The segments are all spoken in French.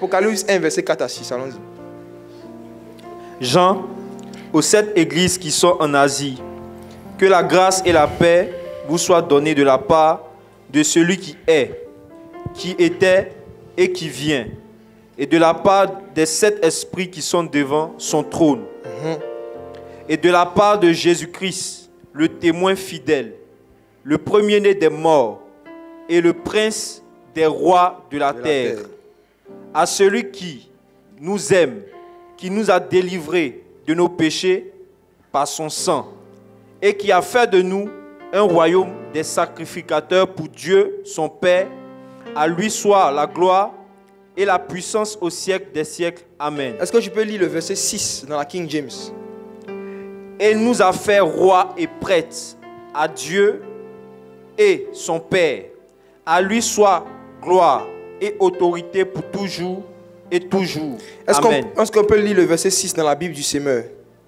Apocalypse 1, verset 4 à 6. Allons-y. Jean, aux 7 églises qui sont en Asie, que la grâce et la paix vous soient données de la part de celui qui est, qui était et qui vient, et de la part des 7 esprits qui sont devant son trône, et de la part de Jésus-Christ, le témoin fidèle, le premier-né des morts et le prince des rois de la terre, à celui qui nous aime, qui nous a délivrés de nos péchés par son sang, et qui a fait de nous un royaume des sacrificateurs pour Dieu, son Père. À lui soit la gloire et la puissance au siècle des siècles. Amen. Est-ce que je peux lire le verset 6 dans la King James? Et il nous a fait rois et prêtres à Dieu et son Père. À lui soit gloire et autorité pour toujours et toujours. Amen. Est-ce qu'on peut lire le verset 6 dans la Bible du Semeur?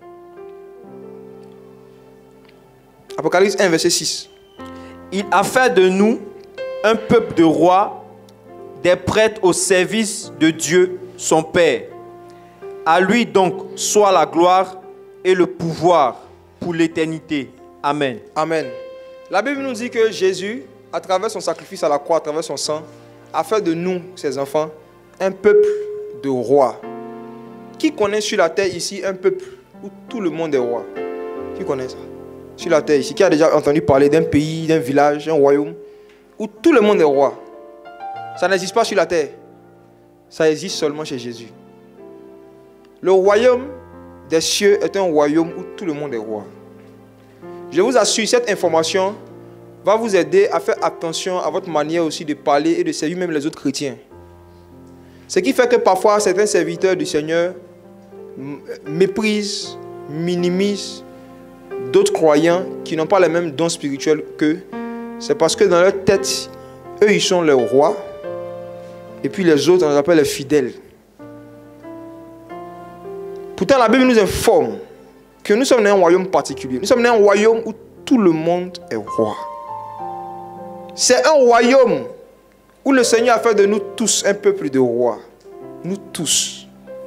Apocalypse 1, verset 6. Il a fait de nous un peuple de rois, des prêtres au service de Dieu, son Père. À lui donc soit la gloire et le pouvoir pour l'éternité. Amen. Amen. La Bible nous dit que Jésus, à travers son sacrifice à la croix, à travers son sang, a fait de nous, ses enfants, un peuple de rois. Qui connaît sur la terre ici un peuple où tout le monde est roi? Qui connaît ça? Sur la terre ici, qui a déjà entendu parler d'un pays, d'un village, un royaume où tout le monde est roi? Ça n'existe pas sur la terre. Ça existe seulement chez Jésus. Le royaume des cieux est un royaume où tout le monde est roi. Je vous assure, cette information va vous aider à faire attention à votre manière aussi de parler et de servir même les autres chrétiens. Ce qui fait que parfois certains serviteurs du Seigneur méprisent, minimisent d'autres croyants qui n'ont pas les mêmes dons spirituels qu'eux. C'est parce que dans leur tête, eux ils sont les rois et puis les autres on les appelle les fidèles. Pourtant la Bible nous informe que nous sommes dans un royaume particulier. Nous sommes dans un royaume où tout le monde est roi. C'est un royaume où le Seigneur a fait de nous tous un peuple de rois. Nous tous.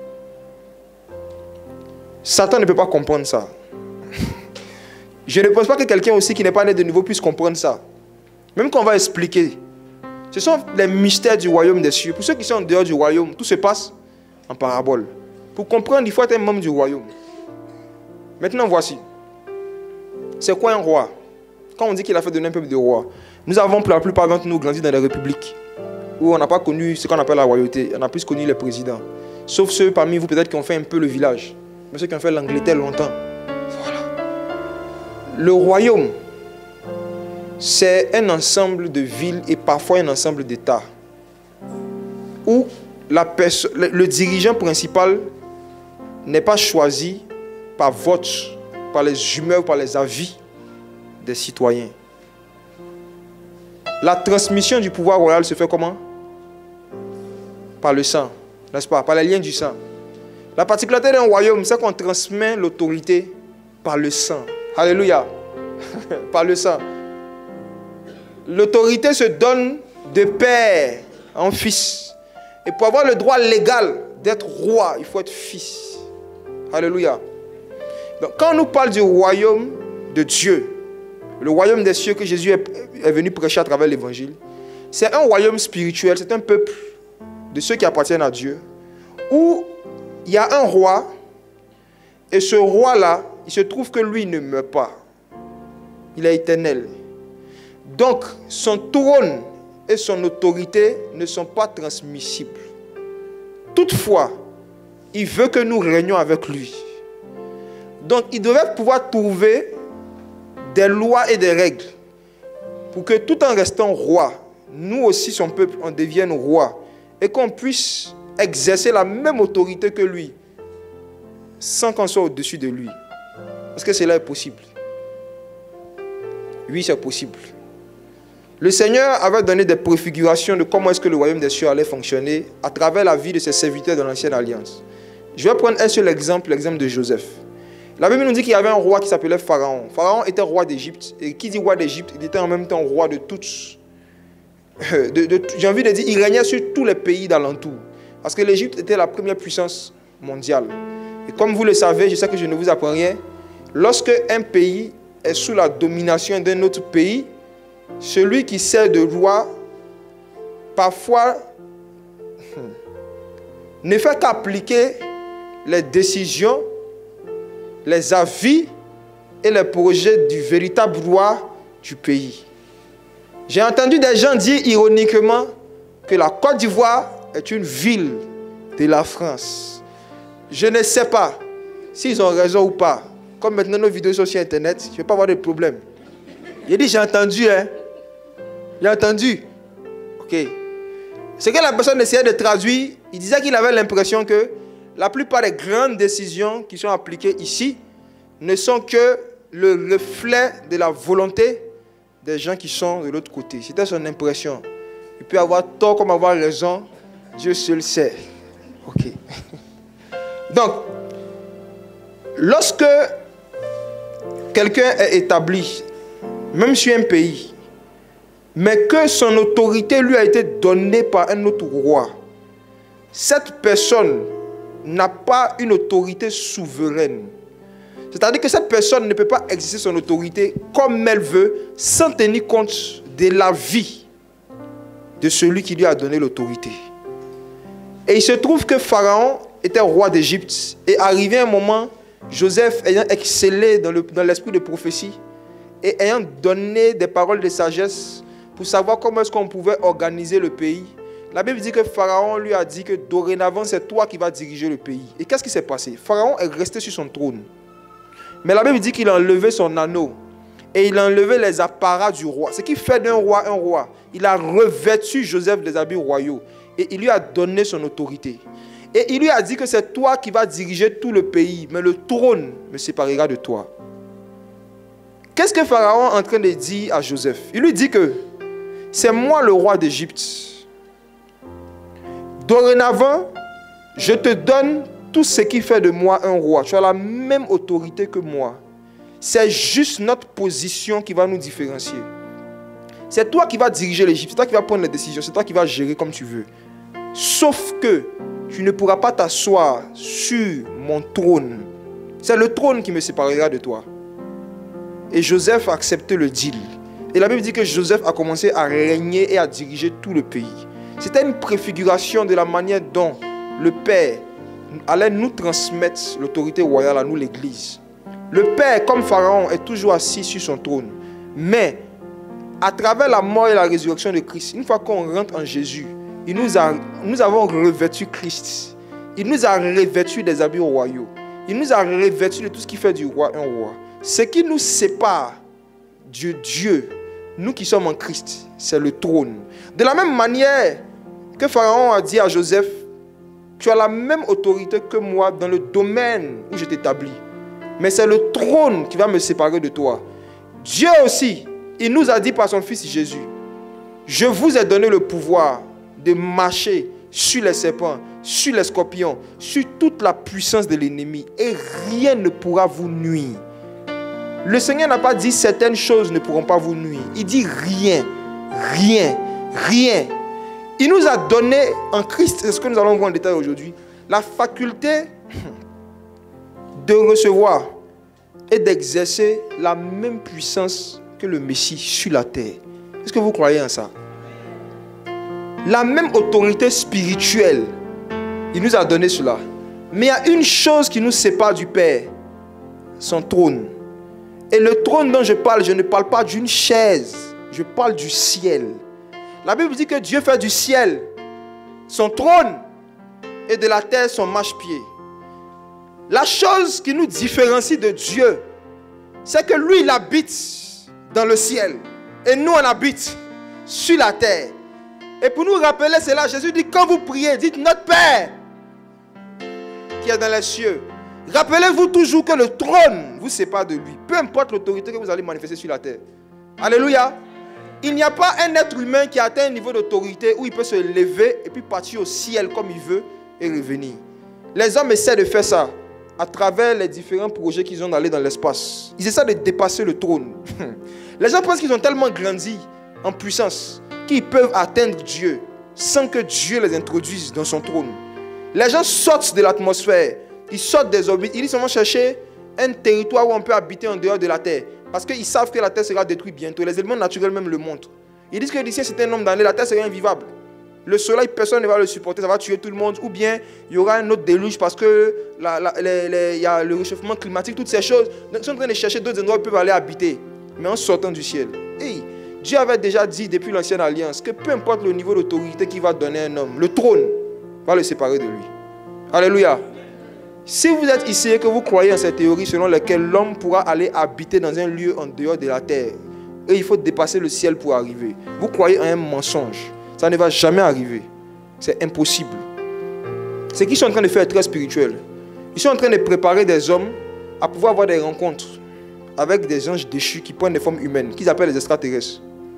Satan ne peut pas comprendre ça. Je ne pense pas que quelqu'un aussi qui n'est pas né de nouveau puisse comprendre ça. Même qu'on va expliquer. Ce sont les mystères du royaume des cieux. Pour ceux qui sont en dehors du royaume, tout se passe en parabole. Pour comprendre, il faut être un membre du royaume. Maintenant, voici. C'est quoi un roi? Quand on dit qu'il a fait de nous un peuple de rois, nous avons pour la plupart d'entre nous grandi dans les républiques où on n'a pas connu ce qu'on appelle la royauté. On a plus connu les présidents. Sauf ceux parmi vous peut-être qui ont fait un peu le village. Mais ceux qui ont fait l'Angleterre longtemps. Voilà. Le royaume, c'est un ensemble de villes et parfois un ensemble d'États où le dirigeant principal n'est pas choisi par vote, par les humeurs, par les avis des citoyens. La transmission du pouvoir royal se fait comment? Par le sang, n'est-ce pas? Par les liens du sang. La particularité d'un royaume, c'est qu'on transmet l'autorité par le sang. Alléluia. Par le sang. L'autorité se donne de père en fils. Et pour avoir le droit légal d'être roi, il faut être fils. Alléluia. Donc, quand on nous parle du royaume de Dieu, le royaume des cieux que Jésus est venu prêcher à travers l'évangile, c'est un royaume spirituel, c'est un peuple de ceux qui appartiennent à Dieu, où il y a un roi, et ce roi-là, il se trouve que lui ne meurt pas. Il est éternel. Donc, son trône et son autorité ne sont pas transmissibles. Toutefois, il veut que nous régnions avec lui. Donc, il devait pouvoir trouver des lois et des règles pour que tout en restant roi, nous aussi, son peuple, on devienne roi et qu'on puisse exercer la même autorité que lui sans qu'on soit au-dessus de lui. Est-ce que cela est possible? Oui, c'est possible. Le Seigneur avait donné des préfigurations de comment est-ce que le royaume des cieux allait fonctionner à travers la vie de ses serviteurs de l'ancienne alliance. Je vais prendre un seul exemple, l'exemple de Joseph. La Bible nous dit qu'il y avait un roi qui s'appelait Pharaon. Pharaon était roi d'Égypte. Et qui dit roi d'Égypte, il était en même temps roi de toutes. J'ai envie de dire, il régnait sur tous les pays d'alentour. Parce que l'Égypte était la première puissance mondiale. Et comme vous le savez, je sais que je ne vous apprends rien, lorsque un pays est sous la domination d'un autre pays, celui qui sert de roi, parfois, ne fait qu'appliquer les décisions, les avis et les projets du véritable roi du pays. J'ai entendu des gens dire ironiquement que la Côte d'Ivoire est une ville de la France. Je ne sais pas s'ils ont raison ou pas. Comme maintenant nos vidéos sont sur Internet, je ne vais pas avoir de problème. Il dit, j'ai entendu, hein. J'ai entendu. Ok. Ce que la personne essayait de traduire, il disait qu'il avait l'impression que la plupart des grandes décisions qui sont appliquées ici ne sont que le reflet de la volonté des gens qui sont de l'autre côté. C'était son impression. Il peut avoir tort comme avoir raison. Dieu seul sait. Ok. Donc, lorsque quelqu'un est établi, même sur un pays, mais que son autorité lui a été donnée par un autre roi, cette personne n'a pas une autorité souveraine. C'est-à-dire que cette personne ne peut pas exercer son autorité comme elle veut, sans tenir compte de la vie de celui qui lui a donné l'autorité. Et il se trouve que Pharaon était roi d'Égypte. Et arrivé un moment, Joseph ayant excellé dans l'esprit de prophétie et ayant donné des paroles de sagesse pour savoir comment est-ce qu'on pouvait organiser le pays, la Bible dit que Pharaon lui a dit que dorénavant, c'est toi qui vas diriger le pays. Et qu'est-ce qui s'est passé? Pharaon est resté sur son trône. Mais la Bible dit qu'il a enlevé son anneau et il a enlevé les apparats du roi. Ce qui fait d'un roi un roi. Il a revêtu Joseph des habits royaux et il lui a donné son autorité. Et il lui a dit que c'est toi qui vas diriger tout le pays, mais le trône me séparera de toi. Qu'est-ce que Pharaon est en train de dire à Joseph? Il lui dit que c'est moi le roi d'Égypte. Dorénavant, je te donne tout ce qui fait de moi un roi. Tu as la même autorité que moi. C'est juste notre position qui va nous différencier. C'est toi qui vas diriger l'Égypte. C'est toi qui vas prendre les décisions. C'est toi qui vas gérer comme tu veux. Sauf que tu ne pourras pas t'asseoir sur mon trône. C'est le trône qui me séparera de toi. Et Joseph a accepté le deal. Et la Bible dit que Joseph a commencé à régner et à diriger tout le pays. C'était une préfiguration de la manière dont le Père allait nous transmettre l'autorité royale à nous, l'Église. Le Père, comme Pharaon, est toujours assis sur son trône. Mais, à travers la mort et la résurrection de Christ, une fois qu'on rentre en Jésus, nous avons revêtu Christ. Il nous a revêtu des habits royaux. Il nous a revêtu de tout ce qui fait du roi un roi. Ce qui nous sépare de Dieu, nous qui sommes en Christ, c'est le trône. De la même manière que Pharaon a dit à Joseph, tu as la même autorité que moi dans le domaine où je t'établis. Mais c'est le trône qui va me séparer de toi. Dieu aussi, il nous a dit par son Fils Jésus, je vous ai donné le pouvoir de marcher sur les serpents, sur les scorpions, sur toute la puissance de l'ennemi. Et rien ne pourra vous nuire. Le Seigneur n'a pas dit certaines choses ne pourront pas vous nuire. Il dit rien, rien, rien. Il nous a donné en Christ, c'est ce que nous allons voir en détail aujourd'hui, la faculté de recevoir et d'exercer la même puissance que le Messie sur la terre. Est-ce que vous croyez en ça? La même autorité spirituelle. Il nous a donné cela. Mais il y a une chose qui nous sépare du Père. Son trône. Et le trône dont je ne parle pas d'une chaise. Je parle du ciel. La Bible dit que Dieu fait du ciel son trône et de la terre son marchepied. La chose qui nous différencie de Dieu, c'est que lui, il habite dans le ciel. Et nous, on habite sur la terre. Et pour nous rappeler cela, Jésus dit, quand vous priez, dites notre Père qui est dans les cieux. Rappelez-vous toujours que le trône vous sépare de lui. Peu importe l'autorité que vous allez manifester sur la terre. Alléluia. Il n'y a pas un être humain qui a atteint un niveau d'autorité où il peut se lever et puis partir au ciel comme il veut et revenir. Les hommes essaient de faire ça à travers les différents projets qu'ils ont d'aller dans l'espace. Ils essaient de dépasser le trône. Les gens pensent qu'ils ont tellement grandi en puissance qu'ils peuvent atteindre Dieu sans que Dieu les introduise dans son trône. Les gens sortent de l'atmosphère. Ils sortent des orbites. Ils vont chercher un territoire où on peut habiter en dehors de la terre. Parce qu'ils savent que la terre sera détruite bientôt. Les éléments naturels même le montrent. Ils disent que d'ici un certain nombre d'années, la terre sera invivable. Le soleil, personne ne va le supporter, ça va tuer tout le monde. Ou bien, il y aura un autre déluge parce que il y a le réchauffement climatique, toutes ces choses. Donc, ils sont en train de chercher d'autres endroits où ils peuvent aller habiter. Mais en sortant du ciel. Hey, Dieu avait déjà dit depuis l'ancienne alliance que peu importe le niveau d'autorité qu'il va donner à un homme, le trône va le séparer de lui. Alléluia. Si vous êtes ici et que vous croyez en cette théorie selon laquelle l'homme pourra aller habiter dans un lieu en dehors de la terre, et il faut dépasser le ciel pour arriver, vous croyez en un mensonge. Ça ne va jamais arriver. C'est impossible. Ce qu'ils sont en train de faire est très spirituel. Ils sont en train de préparer des hommes à pouvoir avoir des rencontres avec des anges déchus qui prennent des formes humaines, qu'ils appellent les extraterrestres.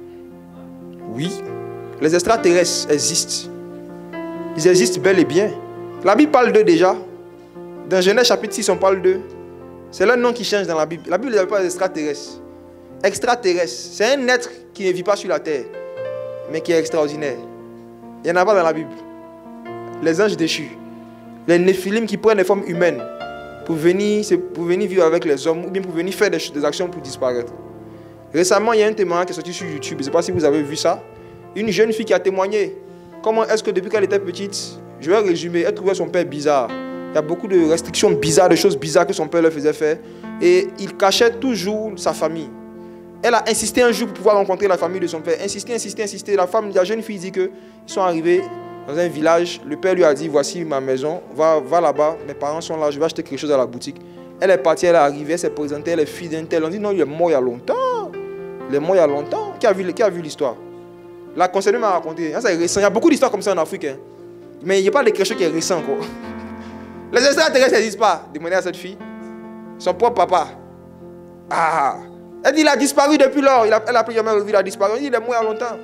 Oui, les extraterrestres existent. Ils existent bel et bien. La Bible parle d'eux déjà. Dans Genèse chapitre 6, on parle d'eux. C'est leur nom qui change dans la Bible. La Bible ne parle pas d'extraterrestres. Extraterrestre, c'est un être qui ne vit pas sur la terre, mais qui est extraordinaire. Il n'y en a pas dans la Bible. Les anges déchus, les néphilim qui prennent des formes humaines pour venir vivre avec les hommes ou bien pour venir faire des actions pour disparaître. Récemment, il y a un témoignage qui est sorti sur YouTube. Je ne sais pas si vous avez vu ça. Une jeune fille qui a témoigné. Comment est-ce que depuis qu'elle était petite, je vais résumer, elle trouvait son père bizarre. Il y a beaucoup de restrictions bizarres, de choses bizarres que son père leur faisait faire. Et il cachait toujours sa famille. Elle a insisté un jour pour pouvoir rencontrer la famille de son père. Insisté. La jeune fille dit qu'ils sont arrivés dans un village. Le père lui a dit, voici ma maison, va là-bas, mes parents sont là, je vais acheter quelque chose à la boutique. Elle est partie, elle est arrivée, elle s'est présentée, elle est fille d'un tel. On dit, non, il est mort il y a longtemps. Il est mort il y a longtemps. Qui a vu l'histoire? La conseillère m'a raconté. C'est récent. Il y a beaucoup d'histoires comme ça en Afrique. Hein. Mais il n'y a pas de quelque chose qui est récent. Quoi. Les extraterrestres n'existent pas. Demandez à cette fille. Son propre papa. Ah! Elle dit il a disparu depuis lors. Elle n'a plus jamais revu, il a disparu. Elle dit il est mort il y a longtemps.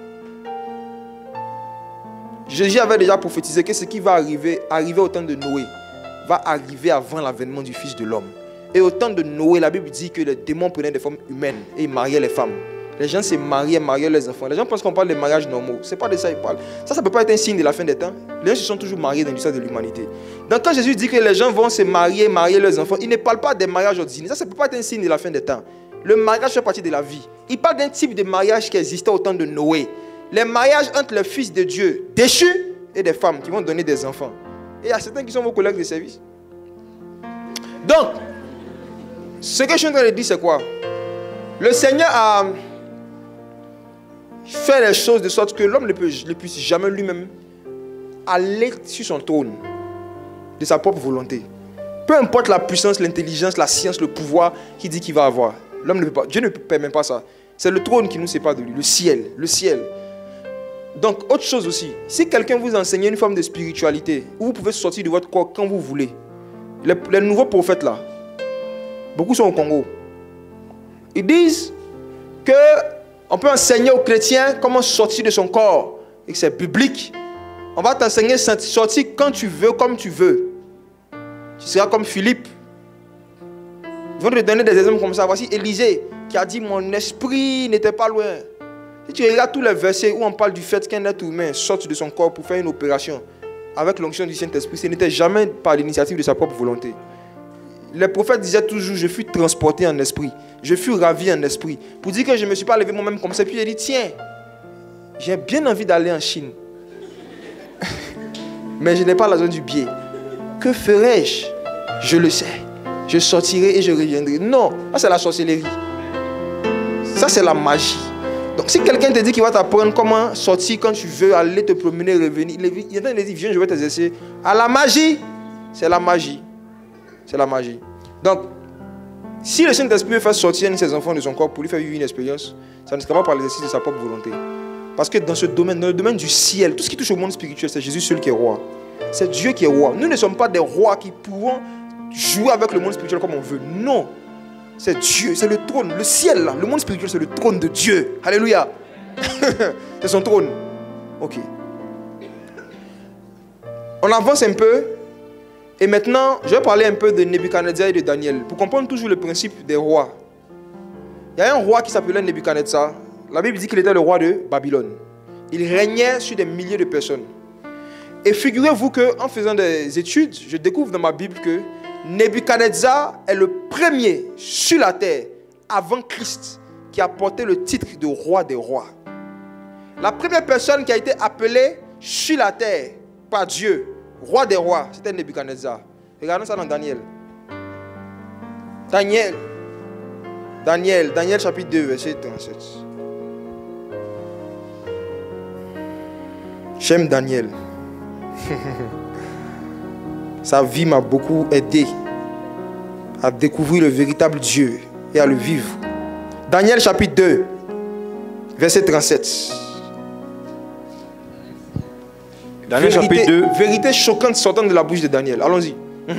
Jésus avait déjà prophétisé que ce qui va arriver au temps de Noé, va arriver avant l'avènement du Fils de l'homme. Et au temps de Noé, la Bible dit que les démons prenaient des formes humaines et ils mariaient les femmes. Les gens se mariaient les enfants. Les gens pensent qu'on parle de mariage normaux. Ce n'est pas de ça qu'ils parlent. Ça ne peut pas être un signe de la fin des temps. Les gens se sont toujours mariés dans l'histoire de l'humanité. Donc quand Jésus dit que les gens vont se marier leurs enfants, il ne parle pas des mariages ordinaires. Ça ne peut pas être un signe de la fin des temps. Le mariage fait partie de la vie. Il parle d'un type de mariage qui existait au temps de Noé. Les mariages entre les fils de Dieu déchus et des femmes qui vont donner des enfants. Et il y a certains qui sont vos collègues de service. Donc, ce que je suis en train de dire, c'est quoi? Le Seigneur a fait les choses de sorte que l'homme ne puisse jamais lui-même aller sur son trône de sa propre volonté. Peu importe la puissance, l'intelligence, la science, le pouvoir qu'il dit qu'il va avoir. L'homme ne peut pas, Dieu ne permet pas ça. C'est le trône qui nous sépare de lui, le ciel. Donc, autre chose aussi, si quelqu'un vous enseigne une forme de spiritualité, où vous pouvez sortir de votre corps quand vous voulez, les nouveaux prophètes là, beaucoup sont au Congo. Ils disent qu'on peut enseigner aux chrétiens comment sortir de son corps, et que c'est biblique. On va t'enseigner sortir quand tu veux, comme tu veux. Tu seras comme Philippe. Ils vont te donner des exemples comme ça. Voici Élisée qui a dit mon esprit n'était pas loin. Si tu regardes tous les versets où on parle du fait qu'un être humain sorte de son corps pour faire une opération avec l'onction du Saint-Esprit, ce n'était jamais par l'initiative de sa propre volonté. Les prophètes disaient toujours je fus transporté en esprit, je fus ravi en esprit. Pour dire que je ne me suis pas levé moi-même comme ça. Puis j'ai dit tiens, j'ai bien envie d'aller en Chine. Mais je n'ai pas l'argent du billet. Que ferai-je? Je le sais. Je sortirai et je reviendrai. Non, ça c'est la sorcellerie. Ça c'est la magie. Donc si quelqu'un te dit qu'il va t'apprendre comment sortir quand tu veux, aller te promener, revenir, il est en train de dire viens, je vais t'exercer. À la magie, c'est la magie. C'est la magie. Donc, si le Saint-Esprit veut faire sortir un de ses enfants de son corps pour lui faire vivre une expérience, ça ne sera pas par l'exercice de sa propre volonté. Parce que dans ce domaine, dans le domaine du ciel, tout ce qui touche au monde spirituel, c'est Jésus seul qui est roi. C'est Dieu qui est roi. Nous ne sommes pas des rois qui pourront jouer avec le monde spirituel comme on veut. Non. C'est Dieu, c'est le trône, le ciel là. Le monde spirituel, c'est le trône de Dieu. Alléluia. C'est son trône. Ok. On avance un peu. Et maintenant, je vais parler un peu de Nebuchadnezzar et de Daniel. Pour comprendre toujours le principe des rois. Il y a un roi qui s'appelait Nebuchadnezzar. La Bible dit qu'il était le roi de Babylone. Il régnait sur des milliers de personnes. Et figurez-vous qu'en faisant des études, je découvre dans ma Bible que Nebuchadnezzar est le premier sur la terre, avant Christ, qui a porté le titre de roi des rois. La première personne qui a été appelée sur la terre par Dieu, roi des rois, c'était Nebuchadnezzar. Regardons ça dans Daniel. Daniel chapitre 2, verset 37. J'aime Daniel. Sa vie m'a beaucoup aidé à découvrir le véritable Dieu et à le vivre. Daniel chapitre 2, verset 37. Daniel chapitre 2. Vérité choquante sortant de la bouche de Daniel. Allons-y.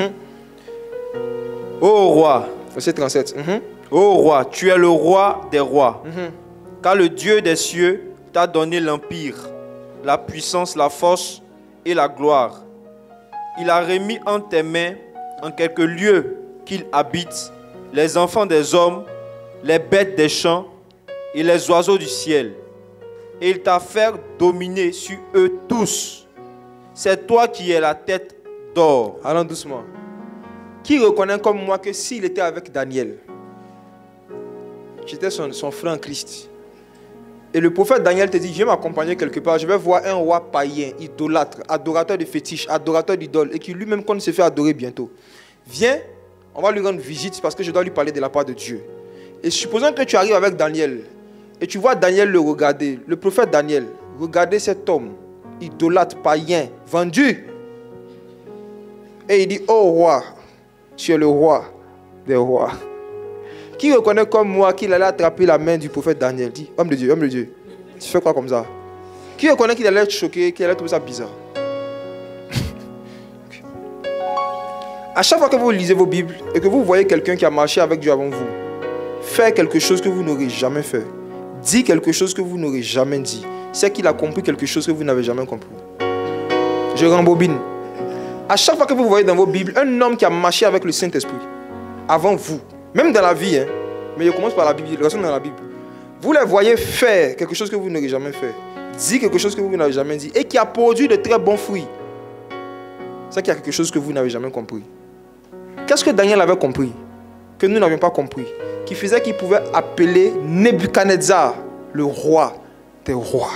Ô roi, verset 37. Ô roi, tu es le roi des rois, car le Dieu des cieux t'a donné l'empire, la puissance, la force et la gloire. Il a remis en tes mains, en quelques lieux qu'il habite, les enfants des hommes, les bêtes des champs et les oiseaux du ciel. Et il t'a fait dominer sur eux tous. C'est toi qui es la tête d'or. Allons doucement. Qui reconnaît comme moi que s'il était avec Daniel, j'étais son frère en Christ. Et le prophète Daniel te dit, je vais m'accompagner quelque part, je vais voir un roi païen, idolâtre, adorateur de fétiches, adorateur d'idoles, et qui lui-même compte se faire adorer bientôt. Viens, on va lui rendre visite parce que je dois lui parler de la part de Dieu. Et supposons que tu arrives avec Daniel, et tu vois Daniel le regarder, le prophète Daniel, regarder cet homme, idolâtre, païen, vendu. Et il dit, oh roi, tu es le roi des rois. Qui reconnaît comme moi qu'il allait attraper la main du prophète Daniel? Dit, homme de Dieu, tu fais quoi comme ça? Qui reconnaît qu'il allait être choqué, qu'il allait trouver ça bizarre? À chaque fois que vous lisez vos Bibles et que vous voyez quelqu'un qui a marché avec Dieu avant vous, faire quelque chose que vous n'aurez jamais fait, dire quelque chose que vous n'aurez jamais dit, c'est qu'il a compris quelque chose que vous n'avez jamais compris. Je rembobine. À chaque fois que vous voyez dans vos Bibles un homme qui a marché avec le Saint-Esprit avant vous, même dans la vie, mais je commence par la Bible, il reste dans la Bible. Vous les voyez faire quelque chose que vous n'aurez jamais fait, dire quelque chose que vous n'avez jamais dit et qui a produit de très bons fruits. C'est qu'il y a quelque chose que vous n'avez jamais compris. Qu'est-ce que Daniel avait compris que nous n'avions pas compris, qui faisait qu'il pouvait appeler Nebuchadnezzar le roi des rois?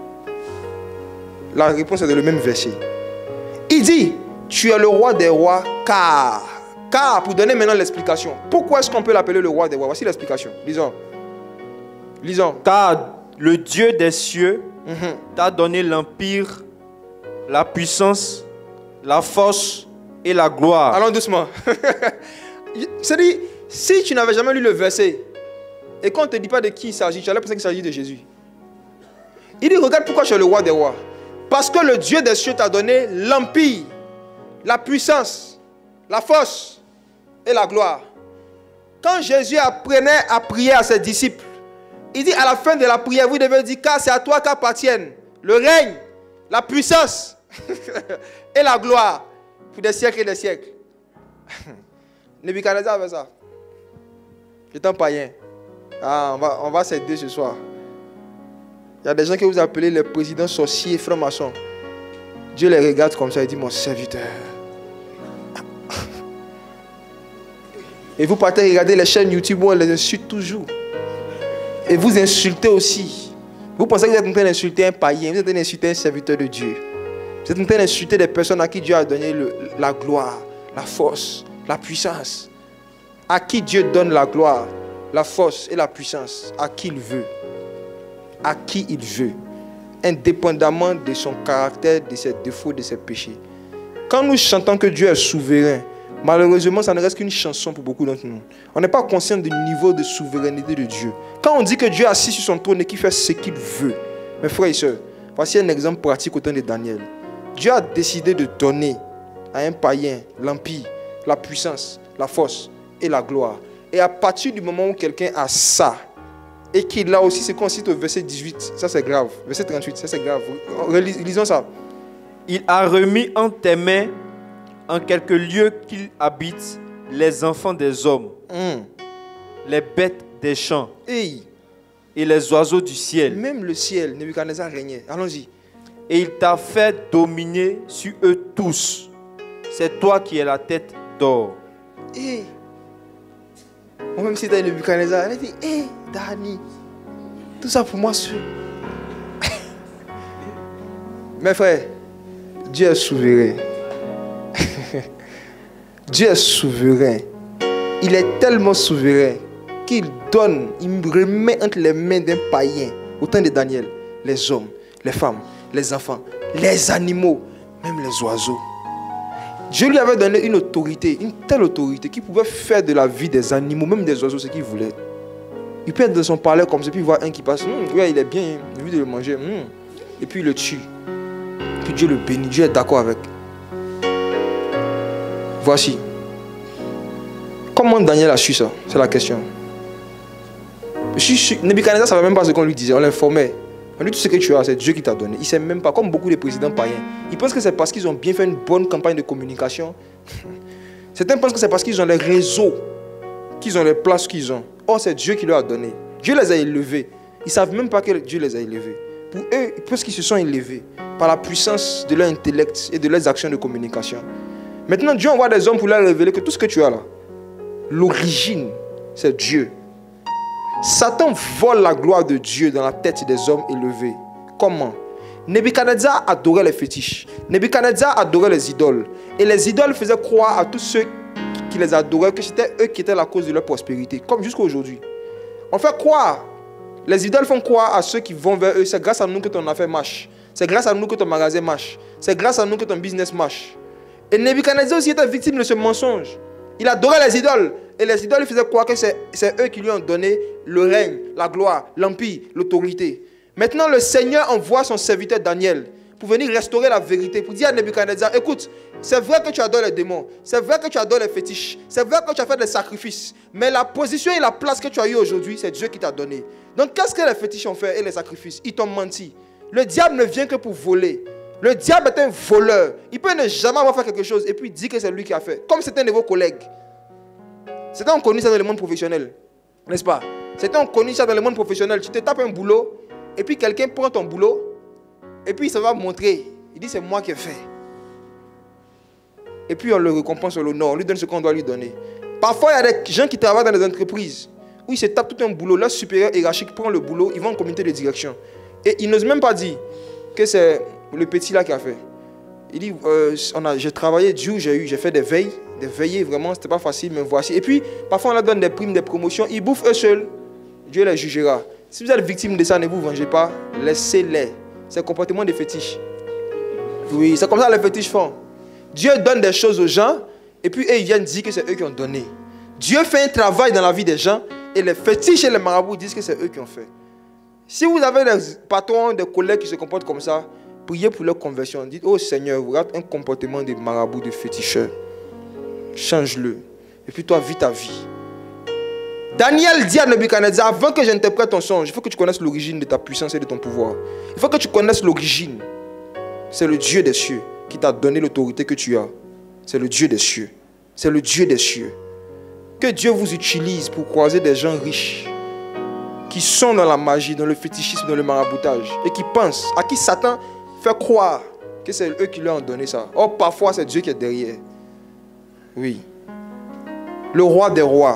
La réponse est dans le même verset. Il dit, tu es le roi des rois car, pour donner maintenant l'explication, pourquoi est-ce qu'on peut l'appeler le roi des rois? Voici l'explication. Lisons. Car le Dieu des cieux t'a donné l'empire, la puissance, la force et la gloire. Allons doucement. C'est-à-dire, si tu n'avais jamais lu le verset et qu'on ne te dit pas de qui il s'agit, tu allais penser qu'il s'agit de Jésus. Il dit, regarde pourquoi tu es le roi des rois. Parce que le Dieu des cieux t'a donné l'empire, la puissance, la force et la gloire. Quand Jésus apprenait à prier à ses disciples, il dit à la fin de la prière, vous devez dire, car c'est à toi qu'appartiennent le règne, la puissance et la gloire pour des siècles et des siècles. Nebuchadnezzar avait ça. J'étais un païen. Ah, on va s'aider ce soir. Il y a des gens que vous appelez les présidents sorciers, francs-maçons. Dieu les regarde comme ça et dit, mon serviteur. Et vous partez regarder les chaînes YouTube où on les insulte toujours. Et vous insultez aussi. Vous pensez que vous êtes en train d'insulter un païen, vous êtes en train d'insulter un serviteur de Dieu. Vous êtes en train d'insulter des personnes à qui Dieu a donné la gloire, la force, la puissance. À qui Dieu donne la gloire, la force et la puissance. À qui il veut. À qui il veut. Indépendamment de son caractère, de ses défauts, de ses péchés. Quand nous chantons que Dieu est souverain, malheureusement, ça ne reste qu'une chanson pour beaucoup d'entre nous. On n'est pas conscient du niveau de souveraineté de Dieu. Quand on dit que Dieu est assis sur son trône et qu'il fait ce qu'il veut, mes frères et sœurs, voici un exemple pratique au temps de Daniel. Dieu a décidé de donner à un païen l'empire, la puissance, la force et la gloire. Et à partir du moment où quelqu'un a ça, et qu'il a aussi, c'est qu'on cite au verset 18, ça c'est grave. Verset 38, ça c'est grave. Lisons ça. Il a remis en tes mains, en quelques lieux qu'il habite, les enfants des hommes, les bêtes des champs et les oiseaux du ciel. Même le ciel, Nebuchadnezzar régnait. Allons-y. et il t'a fait dominer sur eux tous. C'est toi qui es la tête d'or. Et moi-même, si c'était Nebuchadnezzar, elle dit, hé, Dani, tout ça pour moi seul. Mes frères, Dieu est souverain. Dieu est souverain. Il est tellement souverain qu'il donne, il me remet entre les mains d'un païen, au temps de Daniel, les hommes, les femmes, les enfants, les animaux, même les oiseaux. Dieu lui avait donné une autorité, une telle autorité qu'il pouvait faire de la vie des animaux, même des oiseaux, ce qu'il voulait. Il peut être dans son palais comme ça, puis il voit un qui passe, ouais, il est bien, il a envie de le manger, et puis il le tue. Puis Dieu le bénit, Dieu est d'accord avec. Voici. Comment Daniel a su ça? C'est la question. Nebuchadnezzar ne savait même pas ce qu'on lui disait, on l'informait. On lui dit tout ce que tu as, c'est Dieu qui t'a donné. Il ne sait même pas, comme beaucoup de présidents païens. Ils pensent que c'est parce qu'ils ont bien fait une bonne campagne de communication. Certains pensent que c'est parce qu'ils ont les réseaux, qu'ils ont les places qu'ils ont. Or, c'est Dieu qui leur a donné. Dieu les a élevés. Ils ne savent même pas que Dieu les a élevés. Pour eux, parce qu'ils se sont élevés par la puissance de leur intellect et de leurs actions de communication. Maintenant, Dieu envoie des hommes pour leur révéler que tout ce que tu as là, l'origine, c'est Dieu. Satan vole la gloire de Dieu dans la tête des hommes élevés. Comment? Nebuchadnezzar adorait les fétiches. Nebuchadnezzar adorait les idoles. Et les idoles faisaient croire à tous ceux qui les adoraient que c'était eux qui étaient la cause de leur prospérité. Comme jusqu'à aujourd'hui. On fait croire. Les idoles font croire à ceux qui vont vers eux. C'est grâce à nous que ton affaire marche. C'est grâce à nous que ton magasin marche. C'est grâce à nous que ton business marche. Et Nebuchadnezzar aussi était victime de ce mensonge. Il adorait les idoles. Et les idoles faisaient croire que c'est eux qui lui ont donné le règne, la gloire, l'empire, l'autorité. Maintenant, le Seigneur envoie son serviteur Daniel pour venir restaurer la vérité, pour dire à Nebuchadnezzar, écoute, c'est vrai que tu adores les démons, c'est vrai que tu adores les fétiches, c'est vrai que tu as fait des sacrifices, mais la position et la place que tu as eue aujourd'hui, c'est Dieu qui t'a donné. Donc, qu'est-ce que les fétiches ont fait et les sacrifices? Ils t'ont menti. Le diable ne vient que pour voler. Le diable est un voleur. Il peut ne jamais avoir fait quelque chose et puis dire que c'est lui qui a fait. Comme c'était un de vos collègues. Certains ont connu ça dans le monde professionnel. N'est-ce pas? Certains ont connu ça dans le monde professionnel. Tu te tapes un boulot et puis quelqu'un prend ton boulot et puis ça va montrer. Il dit c'est moi qui ai fait. Et puis on le récompense, on l'honore, on lui donne ce qu'on doit lui donner. Parfois il y a des gens qui travaillent dans des entreprises où ils se tapent tout un boulot. Leur supérieur hiérarchique prend le boulot, ils vont en comité de direction. Et ils n'osent même pas dire que c'est le petit là qui a fait. Il dit, j'ai travaillé dur, j'ai fait des veillées, vraiment, c'était pas facile, mais voici. Et puis, parfois on leur donne des primes, des promotions, ils bouffent eux seuls, Dieu les jugera. Si vous êtes victime de ça, ne vous vengez pas, laissez-les. C'est un comportement de fétiche. Oui, c'est comme ça que les fétiches font. Dieu donne des choses aux gens, et puis eux, ils viennent dire que c'est eux qui ont donné. Dieu fait un travail dans la vie des gens, et les fétiches et les marabouts disent que c'est eux qui ont fait. Si vous avez des patrons, des collègues qui se comportent comme ça, priez pour leur conversion. Dites, oh Seigneur, regarde un comportement de marabout, de féticheur. Change-le. Et puis toi, vis ta vie. Daniel dit à Nebuchadnezzar, avant que j'interprète ton songe, il faut que tu connaisses l'origine de ta puissance et de ton pouvoir. Il faut que tu connaisses l'origine. C'est le Dieu des cieux qui t'a donné l'autorité que tu as. C'est le Dieu des cieux. C'est le Dieu des cieux. Que Dieu vous utilise pour croiser des gens riches qui sont dans la magie, dans le fétichisme, dans le maraboutage et qui pensent, à qui Satan fait croire que c'est eux qui leur ont donné ça. Or, parfois, c'est Dieu qui est derrière. Oui. Le roi des rois.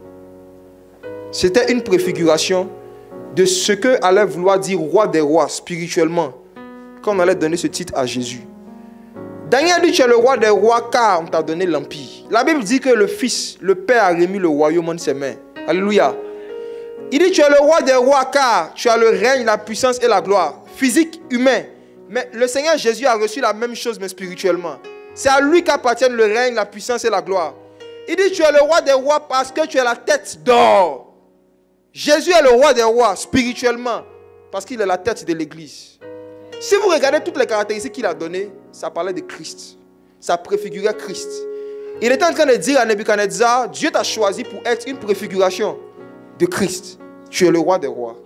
C'était une préfiguration de ce que allait vouloir dire roi des rois spirituellement quand on allait donner ce titre à Jésus. Daniel dit, tu es le roi des rois car on t'a donné l'empire. La Bible dit que le Fils, le Père a remis le royaume entre ses mains. Alléluia. Il dit, tu es le roi des rois car tu as le règne, la puissance et la gloire. Physique, humain. Mais le Seigneur Jésus a reçu la même chose mais spirituellement. C'est à lui qu'appartiennent le règne, la puissance et la gloire. Il dit, tu es le roi des rois parce que tu es la tête d'or. Jésus est le roi des rois spirituellement parce qu'il est la tête de l'église. Si vous regardez toutes les caractéristiques qu'il a données, ça parlait de Christ. Ça préfigurait Christ. Il était en train de dire à Nebuchadnezzar, Dieu t'a choisi pour être une préfiguration de Christ. Tu es le roi des rois.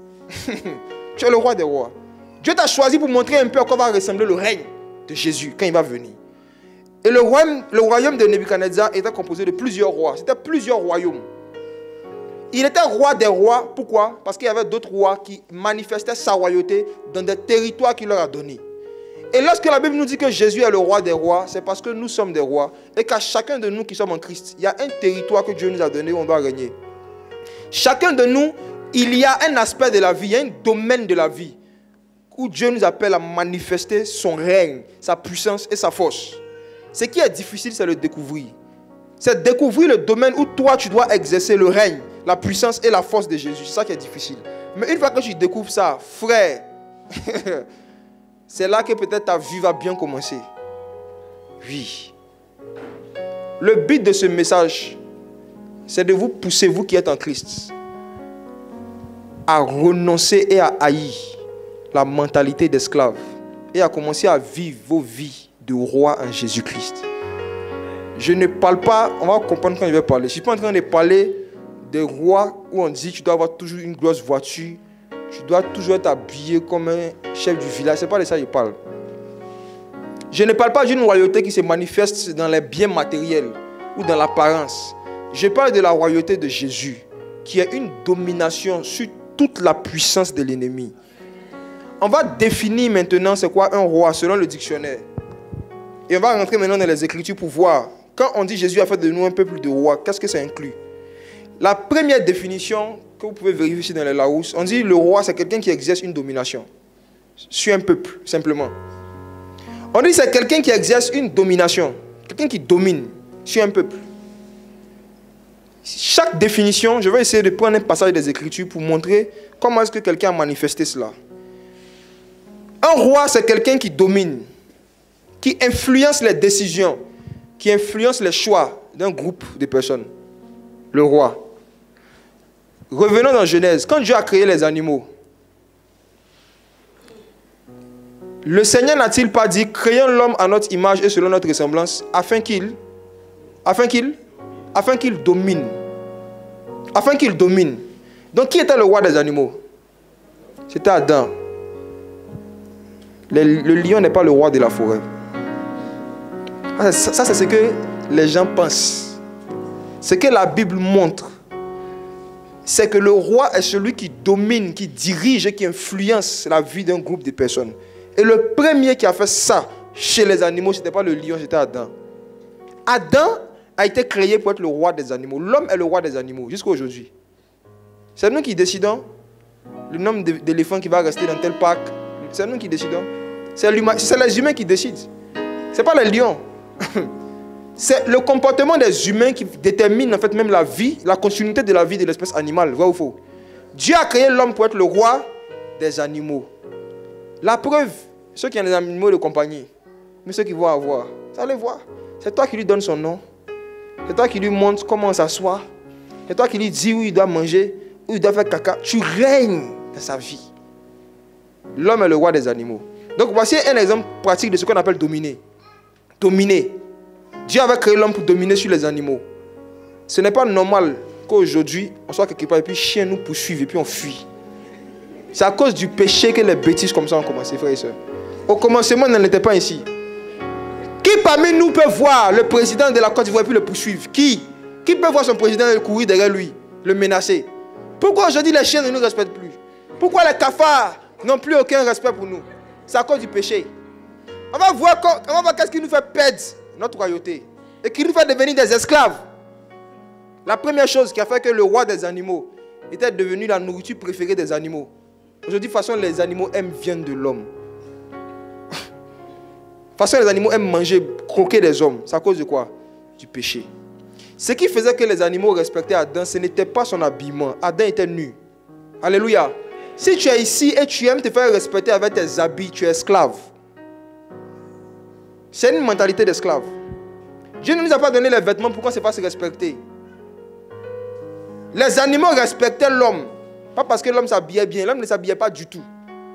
Tu es le roi des rois. Dieu t'a choisi pour montrer un peu à quoi va ressembler le règne de Jésus quand il va venir. Et le royaume de Nebuchadnezzar était composé de plusieurs rois. C'était plusieurs royaumes. Il était roi des rois. Pourquoi? Parce qu'il y avait d'autres rois qui manifestaient sa royauté dans des territoires qu'il leur a donnés. Et lorsque la Bible nous dit que Jésus est le roi des rois, c'est parce que nous sommes des rois et qu'à chacun de nous qui sommes en Christ, il y a un territoire que Dieu nous a donné où on doit régner. Chacun de nous, il y a un aspect de la vie, il y a un domaine de la vie où Dieu nous appelle à manifester son règne, sa puissance et sa force. Ce qui est difficile, c'est le découvrir. C'est découvrir le domaine où toi, tu dois exercer le règne, la puissance et la force de Jésus. C'est ça qui est difficile. Mais une fois que tu découvres ça, frère, c'est là que peut-être ta vie va bien commencer. Oui. Le but de ce message, c'est de vous pousser, vous qui êtes en Christ, à renoncer et à haïr la mentalité d'esclave et à commencer à vivre vos vies de roi en Jésus-Christ. Je ne parle pas, on va comprendre quand je vais parler. Je ne suis pas en train de parler des rois où on dit que tu dois avoir toujours une grosse voiture, tu dois toujours être habillé comme un chef du village. Ce n'est pas de ça que je parle. Je ne parle pas d'une royauté qui se manifeste dans les biens matériels ou dans l'apparence. Je parle de la royauté de Jésus, qui est une domination sur toute la puissance de l'ennemi. On va définir maintenant c'est quoi un roi selon le dictionnaire. Et on va rentrer maintenant dans les Écritures pour voir. Quand on dit Jésus a fait de nous un peuple de rois, qu'est-ce que ça inclut? La première définition que vous pouvez vérifier dans les Larousse, on dit le roi c'est quelqu'un qui exerce une domination sur un peuple, simplement. On dit c'est quelqu'un qui exerce une domination, quelqu'un qui domine sur un peuple. Chaque définition, je vais essayer de prendre un passage des Écritures pour montrer comment est-ce que quelqu'un a manifesté cela. Un roi, c'est quelqu'un qui domine, qui influence les décisions, qui influence les choix d'un groupe de personnes. Le roi. Revenons dans Genèse. Quand Dieu a créé les animaux, le Seigneur n'a-t-il pas dit, créons l'homme à notre image et selon notre ressemblance, afin qu'il domine. Afin qu'il domine. Donc qui était le roi des animaux? C'était Adam. Le lion n'est pas le roi de la forêt. Ça c'est ce que les gens pensent. Ce que la Bible montre, c'est que le roi est celui qui domine, qui dirige et qui influence la vie d'un groupe de personnes. Et le premier qui a fait ça chez les animaux, ce n'était pas le lion, c'était Adam. Adam a été créé pour être le roi des animaux. L'homme est le roi des animaux jusqu'à aujourd'hui. C'est nous qui décidons le nombre d'éléphants qui va rester dans tel parc. C'est nous qui décidons. C'est les humains qui décident. Ce n'est pas les lions. C'est le comportement des humains qui détermine en fait même la vie, la continuité de la vie de l'espèce animale. Vrai ou faux? Dieu a créé l'homme pour être le roi des animaux. La preuve, ceux qui ont des animaux de compagnie, mais ceux qui vont avoir, ça les voit. C'est toi qui lui donnes son nom. C'est toi qui lui montres comment s'asseoir. C'est toi qui lui dis où il doit manger, où il doit faire caca. Tu règnes dans sa vie. L'homme est le roi des animaux. Donc voici un exemple pratique de ce qu'on appelle dominer. Dominer. Dieu avait créé l'homme pour dominer sur les animaux. Ce n'est pas normal qu'aujourd'hui, on soit quelque part et puis chien nous poursuive et puis on fuit. C'est à cause du péché que les bêtises comme ça ont commencé, frères et sœurs. Au commencement, on n'était pas ici. Qui parmi nous peut voir le président de la Côte d'Ivoire et puis le poursuivre? Qui peut voir son président courir derrière lui, le menacer? Pourquoi aujourd'hui les chiens ne nous respectent plus? Pourquoi les cafards n'ont plus aucun respect pour nous? C'est à cause du péché. On va voir qu'est-ce qui nous fait perdre notre royauté et qui nous fait devenir des esclaves. La première chose qui a fait que le roi des animaux était devenu la nourriture préférée des animaux. Aujourd'hui, de toute façon, les animaux aiment viande de l'homme. De toute façon, les animaux aiment manger, croquer des hommes. C'est à cause de quoi? Du péché. Ce qui faisait que les animaux respectaient Adam, ce n'était pas son habillement. Adam était nu. Alléluia. Si tu es ici et tu aimes te faire respecter avec tes habits, tu es esclave. C'est une mentalité d'esclave. Dieu ne nous a pas donné les vêtements pour qu'on se fasse respecter. Les animaux respectaient l'homme. Pas parce que l'homme s'habillait bien. L'homme ne s'habillait pas du tout.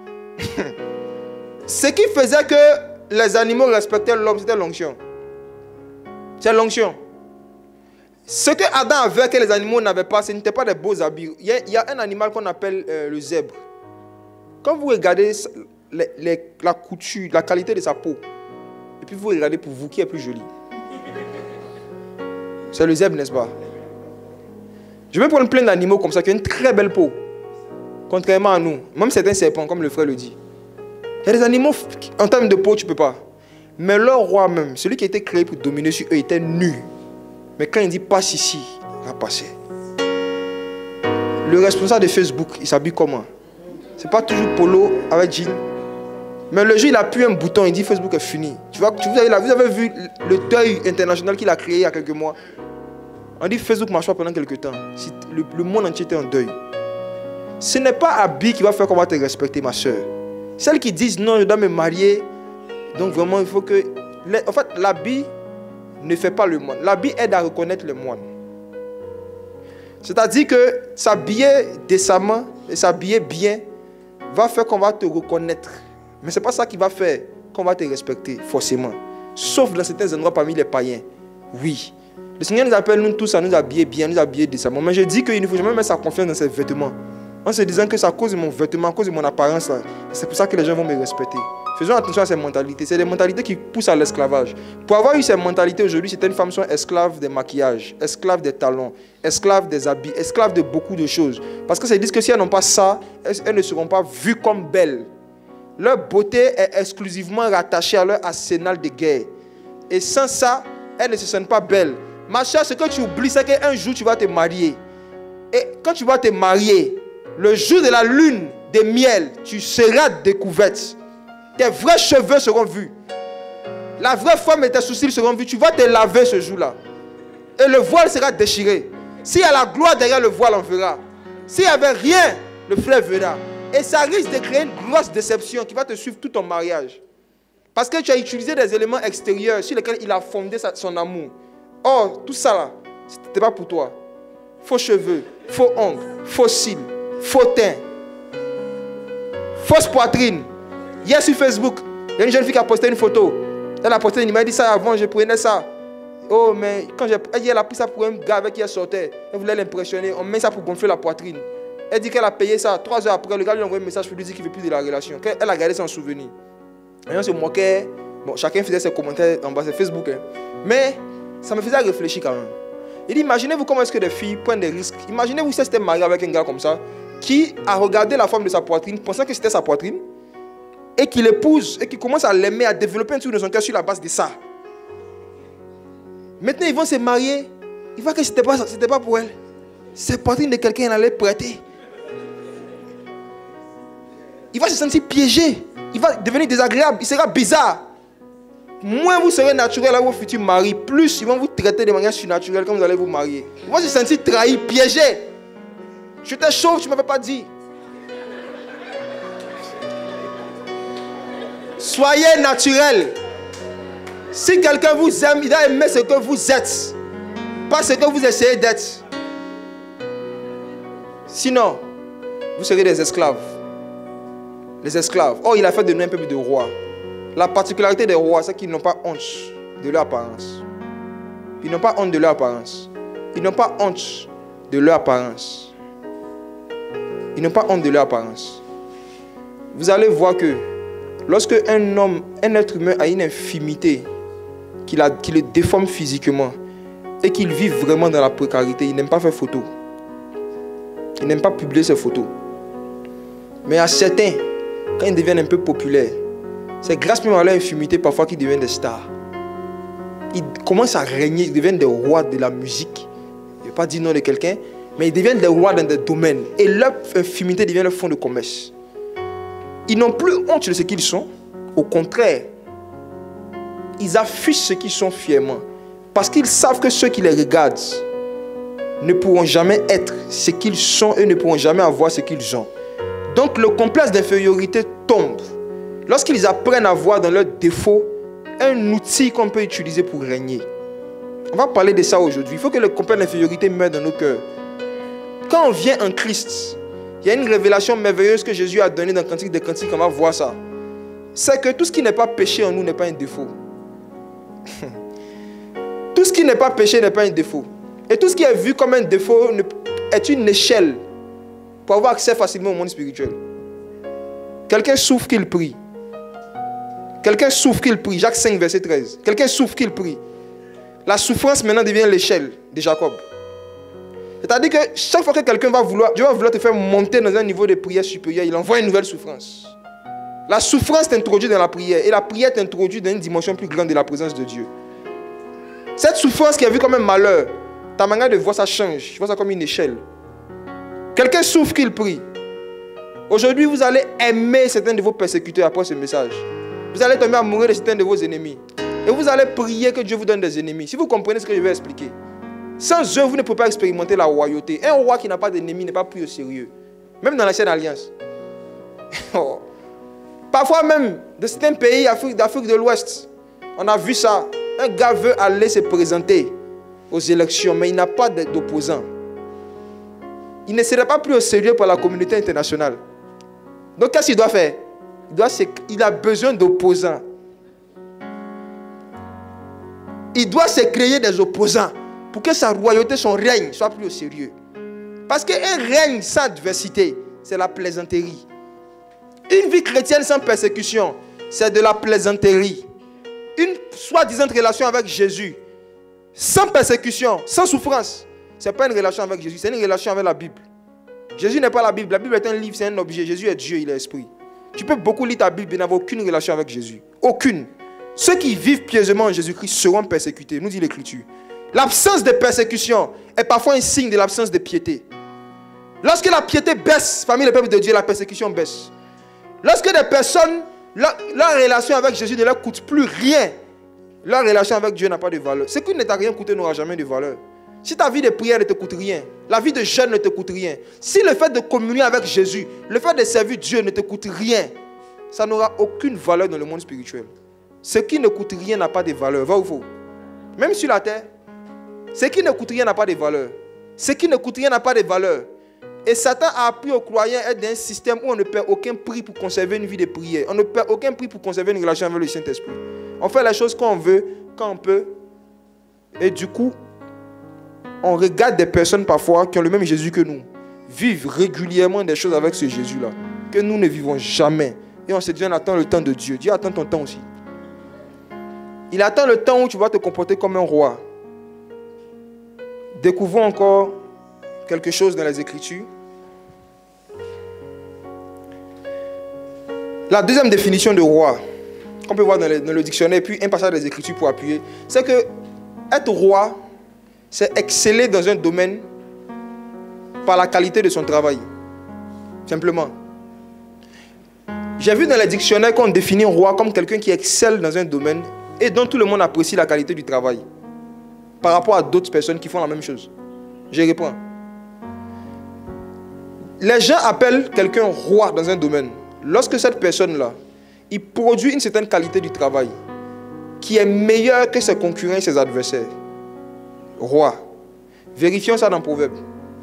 Ce qui faisait que les animaux respectaient l'homme, c'était l'onction. C'est l'onction. Ce que Adam avait que les animaux n'avaient pas, ce n'était pas des beaux habits. Il y a un animal qu'on appelle le zèbre. Quand vous regardez la couture, la qualité de sa peau, et puis vous regardez pour vous qui est plus joli. C'est le zèbre, n'est-ce pas? Je vais prendre plein d'animaux comme ça qui ont une très belle peau. Contrairement à nous. Même certains serpents, comme le frère le dit. Il y a des animaux, en termes de peau, tu ne peux pas. Mais leur roi même, celui qui a été créé pour dominer sur eux, était nu. Mais quand il dit passe ici, il va passer. Le responsable de Facebook, il s'habille comment? C'est pas toujours polo avec jean. Mais le jour il appuie un bouton, il dit Facebook est fini. Vous avez vu le deuil international qu'il a créé il y a quelques mois. On dit Facebook marche pas pendant quelques temps. Le monde entier était en deuil. Ce n'est pas habit qui va faire qu'on va te respecter, ma soeur. Celles qui disent non, je dois me marier. Donc vraiment, il faut que... En fait, l'habit ne fait pas le moine. L'habit aide à reconnaître le moine. C'est-à-dire que s'habiller décemment et s'habiller bien va faire qu'on va te reconnaître. Mais ce n'est pas ça qui va faire qu'on va te respecter, forcément. Sauf dans certains endroits parmi les païens. Oui. Le Seigneur nous appelle, nous tous, à nous habiller bien, nous habiller décemment. Mais je dis qu'il ne faut jamais mettre sa confiance dans ses vêtements. En se disant que c'est à cause de mon vêtement, à cause de mon apparence, c'est pour ça que les gens vont me respecter. Faisons attention à ces mentalités. C'est des mentalités qui poussent à l'esclavage. Pour avoir eu ces mentalités aujourd'hui, certaines femmes sont esclaves des maquillages, esclaves des talons, esclaves des habits, esclaves de beaucoup de choses. Parce que ça dit que si elles n'ont pas ça, elles ne seront pas vues comme belles. Leur beauté est exclusivement rattachée à leur arsenal de guerre. Et sans ça, elles ne se sentent pas belles. Ma chère, ce que tu oublies, c'est qu'un jour, tu vas te marier. Et quand tu vas te marier, le jour de la lune de miel, tu seras découverte. Tes vrais cheveux seront vus. La vraie forme et tes sourcils seront vus. Tu vas te laver ce jour-là. Et le voile sera déchiré. S'il y a la gloire derrière le voile, on verra. S'il n'y avait rien, le fleuve verra. Et ça risque de créer une grosse déception qui va te suivre tout ton mariage. Parce que tu as utilisé des éléments extérieurs sur lesquels il a fondé son amour. Or, tout ça là, ce n'était pas pour toi. Faux cheveux, faux ongles, faux cils, faux teint, fausse poitrine. Hier sur Facebook, il y a une jeune fille qui a posté une photo. Elle a posté une image, elle dit ça avant, je prenais ça. Oh, mais quand elle a pris ça pour un gars avec qui elle sortait. Elle voulait l'impressionner. On met ça pour gonfler la poitrine. Elle dit qu'elle a payé ça. 3 heures après, le gars lui a envoyé un message pour lui dire qu'il ne veut plus de la relation. Elle a gardé son souvenir. Et on se moquait. Bon, chacun faisait ses commentaires en bas de Facebook. Hein. Mais ça me faisait réfléchir quand même. Il dit, imaginez-vous comment est-ce que des filles prennent des risques. Imaginez-vous si elle s'était mariée avec un gars comme ça, qui a regardé la forme de sa poitrine, pensant que c'était sa poitrine, et qui l'épouse, et qui commence à l'aimer, à développer un truc de son cœur sur la base de ça. Maintenant, ils vont se marier. Il voit que ce n'était pas pour elle. C'est la poitrine de quelqu'un qu'elle allait prêter. Il va se sentir piégé. Il va devenir désagréable. Il sera bizarre. Moins vous serez naturel à vos futurs maris, plus ils vont vous traiter de manière surnaturelle quand vous allez vous marier. Ils vont se sentir trahis, piégés. Je te chauffe, tu ne m'avais pas dit. Soyez naturel. Si quelqu'un vous aime, il doit aimer ce que vous êtes, pas ce que vous essayez d'être. Sinon, vous serez des esclaves. Les esclaves. Oh, il a fait de nous un peuple de rois. La particularité des rois, c'est qu'ils n'ont pas honte de leur apparence. Ils n'ont pas honte de leur apparence. Ils n'ont pas honte de leur apparence. Ils n'ont pas honte de leur apparence. Vous allez voir que lorsque un être humain a une infimité, qui le déforme physiquement et qu'il vit vraiment dans la précarité, il n'aime pas faire photo. Il n'aime pas publier ses photos. Mais à certains, quand ils deviennent un peu populaires, c'est grâce même à leur infimité parfois qu'ils deviennent des stars. Ils commencent à régner, ils deviennent des rois de la musique. Je ne vais pas dire non de quelqu'un, mais ils deviennent des rois dans des domaines. Et leur infimité devient leur fonds de commerce. Ils n'ont plus honte de ce qu'ils sont. Au contraire, ils affichent ce qu'ils sont fièrement. Parce qu'ils savent que ceux qui les regardent ne pourront jamais être ce qu'ils sont et ne pourront jamais avoir ce qu'ils ont. Donc le complexe d'infériorité tombe. Lorsqu'ils apprennent à voir dans leurs défauts un outil qu'on peut utiliser pour régner. On va parler de ça aujourd'hui. Il faut que le complexe d'infériorité meure dans nos cœurs. Quand on vient en Christ, il y a une révélation merveilleuse que Jésus a donnée dans Cantique des Cantiques. On va voir ça. C'est que tout ce qui n'est pas péché en nous n'est pas un défaut. Tout ce qui n'est pas péché n'est pas un défaut. Et tout ce qui est vu comme un défaut est une échelle pour avoir accès facilement au monde spirituel. Quelqu'un souffre qu'il prie. Quelqu'un souffre qu'il prie. Jacques 5, verset 13. Quelqu'un souffre qu'il prie. La souffrance maintenant devient l'échelle de Jacob. C'est-à-dire que chaque fois que quelqu'un va vouloir, Dieu va vouloir te faire monter dans un niveau de prière supérieur, il envoie une nouvelle souffrance. La souffrance t'introduit dans la prière et la prière t'introduit dans une dimension plus grande de la présence de Dieu. Cette souffrance qui est vue comme un malheur, ta manière de voir ça change. Tu vois ça comme une échelle. Quelqu'un souffre qu'il prie. Aujourd'hui, vous allez aimer certains de vos persécuteurs après ce message. Vous allez tomber amoureux de certains de vos ennemis. Et vous allez prier que Dieu vous donne des ennemis. Si vous comprenez ce que je vais expliquer. Sans eux, vous ne pouvez pas expérimenter la royauté. Un roi qui n'a pas d'ennemis n'est pas pris au sérieux. Même dans l'ancienne alliance. Parfois même, dans certains pays d'Afrique de l'Ouest, on a vu ça. Un gars veut aller se présenter aux élections, mais il n'a pas d'opposant. Il ne serait pas pris au sérieux par la communauté internationale. Donc qu'est-ce qu'il doit faire? Il a besoin d'opposants. Il doit se créer des opposants pour que sa royauté, son règne soit pris au sérieux. Parce qu'un règne sans adversité, c'est la plaisanterie. Une vie chrétienne sans persécution, c'est de la plaisanterie. Une soi-disant relation avec Jésus, sans persécution, sans souffrance, ce n'est pas une relation avec Jésus, c'est une relation avec la Bible. Jésus n'est pas la Bible est un livre, c'est un objet. Jésus est Dieu, il est esprit. Tu peux beaucoup lire ta Bible et n'avoir aucune relation avec Jésus. Aucune. Ceux qui vivent pieusement en Jésus-Christ seront persécutés, nous dit l'Écriture. L'absence de persécution est parfois un signe de l'absence de piété. Lorsque la piété baisse parmi le peuple de Dieu, la persécution baisse. Lorsque des personnes, leur relation avec Jésus ne leur coûte plus rien, leur relation avec Dieu n'a pas de valeur. Ce qui ne t'a rien coûté n'aura jamais de valeur. Si ta vie de prière ne te coûte rien, la vie de jeûne ne te coûte rien, si le fait de communier avec Jésus, le fait de servir Dieu ne te coûte rien, ça n'aura aucune valeur dans le monde spirituel. Ce qui ne coûte rien n'a pas de valeur, vrai ou faux? Même sur la terre, ce qui ne coûte rien n'a pas de valeur. Ce qui ne coûte rien n'a pas de valeur. Et Satan a appris aux croyants d'être dans un système où on ne perd aucun prix pour conserver une vie de prière. On ne perd aucun prix pour conserver une relation avec le Saint-Esprit. On fait les choses quand on veut, quand on peut. Et du coup, on regarde des personnes parfois qui ont le même Jésus que nous, vivent régulièrement des choses avec ce Jésus-là, que nous ne vivons jamais. Et on se dit, on attend le temps de Dieu. Dieu attend ton temps aussi. Il attend le temps où tu vas te comporter comme un roi. Découvrons encore quelque chose dans les Écritures. La deuxième définition de roi, qu'on peut voir dans le dictionnaire, puis un passage des Écritures pour appuyer, c'est que être roi, c'est exceller dans un domaine par la qualité de son travail. Simplement. J'ai vu dans les dictionnaires qu'on définit un roi comme quelqu'un qui excelle dans un domaine et dont tout le monde apprécie la qualité du travail par rapport à d'autres personnes qui font la même chose. Je réponds. Les gens appellent quelqu'un roi dans un domaine lorsque cette personne-là, il produit une certaine qualité du travail qui est meilleure que ses concurrents et ses adversaires. Roi. Vérifions ça dans Proverbe.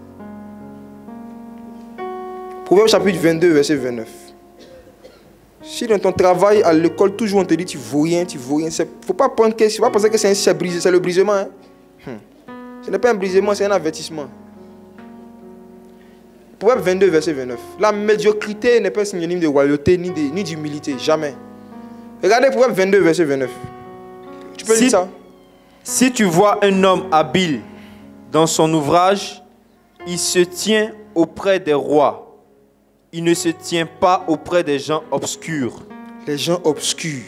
Proverbe chapitre 22, verset 29. Si dans ton travail à l'école, toujours on te dit tu ne vaux rien, il ne faut pas penser que c'est le brisement. Hein? Ce n'est pas un brisement, c'est un avertissement. Proverbe 22, verset 29. La médiocrité n'est pas synonyme de royauté ni d'humilité. Jamais. Regardez Proverbe 22, verset 29. Tu peux lire ça? Si tu vois un homme habile dans son ouvrage, il se tient auprès des rois. Il ne se tient pas auprès des gens obscurs. Les gens obscurs.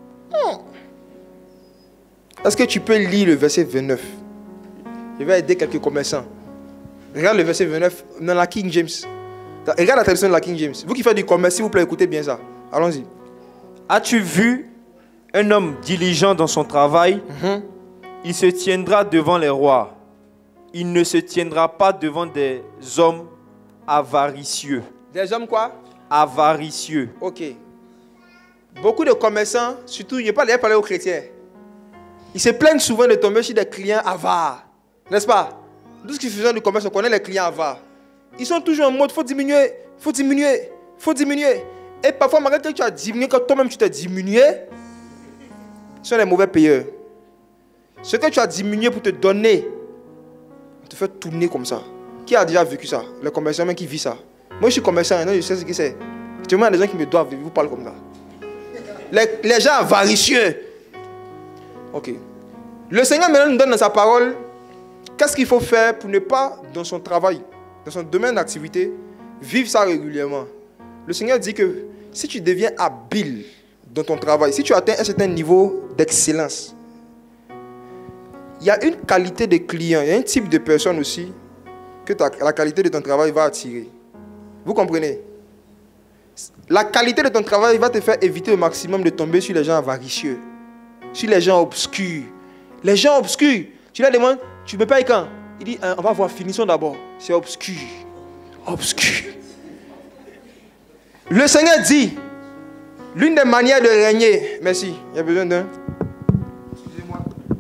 Est-ce que tu peux lire le verset 29? Je vais aider quelques commerçants. Regarde le verset 29 dans la King James. Regarde la traduction de la King James. Vous qui faites du commerce, s'il vous plaît, écoutez bien ça. Allons-y. As-tu vu un homme diligent dans son travail? Il se tiendra devant les rois. Il ne se tiendra pas devant des hommes avaricieux. Des hommes quoi? Avaricieux. Ok. Beaucoup de commerçants, surtout, je parle aux chrétiens. Ils se plaignent souvent de tomber chez des clients avares. N'est-ce pas? Tout ce qui faisait du commerce, on connaît les clients avares. Ils sont toujours en mode, il faut diminuer, il faut diminuer, il faut diminuer. Et parfois, malgré que tu as diminué, quand toi-même tu t'es diminué, ils sont les mauvais payeurs. Ce que tu as diminué pour te donner, on te fait tourner comme ça. Qui a déjà vécu ça? Le commerçant même qui vit ça. Moi, je suis commerçant, je sais ce que c'est. Tu vois, des gens qui me doivent, ils vous parlent comme ça. Les gens avaricieux. Ok. Le Seigneur maintenant nous donne dans sa parole qu'est-ce qu'il faut faire pour ne pas, dans son travail, dans son domaine d'activité, vivre ça régulièrement? Le Seigneur dit que si tu deviens habile dans ton travail, si tu atteins un certain niveau d'excellence, il y a une qualité de client, il y a un type de personne aussi que la qualité de ton travail va attirer. Vous comprenez? La qualité de ton travail va te faire éviter au maximum de tomber sur les gens avaricieux, sur les gens obscurs. Les gens obscurs, tu leur demandes, tu ne peux pas y quand? Il dit, on va voir, finissons d'abord. C'est obscur. Obscur. Le Seigneur dit, l'une des manières de régner, merci, il y a besoin d'un. Excusez-moi.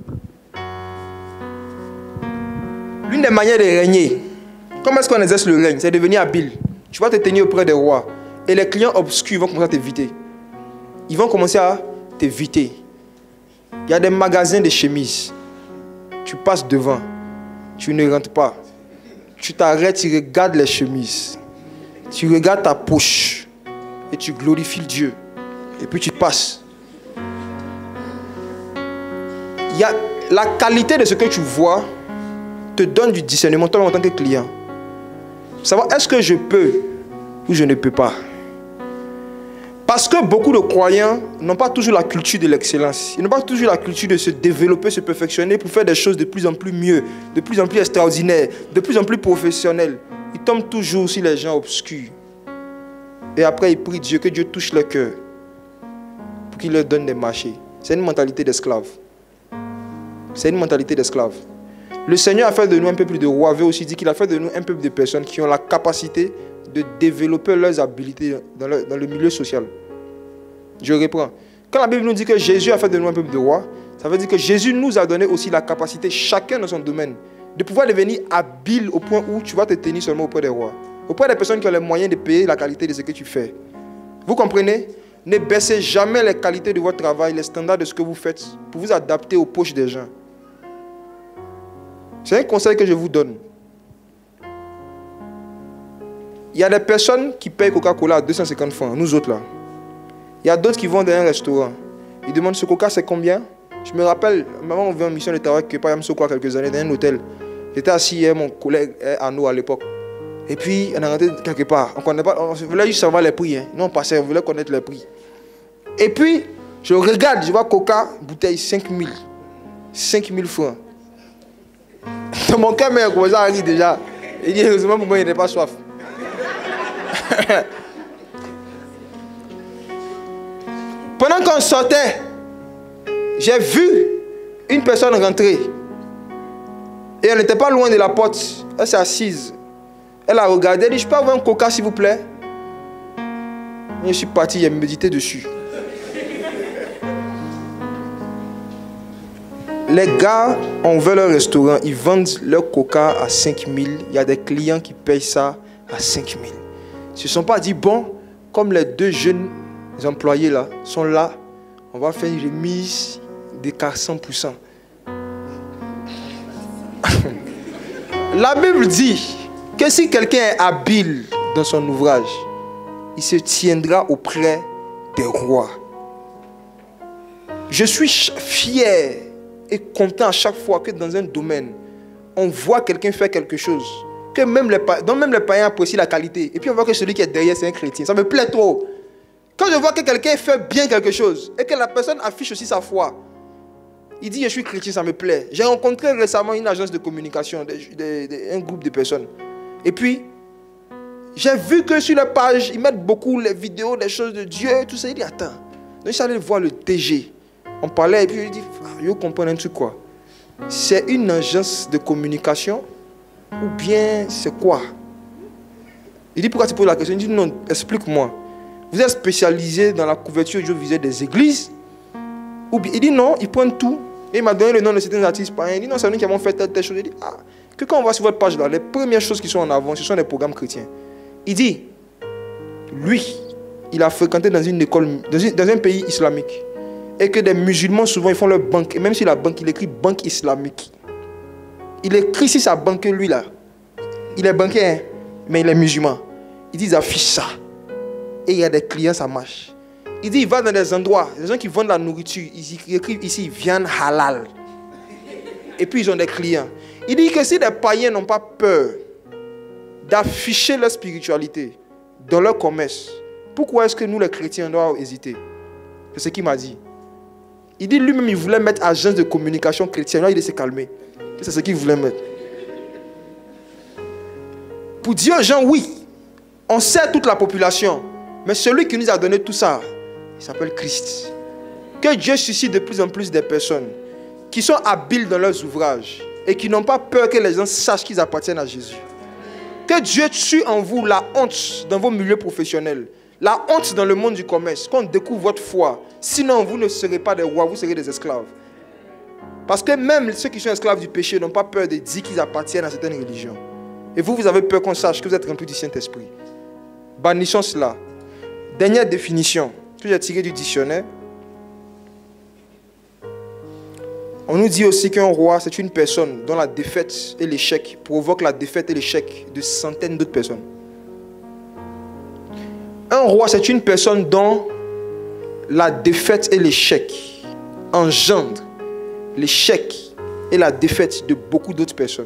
L'une des manières de régner, comment est-ce qu'on exerce le règne? C'est devenir habile. Tu vas te tenir auprès des rois. Et les clients obscurs vont commencer à t'éviter. Ils vont commencer à t'éviter. Il y a des magasins de chemises. Tu passes devant. Tu ne rentres pas. Tu t'arrêtes, tu regardes les chemises. Tu regardes ta poche. Et tu glorifies Dieu. Et puis tu passes. Il y a la qualité de ce que tu vois te donne du discernement toi en tant que client. Savoir est-ce que je peux ou je ne peux pas. Parce que beaucoup de croyants n'ont pas toujours la culture de l'excellence. Ils n'ont pas toujours la culture de se développer, se perfectionner pour faire des choses de plus en plus mieux, de plus en plus extraordinaires, de plus en plus professionnelles. Ils tombent toujours sur les gens obscurs. Et après, ils prient Dieu, que Dieu touche leur cœur pour qu'il leur donne des marchés. C'est une mentalité d'esclave. C'est une mentalité d'esclave. Le Seigneur a fait de nous un peuple de rois, avait aussi dit qu'il a fait de nous un peuple de personnes qui ont la capacité de développer leurs habilités dans le milieu social. Je reprends. Quand la Bible nous dit que Jésus a fait de nous un peuple de rois, ça veut dire que Jésus nous a donné aussi la capacité, chacun dans son domaine, de pouvoir devenir habile au point où tu vas te tenir seulement auprès des rois, auprès des personnes qui ont les moyens de payer la qualité de ce que tu fais. Vous comprenez? Ne baissez jamais les qualités de votre travail, les standards de ce que vous faites, pour vous adapter aux poches des gens. C'est un conseil que je vous donne. Il y a des personnes qui payent Coca-Cola à 250 francs, nous autres là. Il y a d'autres qui vont dans un restaurant. Ils demandent ce Coca c'est combien? Je me rappelle, maman on vient en mission de travail quelque part à Msokwa quelques années dans un hôtel. J'étais assis hier, mon collègue Arnaud à l'époque. Et puis on a rentré quelque part. On voulait juste savoir les prix. Hein. Nous on passait, on voulait connaître les prix. Et puis je regarde, je vois Coca, bouteille 5000. 5000 francs. Dans mon cœur, mais commence à rire déjà. Il dit heureusement pour moi il n'est pas soif. Pendant qu'on sortait, j'ai vu une personne rentrer. Et elle n'était pas loin de la porte. Elle s'est assise. Elle a regardé. Elle dit, je peux avoir un coca s'il vous plaît? Et je suis parti, j'ai médité dessus. Les gars ont ouvert leur restaurant. Ils vendent leur coca à 5000. Il y a des clients qui payent ça à 5000. Ils ne se sont pas dit, bon, comme les deux jeunes employés là sont là, on va faire une remise de 400%. La Bible dit que si quelqu'un est habile dans son ouvrage, il se tiendra auprès des rois. Je suis fier et content à chaque fois que dans un domaine, on voit quelqu'un faire quelque chose, que même les païens apprécient la qualité. Et puis on voit que celui qui est derrière, c'est un chrétien. Ça me plaît trop. Quand je vois que quelqu'un fait bien quelque chose et que la personne affiche aussi sa foi, il dit je suis chrétien, ça me plaît. J'ai rencontré récemment une agence de communication, un groupe de personnes. Et puis, j'ai vu que sur leur page, ils mettent beaucoup les vidéos, les choses de Dieu, tout ça. Il dit attends, donc je suis allé voir le DG. On parlait et puis il dit, je comprends un truc quoi. C'est une agence de communication ou bien c'est quoi? Il dit pourquoi tu poses la question? Il dit non, explique-moi. Vous êtes spécialisé dans la couverture audiovisuelle des églises? Ou bien, il dit non, ils prennent tout. Et il m'a donné le nom de certains artistes païens. Il dit non, c'est nous qui avons fait telle chose. Il dit ah, que quand on va sur votre page là, les premières choses qui sont en avant, ce sont les programmes chrétiens. Il dit, lui, il a fréquenté dans une école, dans un pays islamique. Et que des musulmans, souvent, ils font leur banque. Et même sur la banque, il écrit banque islamique. Il écrit sur sa banque, lui là. Il est banquier, hein, mais il est musulman. Il dit, ils affichent ça. Et il y a des clients, ça marche. Il dit, il va dans des endroits, des gens qui vendent la nourriture. Ils écrivent ici, viande halal. Et puis, ils ont des clients. Il dit que si les païens n'ont pas peur d'afficher leur spiritualité dans leur commerce, pourquoi est-ce que nous les chrétiens doivent hésiter? C'est ce qu'il m'a dit. Il dit lui-même il voulait mettre agence de communication chrétienne. Là il s'est calmé. C'est ce qu'il voulait mettre. Pour dire aux gens, oui, on sert toute la population, mais celui qui nous a donné tout ça, il s'appelle Christ. Que Dieu suscite de plus en plus des personnes qui sont habiles dans leurs ouvrages et qui n'ont pas peur que les gens sachent qu'ils appartiennent à Jésus. Que Dieu tue en vous la honte dans vos milieux professionnels, la honte dans le monde du commerce, qu'on découvre votre foi. Sinon, vous ne serez pas des rois, vous serez des esclaves. Parce que même ceux qui sont esclaves du péché n'ont pas peur de dire qu'ils appartiennent à certaines religions. Et vous, vous avez peur qu'on sache que vous êtes remplis du Saint-Esprit. Bannissons cela. Dernière définition que j'ai tirée du dictionnaire. On nous dit aussi qu'un roi, c'est une personne dont la défaite et l'échec provoquent la défaite et l'échec de centaines d'autres personnes. Un roi, c'est une personne dont la défaite et l'échec engendrent l'échec et la défaite de beaucoup d'autres personnes.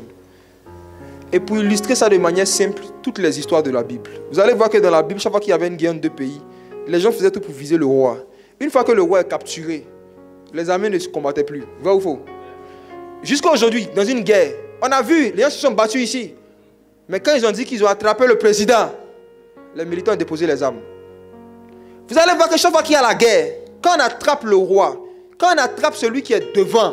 Et pour illustrer ça de manière simple, toutes les histoires de la Bible. Vous allez voir que dans la Bible, chaque fois qu'il y avait une guerre entre deux pays, les gens faisaient tout pour viser le roi. Une fois que le roi est capturé, les armées ne se combattaient plus. Vrai ou faux? Jusqu'à aujourd'hui, dans une guerre, on a vu, les gens se sont battus ici. Mais quand ils ont dit qu'ils ont attrapé le président, les militaires ont déposé les armes. Vous allez voir que chaque fois qu'il y a la guerre, quand on attrape le roi, quand on attrape celui qui est devant,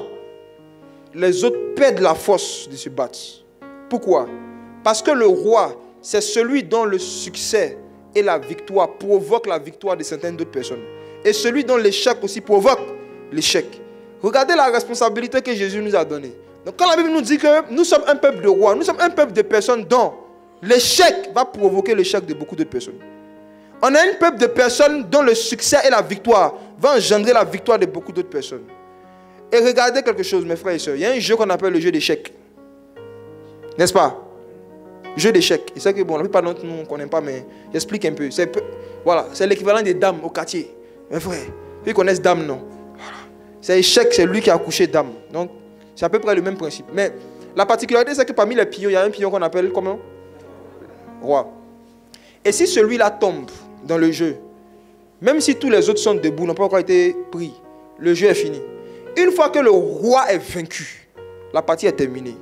les autres perdent la force de se battre. Pourquoi? Parce que le roi, c'est celui dont le succès et la victoire provoquent la victoire de certaines d'autres personnes. Et celui dont l'échec aussi provoque l'échec. Regardez la responsabilité que Jésus nous a donnée. Donc quand la Bible nous dit que nous sommes un peuple de rois, nous sommes un peuple de personnes dont l'échec va provoquer l'échec de beaucoup d'autres personnes. On a un peuple de personnes dont le succès et la victoire va engendrer la victoire de beaucoup d'autres personnes. Et regardez quelque chose, mes frères et sœurs. Il y a un jeu qu'on appelle le jeu d'échecs. N'est-ce pas? Jeu d'échecs. Et c'est que bon, la plupart d'entre nous, on ne connaît pas, mais j'explique un peu. Voilà, c'est l'équivalent des dames au quartier. Mes frères, ils connaissent dames, non? Voilà. C'est échec, c'est lui qui a accouché dame. Donc, c'est à peu près le même principe. Mais la particularité, c'est que parmi les pions, il y a un pion qu'on appelle comment? Roi. Et si celui-là tombe dans le jeu, même si tous les autres sont debout, n'ont pas encore été pris, le jeu est fini. Une fois que le roi est vaincu, la partie est terminée.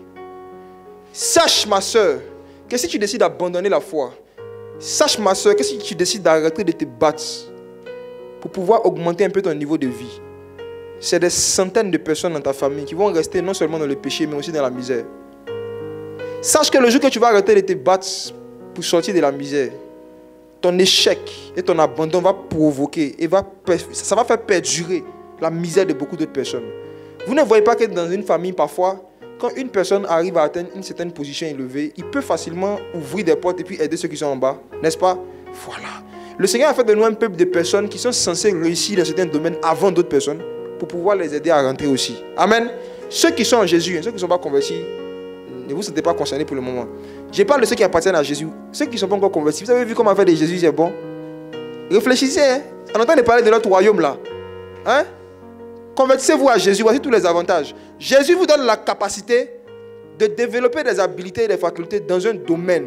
Sache, ma soeur, que si tu décides d'abandonner la foi, sache, ma soeur, que si tu décides d'arrêter de te battre pour pouvoir augmenter un peu ton niveau de vie, c'est des centaines de personnes dans ta famille qui vont rester non seulement dans le péché, mais aussi dans la misère. Sache que le jour que tu vas arrêter de te battre pour sortir de la misère, ton échec et ton abandon va provoquer et ça va faire perdurer la misère de beaucoup d'autres personnes. Vous ne voyez pas que dans une famille, parfois, quand une personne arrive à atteindre une certaine position élevée, il peut facilement ouvrir des portes et puis aider ceux qui sont en bas. N'est-ce pas? Voilà. Le Seigneur a fait de nous un peuple de personnes qui sont censées réussir dans certains domaines avant d'autres personnes pour pouvoir les aider à rentrer aussi. Amen. Ceux qui sont en Jésus, ceux qui ne sont pas convertis, ne vous sentez pas concernés pour le moment. Je parle de ceux qui appartiennent à Jésus. Ceux qui ne sont pas encore convertis, vous avez vu comment faire de Jésus, c'est bon? Réfléchissez, hein? On entend parler de notre royaume là. Hein? Convertissez-vous à Jésus, voici tous les avantages. Jésus vous donne la capacité de développer des habilités et des facultés dans un domaine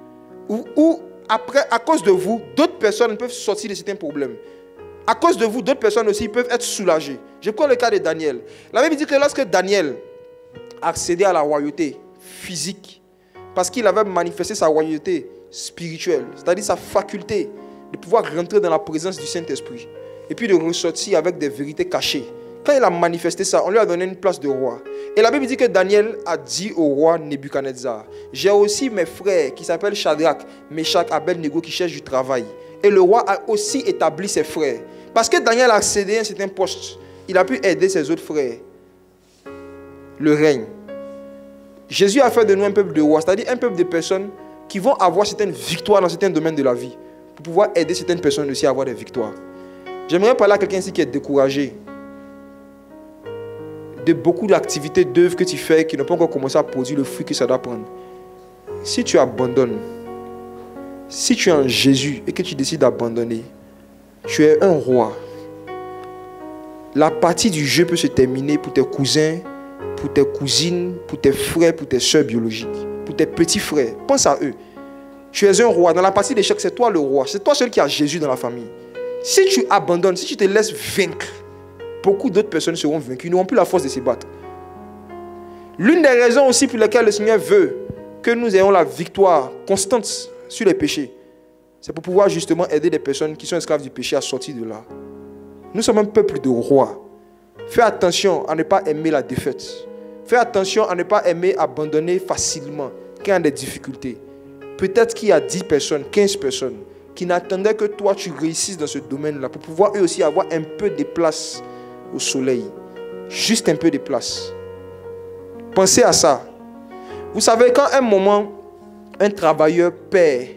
où après, à cause de vous, d'autres personnes peuvent sortir de certains problèmes. À cause de vous, d'autres personnes aussi peuvent être soulagées. Je prends le cas de Daniel. La Bible dit que lorsque Daniel accédait à la royauté physique, parce qu'il avait manifesté sa royauté spirituelle, c'est-à-dire sa faculté de pouvoir rentrer dans la présence du Saint-Esprit, et puis de ressortir avec des vérités cachées. Quand il a manifesté ça, on lui a donné une place de roi. Et la Bible dit que Daniel a dit au roi Nebuchadnezzar, j'ai aussi mes frères qui s'appellent Shadrach, Meshach, Abednego qui cherchent du travail. Et le roi a aussi établi ses frères. Parce que Daniel a accédé à un certain poste, il a pu aider ses autres frères. Le règne. Jésus a fait de nous un peuple de rois, c'est-à-dire un peuple de personnes qui vont avoir certaines victoires dans certains domaines de la vie, pour pouvoir aider certaines personnes aussi à avoir des victoires. J'aimerais parler à quelqu'un ici qui est découragé de beaucoup d'activités, d'œuvres que tu fais qui n'ont pas encore commencé à produire le fruit que ça doit prendre. Si tu abandonnes, si tu es en Jésus et que tu décides d'abandonner, tu es un roi. La partie du jeu peut se terminer pour tes cousins, pour tes cousines, pour tes frères, pour tes soeurs biologiques, pour tes petits frères. Pense à eux. Tu es un roi. Dans la partie d'échecs, c'est toi le roi. C'est toi celui qui a Jésus dans la famille. Si tu abandonnes, si tu te laisses vaincre, beaucoup d'autres personnes seront vaincues. Ils n'auront plus la force de se battre. L'une des raisons aussi pour lesquelles le Seigneur veut que nous ayons la victoire constante sur les péchés, c'est pour pouvoir justement aider des personnes qui sont esclaves du péché à sortir de là. Nous sommes un peuple de rois. Fais attention à ne pas aimer la défaite. Fais attention à ne pas aimer abandonner facilement quand il y a des difficultés. Peut-être qu'il y a 10 personnes, 15 personnes qui n'attendaient que toi tu réussisses dans ce domaine-là pour pouvoir eux aussi avoir un peu de place au soleil. Juste un peu de place. Pensez à ça. Vous savez, quand un moment, un travailleur perd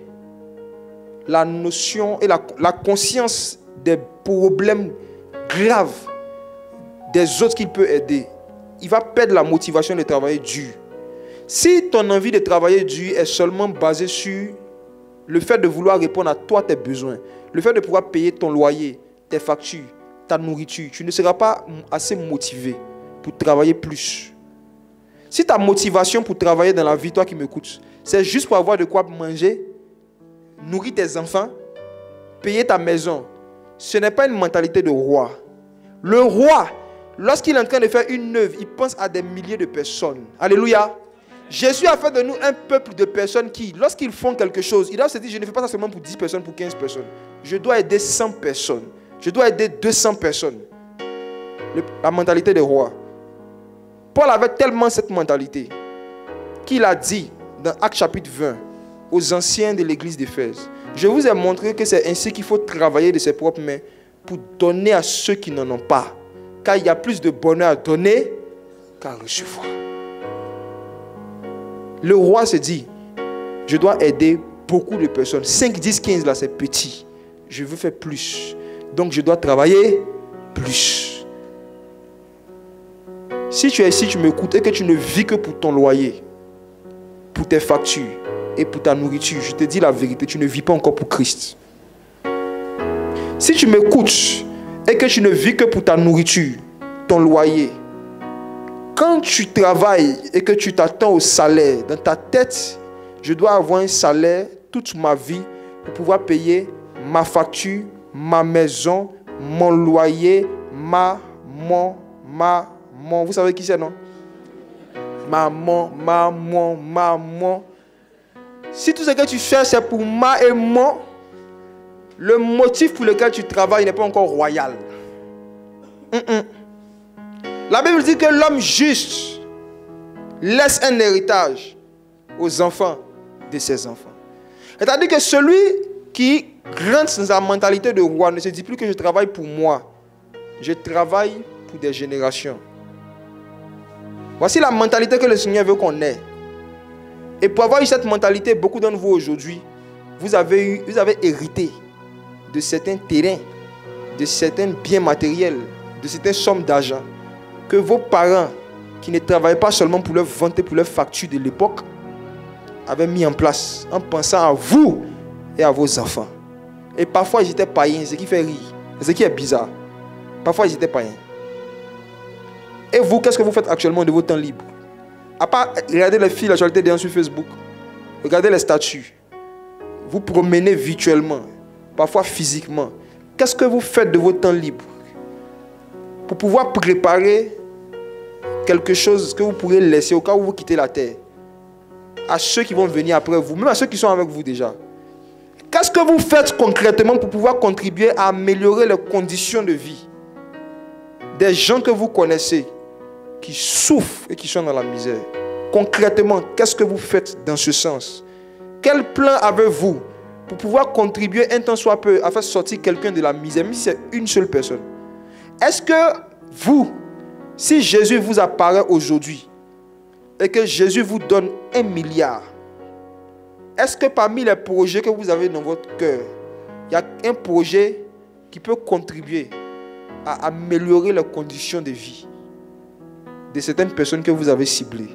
la notion et la conscience des problèmes graves des autres qu'il peut aider, il va perdre la motivation de travailler dur. Si ton envie de travailler dur est seulement basée sur le fait de vouloir répondre à toi tes besoins, le fait de pouvoir payer ton loyer, tes factures, ta nourriture, tu ne seras pas assez motivé pour travailler plus. Si ta motivation pour travailler dans la vie, toi qui m'écoutes, c'est juste pour avoir de quoi manger, nourrir tes enfants, payer ta maison, ce n'est pas une mentalité de roi. Le roi, lorsqu'il est en train de faire une œuvre, il pense à des milliers de personnes. Alléluia. Jésus a fait de nous un peuple de personnes qui, lorsqu'ils font quelque chose, ils doivent se dire, je ne fais pas ça seulement pour 10 personnes, pour 15 personnes. Je dois aider 100 personnes. Je dois aider 200 personnes. La mentalité des rois. Paul avait tellement cette mentalité qu'il a dit dans Actes chapitre 20 aux anciens de l'église d'Éphèse, je vous ai montré que c'est ainsi qu'il faut travailler de ses propres mains pour donner à ceux qui n'en ont pas. Car il y a plus de bonheur à donner qu'à recevoir. Le roi se dit, je dois aider beaucoup de personnes. 5, 10, 15 là, c'est petit. Je veux faire plus. Donc je dois travailler plus. Si tu es ici, tu m'écoutes et que tu ne vis que pour ton loyer, pour tes factures et pour ta nourriture, je te dis la vérité, tu ne vis pas encore pour Christ. Si tu m'écoutes et que tu ne vis que pour ta nourriture, ton loyer, quand tu travailles et que tu t'attends au salaire, dans ta tête, je dois avoir un salaire toute ma vie pour pouvoir payer ma facture, ma maison, mon loyer, mon. Vous savez qui c'est, non? Maman. Si tout ce que tu fais, c'est pour ma et mon, le motif pour lequel tu travailles n'est pas encore royal. La Bible dit que l'homme juste laisse un héritage aux enfants de ses enfants. C'est-à-dire que celui qui rentre dans sa mentalité de roi ne se dit plus que je travaille pour moi. Je travaille pour des générations. Voici la mentalité que le Seigneur veut qu'on ait. Et pour avoir eu cette mentalité, beaucoup d'entre vous aujourd'hui, vous avez hérité de certains terrains, de certains biens matériels, de certaines sommes d'argent que vos parents, qui ne travaillaient pas seulement pour leur vente et pour leur facture de l'époque, avaient mis en place en pensant à vous et à vos enfants. Et parfois ils étaient païens, ce qui fait rire, ce qui est bizarre. Parfois ils étaient païens. Et vous, qu'est-ce que vous faites actuellement de vos temps libres? À part regarder les filles, l'actualité des gens sur Facebook, regardez les statuts, vous promenez virtuellement, parfois physiquement. Qu'est-ce que vous faites de vos temps libres pour pouvoir préparer quelque chose que vous pourrez laisser au cas où vous quittez la terre à ceux qui vont venir après vous, même à ceux qui sont avec vous déjà? Qu'est-ce que vous faites concrètement pour pouvoir contribuer à améliorer les conditions de vie des gens que vous connaissez qui souffrent et qui sont dans la misère? Concrètement, qu'est-ce que vous faites dans ce sens? Quel plan avez-vous pour pouvoir contribuer un temps soit peu à faire sortir quelqu'un de la misère, même si c'est une seule personne? Est-ce que vous, si Jésus vous apparaît aujourd'hui et que Jésus vous donne 1 milliard, est-ce que parmi les projets que vous avez dans votre cœur, il y a un projet qui peut contribuer à améliorer les conditions de vie de certaines personnes que vous avez ciblées?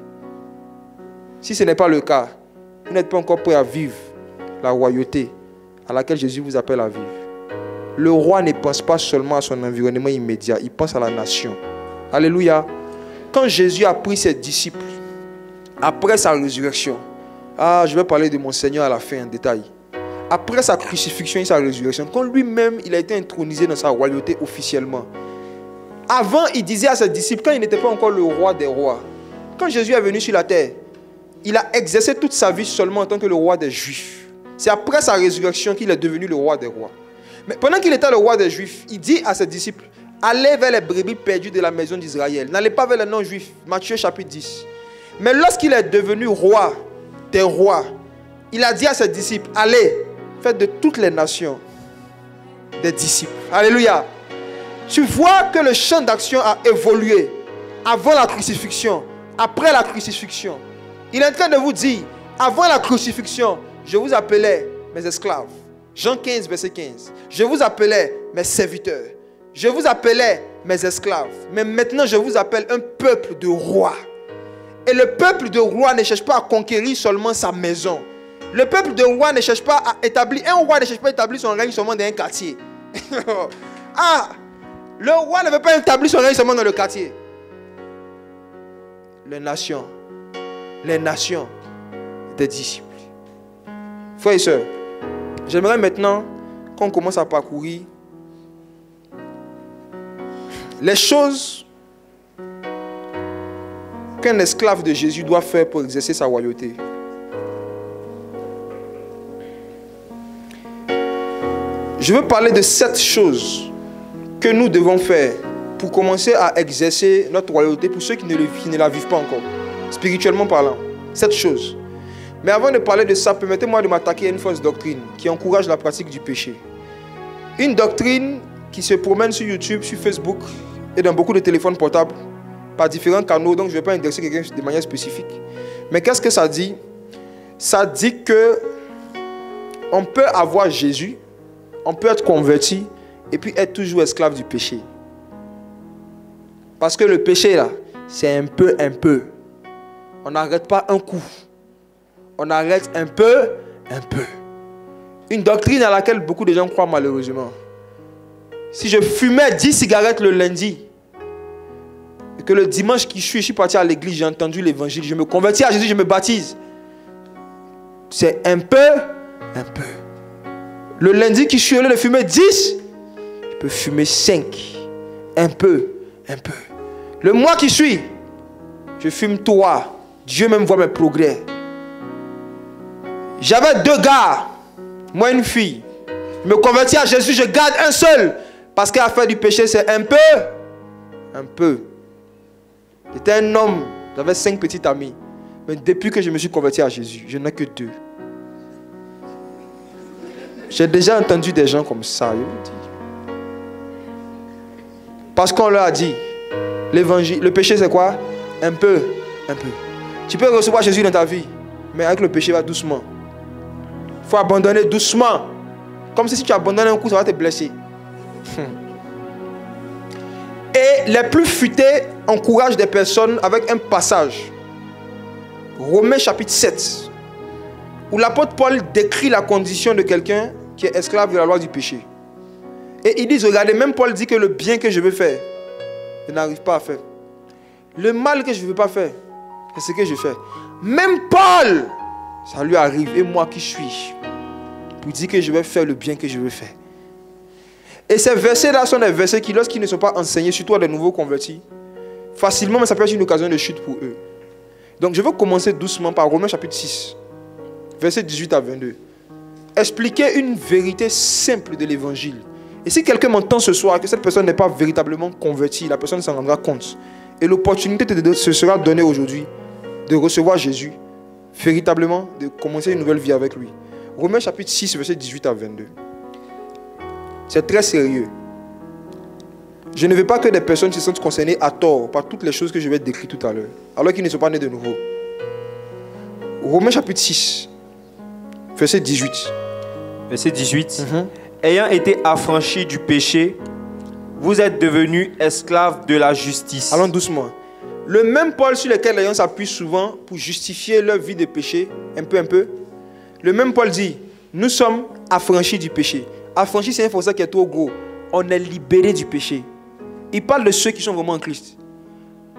Si ce n'est pas le cas, vous n'êtes pas encore prêt à vivre la royauté à laquelle Jésus vous appelle à vivre. Le roi ne pense pas seulement à son environnement immédiat, il pense à la nation. Alléluia. quand Jésus a pris ses disciples, après sa résurrection, je vais parler de mon Seigneur à la fin en détail. Après sa crucifixion et sa résurrection, quand lui-même il a été intronisé dans sa royauté officiellement, avant il disait à ses disciples, quand il n'était pas encore le roi des rois, quand Jésus est venu sur la terre, il a exercé toute sa vie seulement en tant que le roi des Juifs. C'est après sa résurrection qu'il est devenu le roi des rois. Mais pendant qu'il était le roi des Juifs, il dit à ses disciples, allez vers les brebis perdues de la maison d'Israël. N'allez pas vers les non-juifs. Matthieu chapitre 10. Mais lorsqu'il est devenu roi des rois, il a dit à ses disciples, allez, faites de toutes les nations des disciples. Alléluia. Tu vois que le champ d'action a évolué avant la crucifixion, après la crucifixion. Il est en train de vous dire, avant la crucifixion, je vous appelais mes esclaves. Jean 15, verset 15. Je vous appelais mes serviteurs. Je vous appelais mes esclaves. Mais maintenant, je vous appelle un peuple de rois. Et le peuple de rois ne cherche pas à conquérir seulement sa maison. Le peuple de roi ne cherche pas à établir... Un roi ne cherche pas à établir son règne seulement dans un quartier. Le roi ne veut pas établir son règne seulement dans le quartier. Les nations des disciples. Frères et sœurs, j'aimerais maintenant qu'on commence à parcourir les choses qu'un esclave de Jésus doit faire pour exercer sa royauté. Je veux parler de 7 choses que nous devons faire pour commencer à exercer notre royauté pour ceux qui ne la vivent pas encore, spirituellement parlant. 7 choses. Mais avant de parler de ça, permettez-moi de m'attaquer à une fausse doctrine qui encourage la pratique du péché. Une doctrine qui se promène sur YouTube, sur Facebook et dans beaucoup de téléphones portables par différents canaux, donc je ne vais pas indexer quelqu'un de manière spécifique. Mais qu'est-ce que ça dit? Ça dit que on peut avoir Jésus, on peut être converti et puis être toujours esclave du péché. Parce que le péché là, c'est un peu. On n'arrête pas un coup. On arrête un peu. Une doctrine à laquelle beaucoup de gens croient malheureusement. Si je fumais 10 cigarettes le lundi, et que le dimanche qui je suis parti à l'église, j'ai entendu l'évangile, je me convertis à Jésus, je me baptise. C'est un peu. Le lundi qui je suis, au lieu de fumer 10, je peux fumer 5. Un peu. Le mois qui suit, je fume 3. Dieu même voit mes progrès. J'avais 2 gars, moi une fille. Je me convertis à Jésus, je garde un seul. Parce qu'à faire du péché, c'est un peu. J'étais un homme, j'avais 5 petits amis. Mais depuis que je me suis converti à Jésus, je n'ai que 2. J'ai déjà entendu des gens comme ça, je vous dis. Parce qu'on leur a dit, l'évangile, le péché c'est quoi? Un peu. Tu peux recevoir Jésus dans ta vie, mais avec le péché, va doucement. Il faut abandonner doucement. Comme si tu abandonnes un coup, ça va te blesser. Et les plus futés encouragent des personnes avec un passage. Romains chapitre 7. Où l'apôtre Paul décrit la condition de quelqu'un qui est esclave de la loi du péché. Et ils disent, regardez, même Paul dit que le bien que je veux faire, je n'arrive pas à faire. Le mal que je ne veux pas faire, c'est ce que je fais. Même Paul, ça lui arrive. Et moi qui suis, pour dire que je vais faire le bien que je veux faire. Et ces versets-là sont des versets qui, lorsqu'ils ne sont pas enseignés, surtout à des nouveaux convertis, facilement, mais ça peut être une occasion de chute pour eux. Donc je veux commencer doucement par Romains chapitre 6, versets 18 à 22. Expliquer une vérité simple de l'évangile. Et si quelqu'un m'entend ce soir que cette personne n'est pas véritablement convertie, la personne s'en rendra compte. Et l'opportunité se sera donnée aujourd'hui de recevoir Jésus, véritablement, de commencer une nouvelle vie avec lui. Romains chapitre 6, versets 18 à 22. C'est très sérieux. Je ne veux pas que des personnes se sentent concernées à tort par toutes les choses que je vais décrire tout à l'heure, alors qu'ils ne sont pas nés de nouveau. Romains chapitre 6, verset 18. Verset 18. Ayant été affranchis du péché, vous êtes devenus esclaves de la justice. Allons doucement. Le même Paul sur lequel les gens s'appuient souvent pour justifier leur vie de péché, un peu, le même Paul dit, nous sommes affranchis du péché. Affranchis, c'est un français qui est trop gros. On est libéré du péché. Il parle de ceux qui sont vraiment en Christ.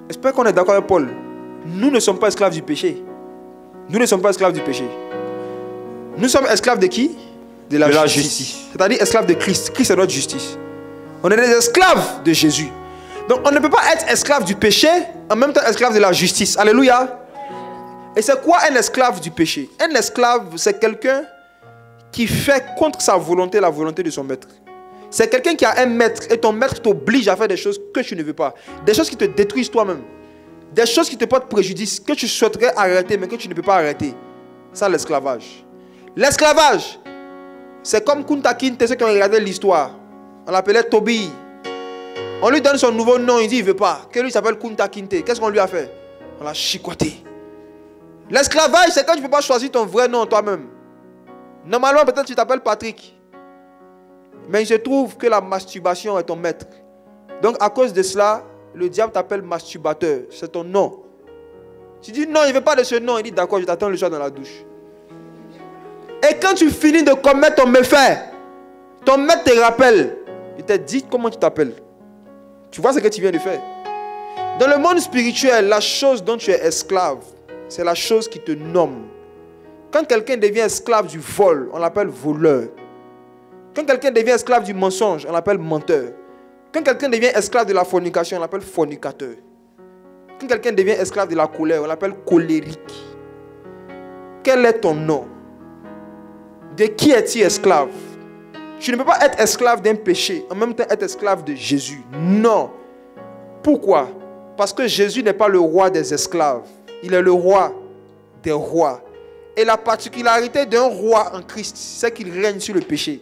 J'espère qu'on est d'accord avec Paul. Nous ne sommes pas esclaves du péché. Nous ne sommes pas esclaves du péché. Nous sommes esclaves de qui? De la justice. C'est-à-dire esclaves de Christ. Christ est notre justice. On est des esclaves de Jésus. Donc on ne peut pas être esclave du péché en même temps esclave de la justice. Alléluia. Et c'est quoi un esclave du péché? Un esclave, c'est quelqu'un qui fait contre sa volonté la volonté de son maître. C'est quelqu'un qui a un maître et ton maître t'oblige à faire des choses que tu ne veux pas. Des choses qui te détruisent toi-même. Des choses qui te portent préjudice, que tu souhaiterais arrêter mais que tu ne peux pas arrêter. Ça, l'esclavage. L'esclavage, c'est comme Kunta Kinte, ceux qui ont regardé l'histoire. On l'appelait Toby. On lui donne son nouveau nom, il dit il ne veut pas. Que lui s'appelle Kunta Kinte. Qu'est-ce qu'on lui a fait? On l'a chicoté. L'esclavage, c'est quand tu ne peux pas choisir ton vrai nom toi-même. Normalement, peut-être tu t'appelles Patrick. Mais il se trouve que la masturbation est ton maître. Donc, à cause de cela, le diable t'appelle masturbateur. C'est ton nom. Tu dis non, il ne veut pas de ce nom. Il dit d'accord, je t'attends le soir dans la douche. Et quand tu finis de commettre ton méfait, ton maître te rappelle. Il te dit comment tu t'appelles. Tu vois ce que tu viens de faire. Dans le monde spirituel, la chose dont tu es esclave, c'est la chose qui te nomme. Quand quelqu'un devient esclave du vol, on l'appelle voleur. Quand quelqu'un devient esclave du mensonge, on l'appelle menteur. Quand quelqu'un devient esclave de la fornication, on l'appelle fornicateur. Quand quelqu'un devient esclave de la colère, on l'appelle colérique. Quel est ton nom? De qui es-tu esclave? Tu ne peux pas être esclave d'un péché, en même temps être esclave de Jésus. Non. Pourquoi? Parce que Jésus n'est pas le roi des esclaves. Il est le roi des rois. Et la particularité d'un roi en Christ, c'est qu'il règne sur le péché.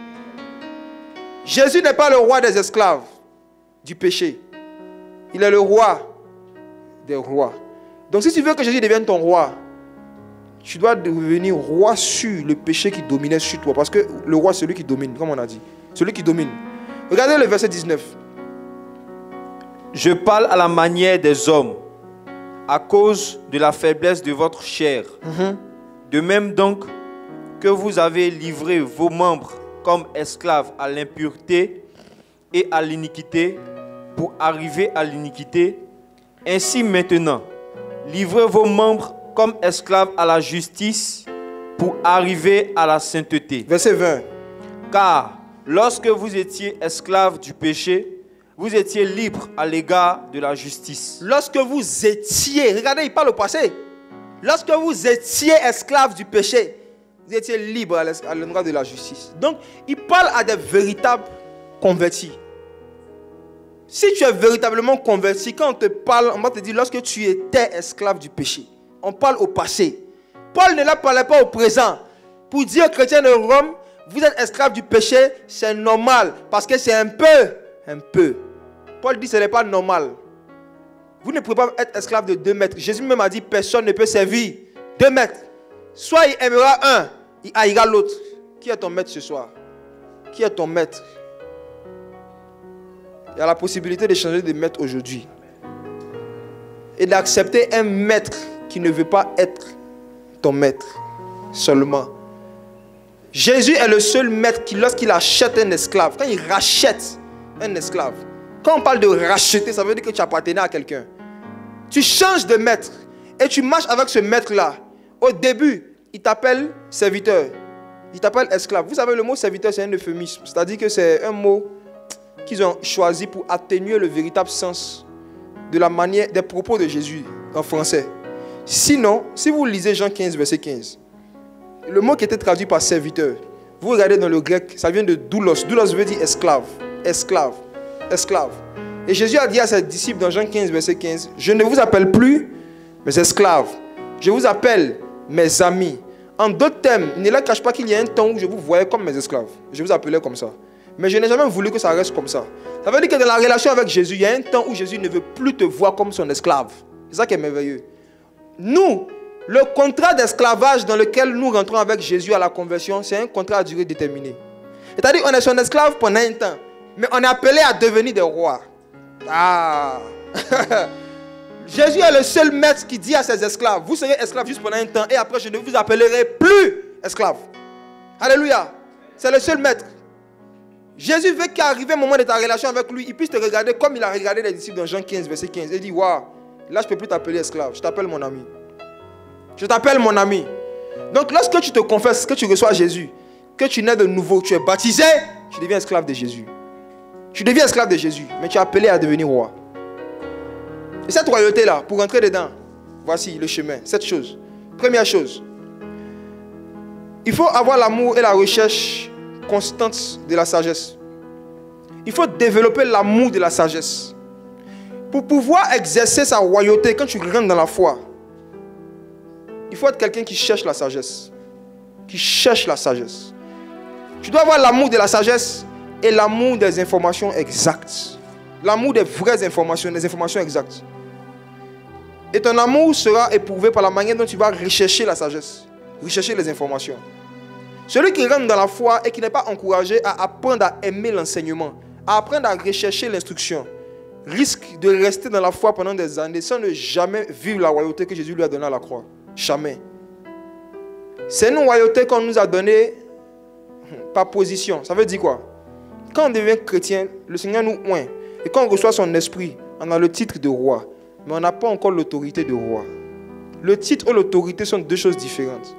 Jésus n'est pas le roi des esclaves du péché. Il est le roi des rois. Donc si tu veux que Jésus devienne ton roi, tu dois devenir roi sur le péché qui dominait sur toi. Parce que le roi, c'est celui qui domine, comme on a dit. Celui qui domine. Regardez le verset 19. Je parle à la manière des hommes, à cause de la faiblesse de votre chair. De même donc que vous avez livré vos membres comme esclaves à l'impureté et à l'iniquité pour arriver à l'iniquité, ainsi maintenant, livrez vos membres comme esclaves à la justice pour arriver à la sainteté. Verset 20. Car lorsque vous étiez esclaves du péché, vous étiez libres à l'égard de la justice. Lorsque vous étiez, regardez, il parle au passé. Lorsque vous étiez esclaves du péché, vous étiez libres à l'endroit de la justice. Donc, il parle à des véritables convertis. Si tu es véritablement converti, quand on te parle, on va te dire lorsque tu étais esclave du péché. On parle au passé. Paul ne la parlait pas au présent. Pour dire aux chrétiens de Rome, vous êtes esclaves du péché, c'est normal. Parce que c'est un peu. Paul dit que ce n'est pas normal. Vous ne pouvez pas être esclave de 2 maîtres. Jésus même a dit personne ne peut servir 2 maîtres. Soit il aimera un, il haïra l'autre. Qui est ton maître ce soir? Qui est ton maître? Il y a la possibilité de changer de maître aujourd'hui. Et d'accepter un maître qui ne veut pas être ton maître seulement. Jésus est le seul maître qui, lorsqu'il achète un esclave, quand il rachète un esclave, quand on parle de racheter, ça veut dire que tu appartenais à quelqu'un. Tu changes de maître et tu marches avec ce maître-là. Au début, il t'appelle serviteur. Il t'appelle esclave. Vous savez, le mot serviteur, c'est un euphémisme. C'est-à-dire que c'est un mot qu'ils ont choisi pour atténuer le véritable sens de la manière, des propos de Jésus en français. Sinon, si vous lisez Jean 15, verset 15, le mot qui était traduit par serviteur, vous regardez dans le grec, ça vient de doulos. Doulos veut dire esclave. Esclave. Esclave. Et Jésus a dit à ses disciples dans Jean 15, verset 15, je ne vous appelle plus mes esclaves. Je vous appelle mes amis. En d'autres termes, ne la cache pas qu'il y a un temps où je vous voyais comme mes esclaves. Je vous appelais comme ça. Mais je n'ai jamais voulu que ça reste comme ça. Ça veut dire que dans la relation avec Jésus, il y a un temps où Jésus ne veut plus te voir comme son esclave. C'est ça qui est merveilleux. Nous, le contrat d'esclavage dans lequel nous rentrons avec Jésus à la conversion, c'est un contrat à durée déterminée. C'est-à-dire qu'on est son esclave pendant un temps, mais on est appelé à devenir des rois. Ah Jésus est le seul maître qui dit à ses esclaves, vous serez esclaves juste pendant un temps et après je ne vous appellerai plus esclaves. Alléluia. C'est le seul maître. Jésus veut qu'arrive un moment de ta relation avec lui, il puisse te regarder comme il a regardé les disciples dans Jean 15, verset 15. Il dit, waouh, là je ne peux plus t'appeler esclave, je t'appelle mon ami. Je t'appelle mon ami. Donc lorsque tu te confesses, que tu reçois Jésus, que tu nais de nouveau, tu es baptisé, tu deviens esclave de Jésus. Tu deviens esclave de Jésus, mais tu es appelé à devenir roi. Et cette royauté-là, pour entrer dedans, voici le chemin, cette chose. Première chose, il faut avoir l'amour et la recherche constante de la sagesse. Il faut développer l'amour de la sagesse. Pour pouvoir exercer sa royauté, quand tu rentres dans la foi, il faut être quelqu'un qui cherche la sagesse. Qui cherche la sagesse. Tu dois avoir l'amour de la sagesse et l'amour des informations exactes. L'amour des vraies informations, des informations exactes. Et ton amour sera éprouvé par la manière dont tu vas rechercher la sagesse, rechercher les informations. Celui qui rentre dans la foi et qui n'est pas encouragé à apprendre à aimer l'enseignement, à apprendre à rechercher l'instruction, risque de rester dans la foi pendant des années sans ne jamais vivre la royauté que Jésus lui a donnée à la croix. Jamais. C'est une royauté qu'on nous a donnée par position. Ça veut dire quoi? Quand on devient chrétien, le Seigneur nous oint. Et quand on reçoit son esprit, on a le titre de roi. Mais on n'a pas encore l'autorité de roi. Le titre ou l'autorité sont deux choses différentes.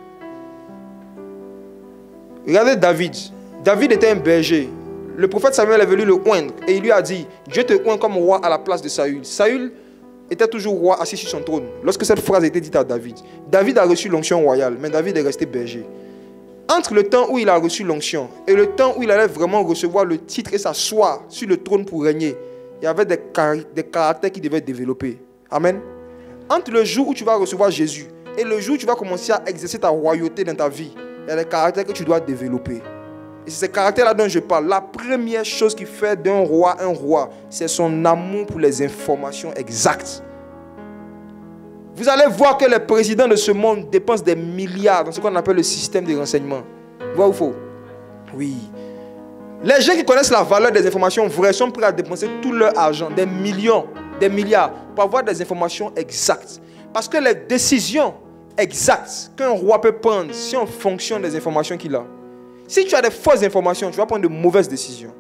Regardez David. David était un berger. Le prophète Samuel est venu le oindre. Et il lui a dit, Dieu te oint comme roi à la place de Saül. Saül était toujours roi assis sur son trône. Lorsque cette phrase a été dite à David, David a reçu l'onction royale, mais David est resté berger. Entre le temps où il a reçu l'onction et le temps où il allait vraiment recevoir le titre et s'asseoir sur le trône pour régner, il y avait des caractères qui devaient développer. Amen. Entre le jour où tu vas recevoir Jésus et le jour où tu vas commencer à exercer ta royauté dans ta vie, il y a des caractères que tu dois développer. Et c'est ces caractères-là dont je parle. La première chose qui fait d'un roi un roi, c'est son amour pour les informations exactes. Vous allez voir que les présidents de ce monde dépensent des milliards dans ce qu'on appelle le système de renseignement. Vrai ou faux? Oui. Les gens qui connaissent la valeur des informations vraies sont prêts à dépenser tout leur argent, des millions, des milliards, pour avoir des informations exactes. Parce que les décisions exactes qu'un roi peut prendre, si on fonctionne des informations qu'il a. Si tu as des fausses informations, tu vas prendre de mauvaises décisions.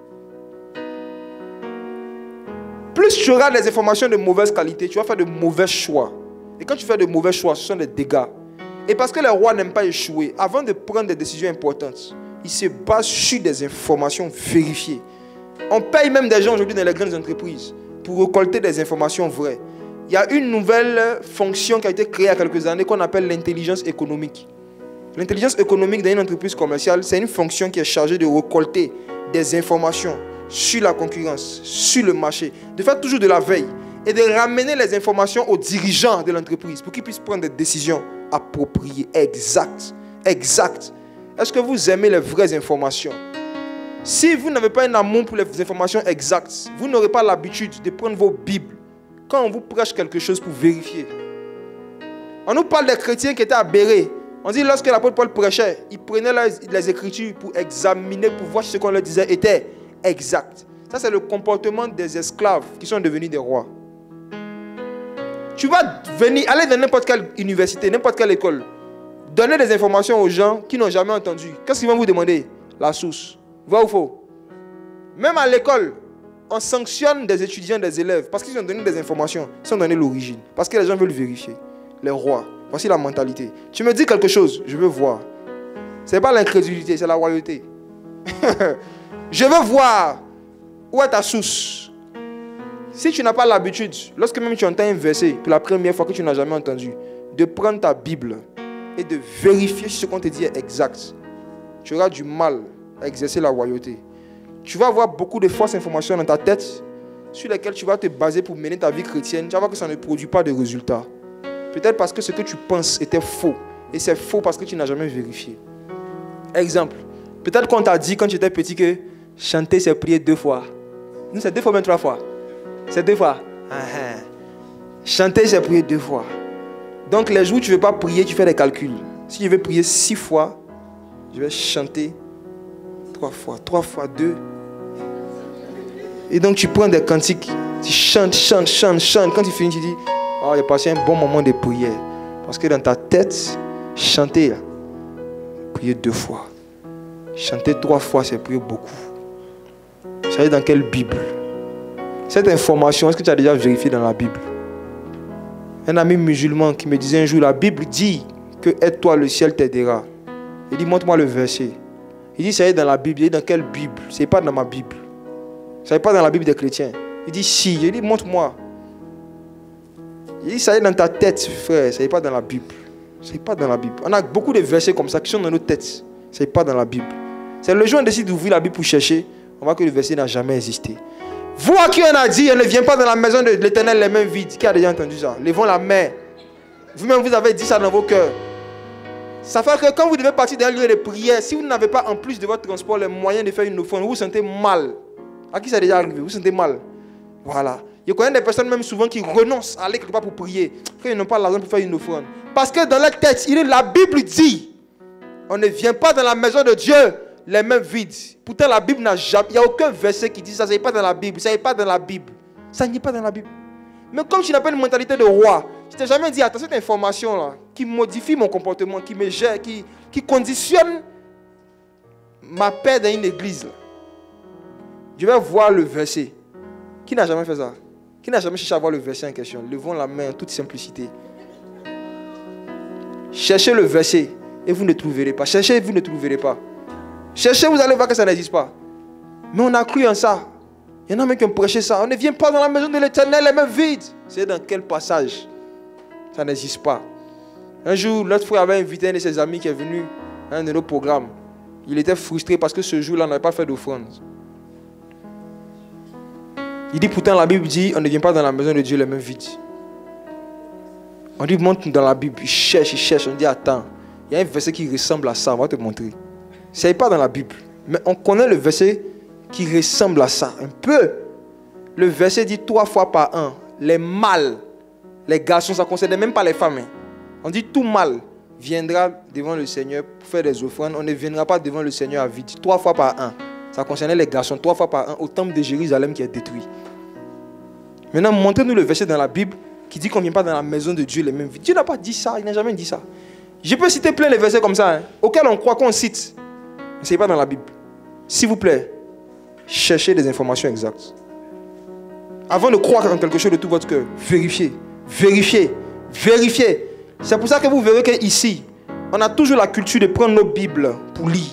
Plus tu auras des informations de mauvaise qualité, tu vas faire de mauvais choix. Et quand tu fais de mauvais choix, ce sont des dégâts. Et parce que les rois n'aiment pas échouer, avant de prendre des décisions importantes, ils se basent sur des informations vérifiées. On paye même des gens aujourd'hui dans les grandes entreprises pour récolter des informations vraies. Il y a une nouvelle fonction qui a été créée il y a quelques années qu'on appelle l'intelligence économique. L'intelligence économique dans une entreprise commerciale, c'est une fonction qui est chargée de récolter des informations sur la concurrence, sur le marché, de faire toujours de la veille et de ramener les informations aux dirigeants de l'entreprise pour qu'ils puissent prendre des décisions appropriées, exactes. Est-ce que vous aimez les vraies informations? Si vous n'avez pas un amour pour les informations exactes, vous n'aurez pas l'habitude de prendre vos Bibles quand on vous prêche quelque chose pour vérifier. On nous parle des chrétiens qui étaient à Béret. On dit lorsque l'apôtre Paul prêchait, il prenait les Écritures pour examiner, pour voir si ce qu'on leur disait était exact. Ça, c'est le comportement des esclaves qui sont devenus des rois. Tu vas venir, aller dans n'importe quelle université, n'importe quelle école, donner des informations aux gens qui n'ont jamais entendu. Qu'est-ce qu'ils vont vous demander? La source. Vrai ou faux? Même à l'école, on sanctionne des étudiants, des élèves, parce qu'ils ont donné des informations, ils ont donné l'origine. Parce que les gens veulent vérifier. Les rois. Voici la mentalité. Tu me dis quelque chose, je veux voir. Ce n'est pas l'incrédulité, c'est la royauté. Je veux voir où est ta source. Si tu n'as pas l'habitude, lorsque même tu entends un verset pour la première fois que tu n'as jamais entendu, de prendre ta Bible et de vérifier si ce qu'on te dit est exact, tu auras du mal à exercer la royauté. Tu vas avoir beaucoup de fausses informations dans ta tête sur lesquelles tu vas te baser pour mener ta vie chrétienne. Tu vas voir que ça ne produit pas de résultats. Peut-être parce que ce que tu penses était faux. Et c'est faux parce que tu n'as jamais vérifié. Exemple. Peut-être qu'on t'a dit quand tu étais petit que chanter c'est prier 2 fois. Nous c'est 2 fois même 3 fois. C'est 2 fois. Chanter c'est prier 2 fois. Donc les jours où tu ne veux pas prier, tu fais des calculs. Si je veux prier 6 fois, je vais chanter 3 fois. 3 fois 2. Et donc tu prends des cantiques. Tu chantes. Quand tu finis, tu dis... Oh, j'ai passé un bon moment de prière. Parce que dans ta tête, chanter, prier 2 fois. Chanter 3 fois, c'est prier beaucoup. Ça est dans quelle Bible? Cette information, est-ce que tu as déjà vérifié dans la Bible? Un ami musulman qui me disait un jour, la Bible dit que aide-toi, le ciel t'aidera. Il dit, montre-moi le verset. Il dit, ça est dans la Bible. Il dit, dans quelle Bible? Ce n'est pas dans ma Bible. Ça n'est pas dans la Bible des chrétiens. Il dit, si. Il dit, montre-moi. Il dit, ça est dans ta tête, frère. Ça n'est pas dans la Bible. Ce n'est pas dans la Bible. On a beaucoup de versets comme ça qui sont dans nos têtes. Ce n'est pas dans la Bible. C'est le jour où on décide d'ouvrir la Bible pour chercher, on voit que le verset n'a jamais existé. Vous à qui on a dit, on ne vient pas dans la maison de l'Éternel les mains vides. Qui a déjà entendu ça? Levons la main. Vous-même, vous avez dit ça dans vos cœurs. Ça fait que quand vous devez partir d'un lieu de prière, si vous n'avez pas en plus de votre transport les moyens de faire une offrande, vous vous sentez mal. À qui ça est déjà arrivé? Vous vous sentez mal. Voilà. Je connais des personnes même souvent qui renoncent à aller quelque part pour prier. Ils n'ont pas l'argent pour faire une offrande. Parce que dans leur tête, la Bible dit, on ne vient pas dans la maison de Dieu les mains vides. Pourtant la Bible n'a jamais, il n'y a aucun verset qui dit ça, ça n'est pas dans la Bible, ça n'est pas dans la Bible. Ça n'est pas dans la Bible. Mais comme tu n'as pas une mentalité de roi, je t'ai jamais dit, attends, cette information-là, qui modifie mon comportement, qui me gère, qui conditionne ma paix dans une église, là. Je vais voir le verset. Qui n'a jamais fait ça? Qui n'a jamais cherché à voir le verset en question? Levons la main en toute simplicité. Cherchez le verset et vous ne trouverez pas. Cherchez et vous ne trouverez pas. Cherchez, vous allez voir que ça n'existe pas. Mais on a cru en ça. Il y en a même qui ont prêché ça. On ne vient pas dans la maison de l'Éternel les mains vides. C'est dans quel passage? Ça n'existe pas. Un jour, notre frère avait invité un de ses amis qui est venu à un de nos programmes. Il était frustré parce que ce jour-là, on n'avait pas fait d'offrande. Il dit pourtant la Bible dit on ne vient pas dans la maison de Dieu les mains vides. On dit montre dans la Bible. Il cherche. On dit attends. Il y a un verset qui ressemble à ça. On va te montrer. Ce n'est pas dans la Bible. Mais on connaît le verset qui ressemble à ça. Un peu. Le verset dit 3 fois par an. Les mâles, les garçons, ça ne concerne même pas les femmes. Hein. On dit tout mâle viendra devant le Seigneur pour faire des offrandes. On ne viendra pas devant le Seigneur à vide. 3 fois par an. Ça concernait les garçons 3 fois par an au temple de Jérusalem qui est détruit. Maintenant, montrez-nous le verset dans la Bible qui dit qu'on ne vient pas dans la maison de Dieu les mêmes vides. Dieu n'a pas dit ça, il n'a jamais dit ça. Je peux citer plein de versets comme ça, hein, auxquels on croit qu'on cite. Mais ce n'est pas dans la Bible. S'il vous plaît, cherchez des informations exactes. Avant de croire en quelque chose de tout votre cœur, vérifiez, vérifiez, vérifiez. C'est pour ça que vous verrez qu'ici, on a toujours la culture de prendre nos Bibles pour lire.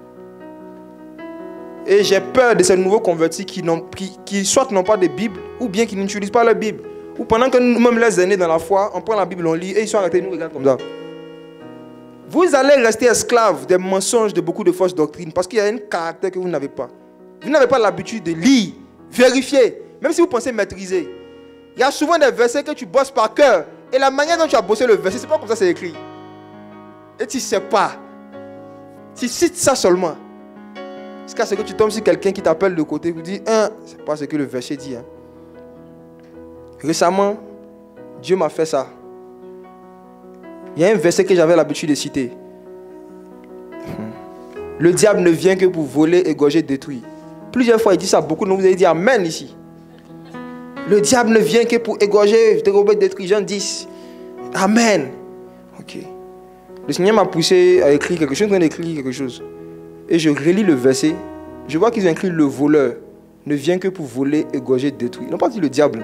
Et j'ai peur de ces nouveaux convertis qui soit n'ont pas de Bible, ou bien qui n'utilisent pas la Bible. Ou pendant que nous-mêmes les aînés dans la foi, on prend la Bible, on lit, et ils sont arrêtés, ils nous regardent comme ça. Vous allez rester esclaves des mensonges de beaucoup de fausses doctrines, parce qu'il y a un caractère que vous n'avez pas. Vous n'avez pas l'habitude de lire, vérifier, même si vous pensez maîtriser. Il y a souvent des versets que tu bosses par cœur, et la manière dont tu as bossé le verset, c'est pas comme ça c'est écrit. Et tu ne sais pas. Tu cites ça seulement. Jusqu'à ce que tu tombes sur quelqu'un qui t'appelle de côté et vous dit, c'est pas ce que le verset dit. Hein. Récemment, Dieu m'a fait ça. Il y a un verset que j'avais l'habitude de citer. Le diable ne vient que pour voler, égorger, détruire. Plusieurs fois, il dit ça. Beaucoup de vous avez dit Amen ici. Le diable ne vient que pour égorger, dérober, détruire. Jean 10. Amen. Ok. Le Seigneur m'a poussé à écrire quelque chose. Je suis en train d'écrire quelque chose. Et je relis le verset. Je vois qu'ils ont écrit le voleur ne vient que pour voler, égorger, détruire. Ils n'ont pas dit le diable.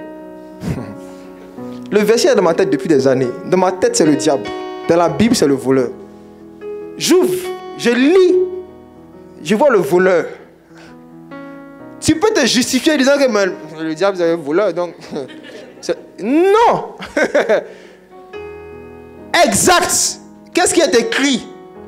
Le verset est dans ma tête depuis des années. Dans ma tête, c'est le diable. Dans la Bible, c'est le voleur. J'ouvre, je lis, je vois le voleur. Tu peux te justifier en disant que le diable est un voleur. Donc, non. Exact. Qu'est-ce qui est écrit?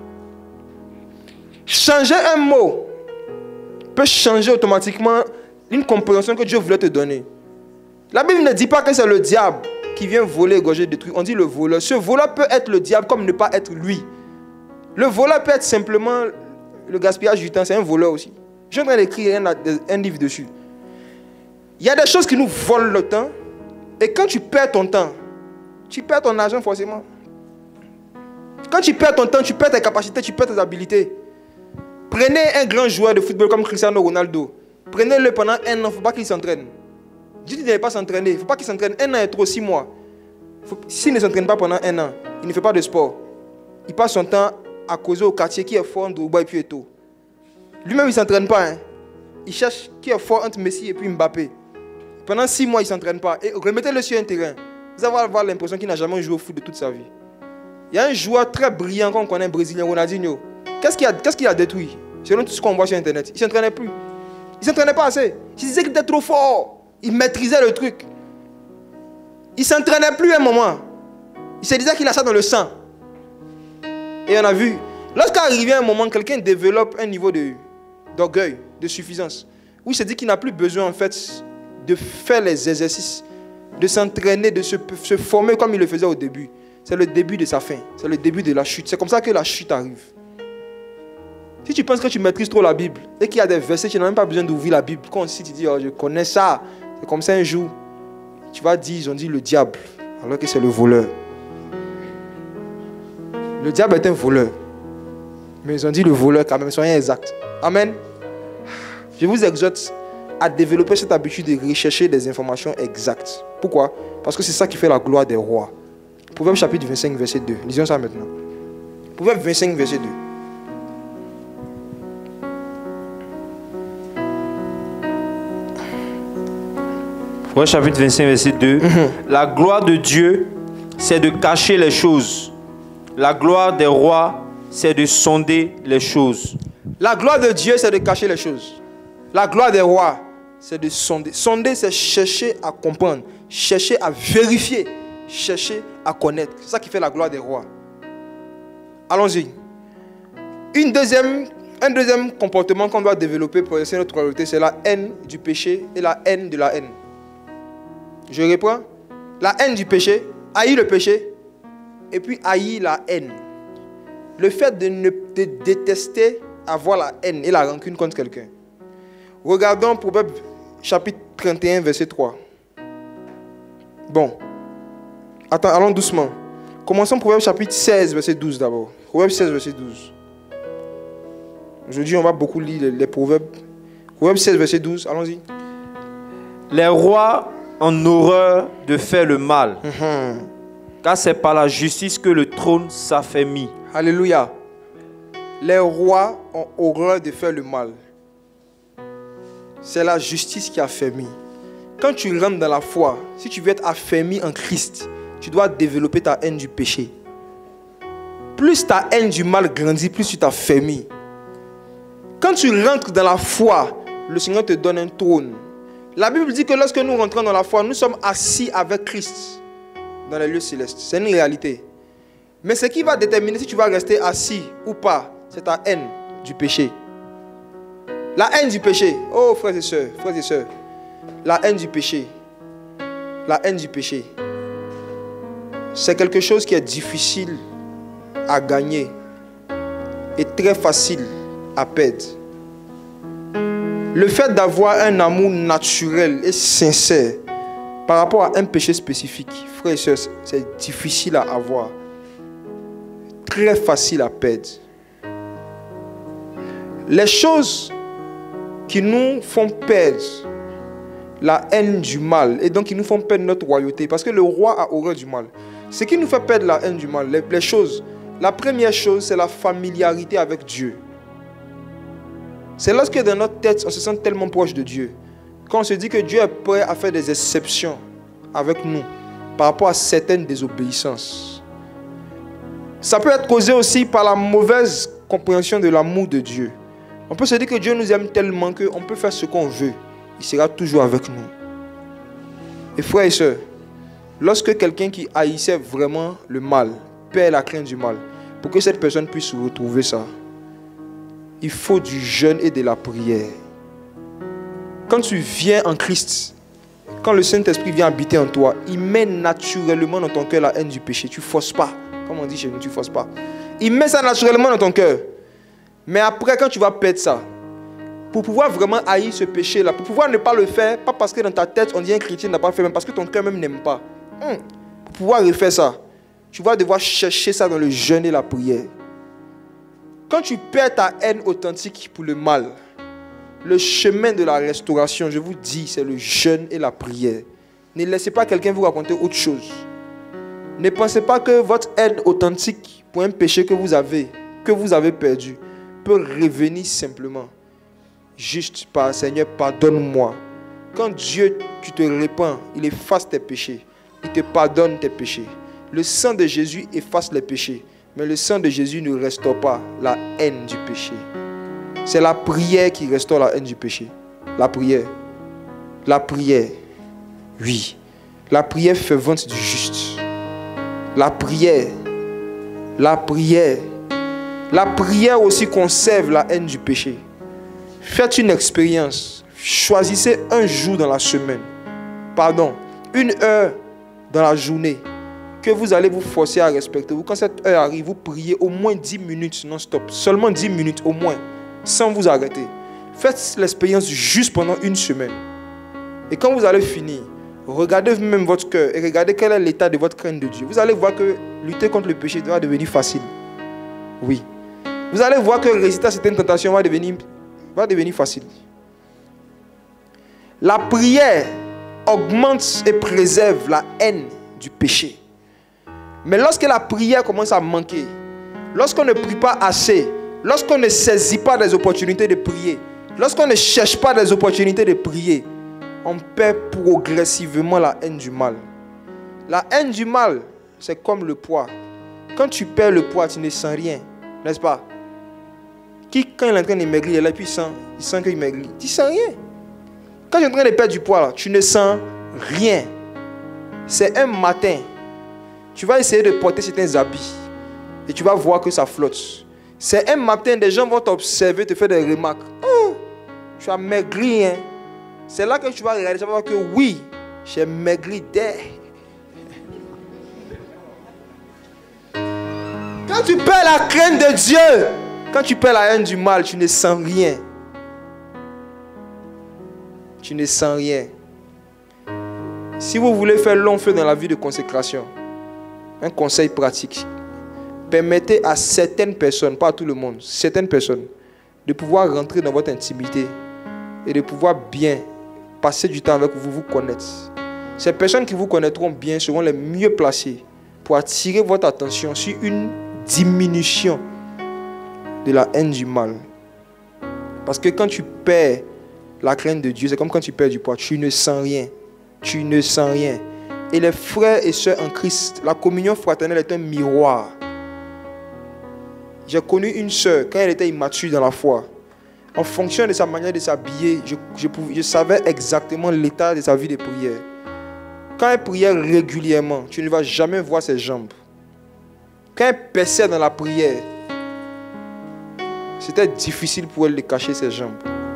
Changer un mot peut changer automatiquement une compréhension que Dieu voulait te donner. La Bible ne dit pas que c'est le diable qui vient voler, égorger, détruire. On dit le voleur. Ce voleur peut être le diable comme ne pas être lui. Le voleur peut être simplement le gaspillage du temps. C'est un voleur aussi. Je suis en train d'écrire un livre dessus. Il y a des choses qui nous volent le temps. Et quand tu perds ton temps, tu perds ton argent forcément. Quand tu perds ton temps, tu perds tes capacités, tu perds tes habilités. Prenez un grand joueur de football comme Cristiano Ronaldo. Prenez-le pendant 1 an, il ne faut pas qu'il s'entraîne. Dieu ne devait pas s'entraîner. Il ne faut pas qu'il s'entraîne. 1 an est trop, 6 mois. S'il ne s'entraîne pas pendant 1 an, il ne fait pas de sport. Il passe son temps à causer au quartier qui est fort, Ndouba et puis et tout. Lui-même, il ne s'entraîne pas. Hein. il cherche qui est fort entre Messi et puis Mbappé. Pendant 6 mois, il ne s'entraîne pas. Et remettez-le sur un terrain. Vous allez avoir l'impression qu'il n'a jamais joué au foot de toute sa vie. Il y a un joueur très brillant qu'on connaît, un Brésilien, Ronaldinho. Qu'est-ce qu'il a détruit? Selon tout ce qu'on voit sur Internet. Il ne s'entraînait plus. Il ne s'entraînait pas assez. Il disait qu'il était trop fort. Il maîtrisait le truc. Il ne s'entraînait plus à un moment. Il se disait qu'il a ça dans le sang. Et on a vu. Lorsqu'arrive un moment, quelqu'un développe un niveau d'orgueil, de suffisance, où il se dit qu'il n'a plus besoin en fait de faire les exercices, de s'entraîner, de se former comme il le faisait au début. C'est le début de sa fin. C'est le début de la chute. C'est comme ça que la chute arrive. Si tu penses que tu maîtrises trop la Bible et qu'il y a des versets, tu n'as même pas besoin d'ouvrir la Bible. Quand si tu dis, oh, je connais ça, c'est comme ça un jour, tu vas dire, ils ont dit le diable, alors que c'est le voleur. Le diable est un voleur. Mais ils ont dit le voleur quand même, soyez exact. Amen. Je vous exhorte à développer cette habitude de rechercher des informations exactes. Pourquoi? Parce que c'est ça qui fait la gloire des rois. Proverbe chapitre 25, verset 2. Lisons ça maintenant. Proverbe 25, verset 2. Proverbe chapitre 25, verset 2. La gloire de Dieu, c'est de cacher les choses. La gloire des rois, c'est de sonder les choses. La gloire de Dieu, c'est de cacher les choses. La gloire des rois, c'est de sonder. Sonder, c'est chercher à comprendre, chercher à vérifier, chercher à connaître. C'est ça qui fait la gloire des rois. Allons-y. Un deuxième comportement qu'on doit développer pour essayer notre royauté, c'est la haine du péché et la haine de la haine. Je reprends. La haine du péché, haïr le péché, et puis haïr la haine. Le fait de détester avoir la haine et la rancune contre quelqu'un. Regardons Proverbe chapitre 31, verset 3. Bon. Attends, allons doucement. Commençons Proverbe chapitre 16, verset 12 d'abord. Proverbe 16, verset 12. Aujourd'hui, on va beaucoup lire les proverbes. Proverbe 16, verset 12, allons-y. Les rois ont horreur de faire le mal, car c'est par la justice que le trône s'affermit. Alléluia. Les rois ont horreur de faire le mal. C'est la justice qui affermit. Quand tu rentres dans la foi, si tu veux être affermi en Christ, tu dois développer ta haine du péché. Plus ta haine du mal grandit, plus tu t'affermis. Quand tu rentres dans la foi, le Seigneur te donne un trône. La Bible dit que lorsque nous rentrons dans la foi, nous sommes assis avec Christ dans les lieux célestes. C'est une réalité. Mais ce qui va déterminer si tu vas rester assis ou pas, c'est ta haine du péché. La haine du péché. Oh frères et sœurs, la haine du péché. La haine du péché. C'est quelque chose qui est difficile à gagner et très facile à perdre. Le fait d'avoir un amour naturel et sincère par rapport à un péché spécifique, frères et sœurs, c'est difficile à avoir. Très facile à perdre. Les choses qui nous font perdre la haine du mal et donc qui nous font perdre notre royauté, parce que le roi a horreur du mal. Ce qui nous fait perdre la haine du mal, les choses, la première chose, c'est la familiarité avec Dieu. C'est lorsque dans notre tête, on se sent tellement proche de Dieu, quand on se dit que Dieu est prêt à faire des exceptions avec nous par rapport à certaines désobéissances. Ça peut être causé aussi par la mauvaise compréhension de l'amour de Dieu. On peut se dire que Dieu nous aime tellement qu'on peut faire ce qu'on veut. Il sera toujours avec nous. Et frères et sœurs, lorsque quelqu'un qui haïssait vraiment le mal perd la crainte du mal, pour que cette personne puisse retrouver ça, il faut du jeûne et de la prière. Quand tu viens en Christ, quand le Saint-Esprit vient habiter en toi, il met naturellement dans ton cœur la haine du péché. Tu ne forces pas. Comme on dit chez nous, tu ne forces pas. Il met ça naturellement dans ton cœur. Mais après, quand tu vas perdre ça, pour pouvoir vraiment haïr ce péché-là, pour pouvoir ne pas le faire, pas parce que dans ta tête, on dit un chrétien n'a pas fait, mais parce que ton cœur même n'aime pas. Pour pouvoir refaire ça, tu vas devoir chercher ça dans le jeûne et la prière. Quand tu perds ta haine authentique pour le mal, le chemin de la restauration, je vous dis, c'est le jeûne et la prière. Ne laissez pas quelqu'un vous raconter autre chose. Ne pensez pas que votre haine authentique pour un péché que vous avez perdu, peut revenir simplement. juste par Seigneur, pardonne-moi. Quand Dieu, tu te répands, il efface tes péchés. Il te pardonne tes péchés. Le sang de Jésus efface les péchés. Mais le sang de Jésus ne restaure pas la haine du péché. C'est la prière qui restaure la haine du péché. La prière. La prière. Oui. La prière fervente du juste. La prière. La prière. La prière aussi conserve la haine du péché. Faites une expérience. Choisissez un jour dans la semaine. Pardon. 1 heure dans la journée. Que vous allez vous forcer à respecter. Quand cette heure arrive, vous priez au moins 10 minutes non-stop. Seulement 10 minutes au moins. Sans vous arrêter. Faites l'expérience juste pendant 1 semaine. Et quand vous allez finir, regardez même votre cœur et regardez quel est l'état de votre crainte de Dieu. Vous allez voir que lutter contre le péché va devenir facile. Oui. Vous allez voir que résister à certaines tentations va devenir facile. La prière augmente et préserve la haine du péché. Mais lorsque la prière commence à manquer, lorsqu'on ne prie pas assez, lorsqu'on ne saisit pas des opportunités de prier, lorsqu'on ne cherche pas des opportunités de prier, on perd progressivement la haine du mal. La haine du mal, c'est comme le poids. Quand tu perds le poids, tu ne sens rien, n'est-ce pas? Quand il est en train de maigrir, il est là, puis il sent qu'il maigrit. Tu ne sens rien. Quand tu es en train de perdre du poids, là, tu ne sens rien. C'est un matin. Tu vas essayer de porter certains habits et tu vas voir que ça flotte. C'est un matin, des gens vont t'observer, te faire des remarques. Oh, tu as maigri, hein? C'est là que tu vas regarder, tu vas voir que oui, j'ai maigri dès. Quand tu perds la crainte de Dieu, quand tu perds la haine du mal, tu ne sens rien. Tu ne sens rien. Si vous voulez faire long feu dans la vie de consécration, un conseil pratique, permettez à certaines personnes, pas à tout le monde, certaines personnes, de pouvoir rentrer dans votre intimité et de pouvoir bien passer du temps avec vous, vous connaître. Ces personnes qui vous connaîtront bien seront les mieux placées pour attirer votre attention sur une diminution de la haine du mal. Parce que quand tu perds la crainte de Dieu, c'est comme quand tu perds du poids, tu ne sens rien. Tu ne sens rien. Et les frères et sœurs en Christ, la communion fraternelle est un miroir. J'ai connu une sœur, quand elle était immature dans la foi, en fonction de sa manière de s'habiller, je savais exactement l'état de sa vie de prière. Quand elle priait régulièrement, tu ne vas jamais voir ses jambes. Quand elle perçait dans la prière, c'était difficile pour elle de cacher ses jambes.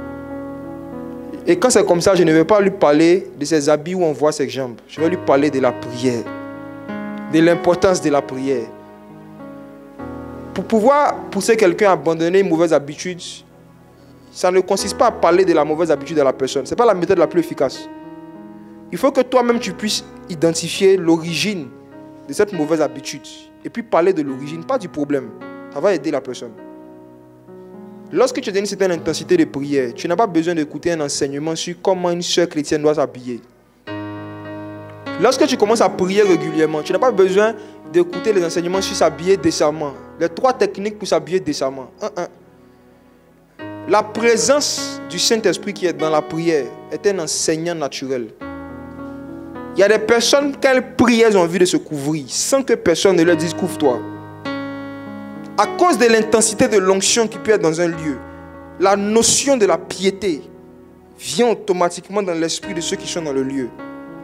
Et quand c'est comme ça, je ne vais pas lui parler de ses habits où on voit ses jambes. Je vais lui parler de la prière, de l'importance de la prière. Pour pouvoir pousser quelqu'un à abandonner une mauvaise habitude, ça ne consiste pas à parler de la mauvaise habitude de la personne. Ce n'est pas la méthode la plus efficace. Il faut que toi-même tu puisses identifier l'origine de cette mauvaise habitude et puis parler de l'origine, pas du problème. Ça va aider la personne. Lorsque tu as une certaine intensité de prière, tu n'as pas besoin d'écouter un enseignement sur comment une sœur chrétienne doit s'habiller. Lorsque tu commences à prier régulièrement, tu n'as pas besoin d'écouter les enseignements sur s'habiller décemment. Les 3 techniques pour s'habiller décemment. 1. La présence du Saint-Esprit qui est dans la prière est un enseignant naturel. Il y a des personnes, quand elles prient, elles ont envie de se couvrir, sans que personne ne leur dise « couvre-toi ». À cause de l'intensité de l'onction qui peut être dans un lieu, la notion de la piété vient automatiquement dans l'esprit de ceux qui sont dans le lieu.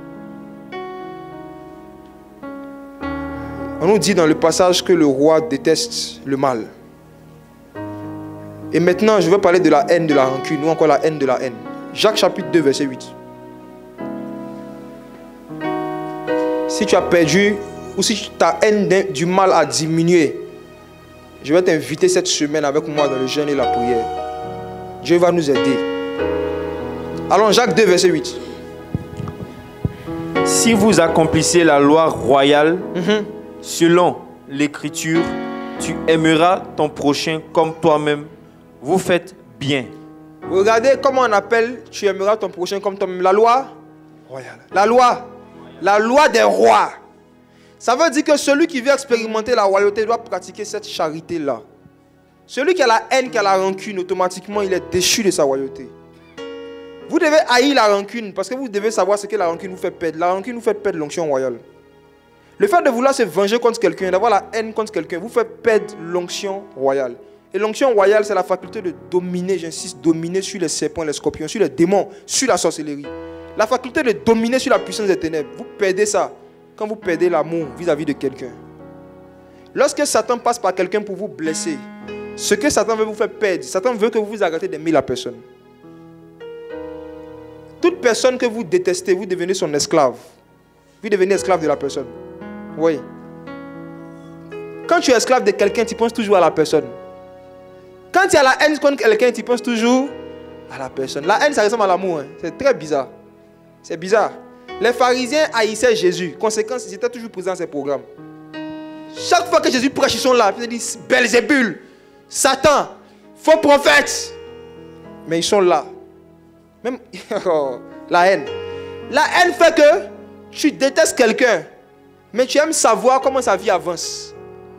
On nous dit dans le passage que le roi déteste le mal. Et maintenant, je vais parler de la haine de la rancune, ou encore la haine de la haine. Jacques chapitre 2, verset 8. Si tu as perdu, ou si ta haine du mal a diminué, je vais t'inviter cette semaine avec moi dans le jeûne et la prière. Dieu va nous aider. Allons, Jacques 2, verset 8. Si vous accomplissez la loi royale, selon l'écriture, tu aimeras ton prochain comme toi-même. Vous faites bien. Regardez comment on appelle tu aimeras ton prochain comme toi-même. La loi royale. La loi des rois. Ça veut dire que celui qui veut expérimenter la royauté doit pratiquer cette charité-là. Celui qui a la haine, qui a la rancune, automatiquement, il est déchu de sa royauté. Vous devez haïr la rancune parce que vous devez savoir ce que la rancune vous fait perdre. La rancune vous fait perdre l'onction royale. Le fait de vouloir se venger contre quelqu'un, d'avoir la haine contre quelqu'un, vous fait perdre l'onction royale. Et l'onction royale, c'est la faculté de dominer, j'insiste, dominer sur les serpents, les scorpions, sur les démons, sur la sorcellerie. La faculté de dominer sur la puissance des ténèbres. Vous perdez ça quand vous perdez l'amour vis-à-vis de quelqu'un. Lorsque Satan passe par quelqu'un pour vous blesser, ce que Satan veut vous faire perdre, Satan veut que vous vous arrêtez d'aimer la personne. Toute personne que vous détestez, vous devenez son esclave. Vous devenez esclave de la personne. Oui. Quand tu es esclave de quelqu'un, tu penses toujours à la personne. Quand tu as la haine contre quelqu'un, tu penses toujours à la personne. La haine, ça ressemble à l'amour. Hein. C'est très bizarre. C'est bizarre. Les pharisiens haïssaient Jésus. Conséquence, ils étaient toujours présents dans ces programmes. Chaque fois que Jésus prêche, ils sont là. Ils disent Belzébul, Satan, faux prophète. Mais ils sont là. Même la haine. La haine fait que tu détestes quelqu'un, mais tu aimes savoir comment sa vie avance.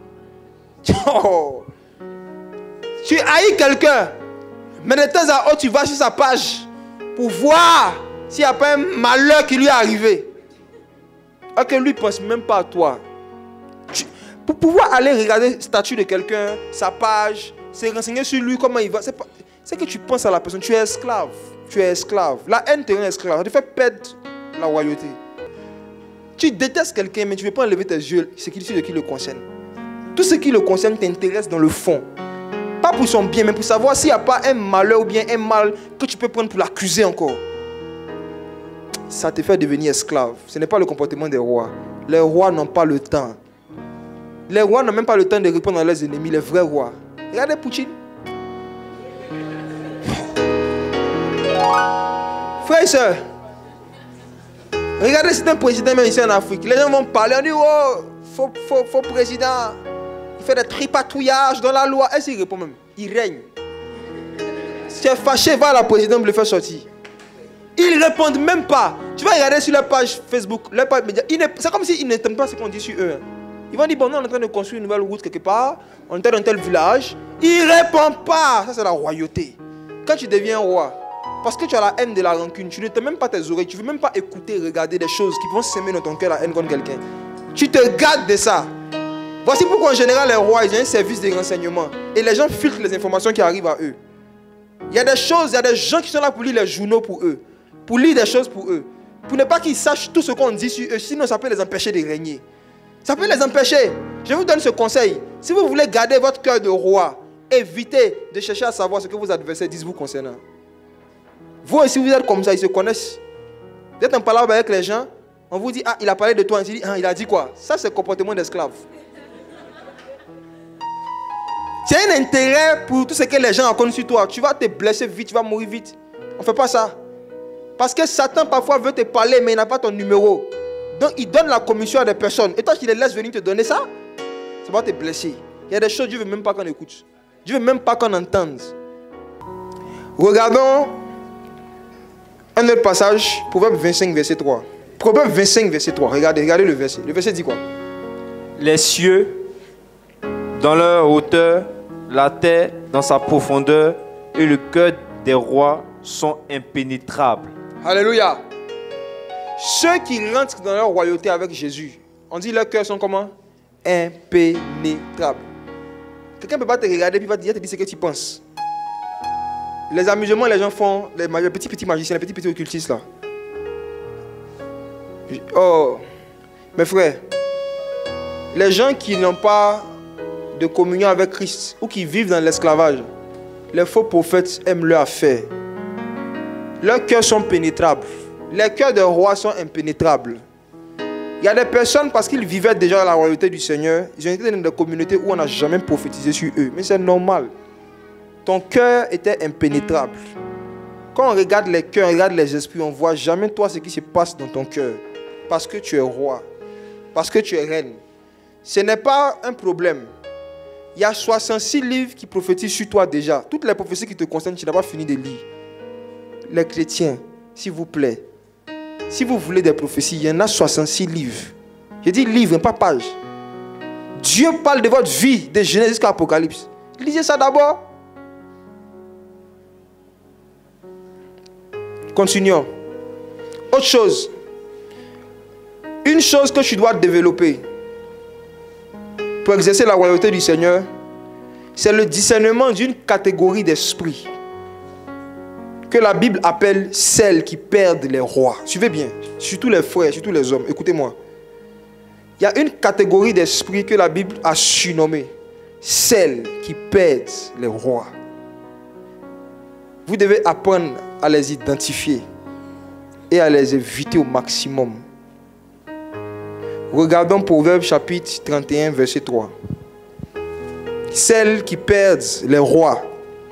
Oh. Tu haïs quelqu'un, mais de temps à autre, tu vas sur sa page pour voir s'il n'y a pas un malheur qui lui est arrivé. Alors que lui ne pense même pas à toi. Pour pouvoir aller regarder le statut de quelqu'un, sa page, se renseigner sur lui, comment il va, c'est que tu penses à la personne. Tu es esclave. Tu es esclave. La haine te rend esclave. Ça te fait perdre la royauté. Tu détestes quelqu'un, mais tu ne veux pas enlever tes yeux ce qui le concerne. Tout ce qui le concerne t'intéresse dans le fond. Pas pour son bien, mais pour savoir s'il n'y a pas un malheur ou bien un mal que tu peux prendre pour l'accuser encore. Ça te fait devenir esclave. Ce n'est pas le comportement des rois. Les rois n'ont pas le temps. Les rois n'ont même pas le temps de répondre à leurs ennemis, les vrais rois. Regardez Poutine. Frères et sœurs, regardez, c'est un président même ici en Afrique. Les gens vont parler, on dit, oh, faux président. Il fait des tripatouillages dans la loi. Est-ce qu'il répond même? Il règne. Si tu es fâché, va à la présidente le faire sortir. Ils ne répondent même pas. Tu vas regarder sur leur page Facebook, leur page média. C'est comme s'ils n'entendent pas ce qu'on dit sur eux. Ils vont dire, bon, nous, on est en train de construire une nouvelle route quelque part. On est dans tel village. Ils ne répondent pas. Ça, c'est la royauté. Quand tu deviens roi, parce que tu as la haine de la rancune, tu ne te même pas tes oreilles, tu ne veux même pas écouter, regarder des choses qui vont s'aimer dans ton cœur la haine contre quelqu'un. Tu te gardes de ça. Voici pourquoi en général les rois, ils ont un service de renseignement. Et les gens filtrent les informations qui arrivent à eux. Il y a des choses, il y a des gens qui sont là pour lire les journaux pour eux. Pour lire des choses pour eux. Pour ne pas qu'ils sachent tout ce qu'on dit sur eux, sinon ça peut les empêcher de régner. Ça peut les empêcher. Je vous donne ce conseil. Si vous voulez garder votre cœur de roi, évitez de chercher à savoir ce que vos adversaires disent vous concernant. Vous aussi, vous êtes comme ça, ils se connaissent. Vous êtes en parlant avec les gens, on vous dit, ah, il a parlé de toi, on dit, ah, il a dit quoi? Ça, c'est le comportement d'esclave. C'est un intérêt pour tout ce que les gens racontent sur toi. Tu vas te blesser vite, tu vas mourir vite. On ne fait pas ça. Parce que Satan, parfois, veut te parler, mais il n'a pas ton numéro. Donc, il donne la commission à des personnes. Et toi, tu les laisses venir te donner ça, ça va te blesser. Il y a des choses, Dieu ne veut même pas qu'on écoute. Dieu ne veut même pas qu'on entende. Regardons un autre passage, Proverbe 25, verset 3. Proverbe 25, verset 3. Regardez le verset. Le verset dit quoi? Les cieux, dans leur hauteur, la terre, dans sa profondeur, et le cœur des rois sont impénétrables. Alléluia. Ceux qui rentrent dans leur royauté avec Jésus, on dit leurs cœurs sont comment? Impénétrables. Quelqu'un ne peut pas te regarder et te dire ce que tu penses. Les amusements, les gens font, les petits magiciens, les petits occultistes là. Oh, mes frères, les gens qui n'ont pas de communion avec Christ ou qui vivent dans l'esclavage, les faux prophètes aiment leur affaire. Leurs cœurs sont pénétrables. Les cœurs des rois sont impénétrables. Il y a des personnes, parce qu'ils vivaient déjà dans la royauté du Seigneur, ils ont été dans des communautés où on n'a jamais prophétisé sur eux. Mais c'est normal. Ton cœur était impénétrable. Quand on regarde les cœurs, on regarde les esprits, on ne voit jamais toi ce qui se passe dans ton cœur. Parce que tu es roi. Parce que tu es reine. Ce n'est pas un problème. Il y a 66 livres qui prophétisent sur toi déjà. Toutes les prophéties qui te concernent, tu n'as pas fini de lire. Les chrétiens, s'il vous plaît, si vous voulez des prophéties, il y en a 66 livres. Je dis livres, pas pages. Dieu parle de votre vie, de Genèse jusqu'à Apocalypse. Lisez ça d'abord. Continuons. Autre chose. Une chose que tu dois développer pour exercer la royauté du Seigneur, c'est le discernement d'une catégorie d'esprit que la Bible appelle celles qui perdent les rois. Suivez bien, surtout les frères, surtout les hommes, écoutez-moi. Il y a une catégorie d'esprit que la Bible a surnommée celles qui perdent les rois. Vous devez apprendre à les identifier et à les éviter au maximum. Regardons Proverbes chapitre 31, verset 3. Celles qui perdent les rois.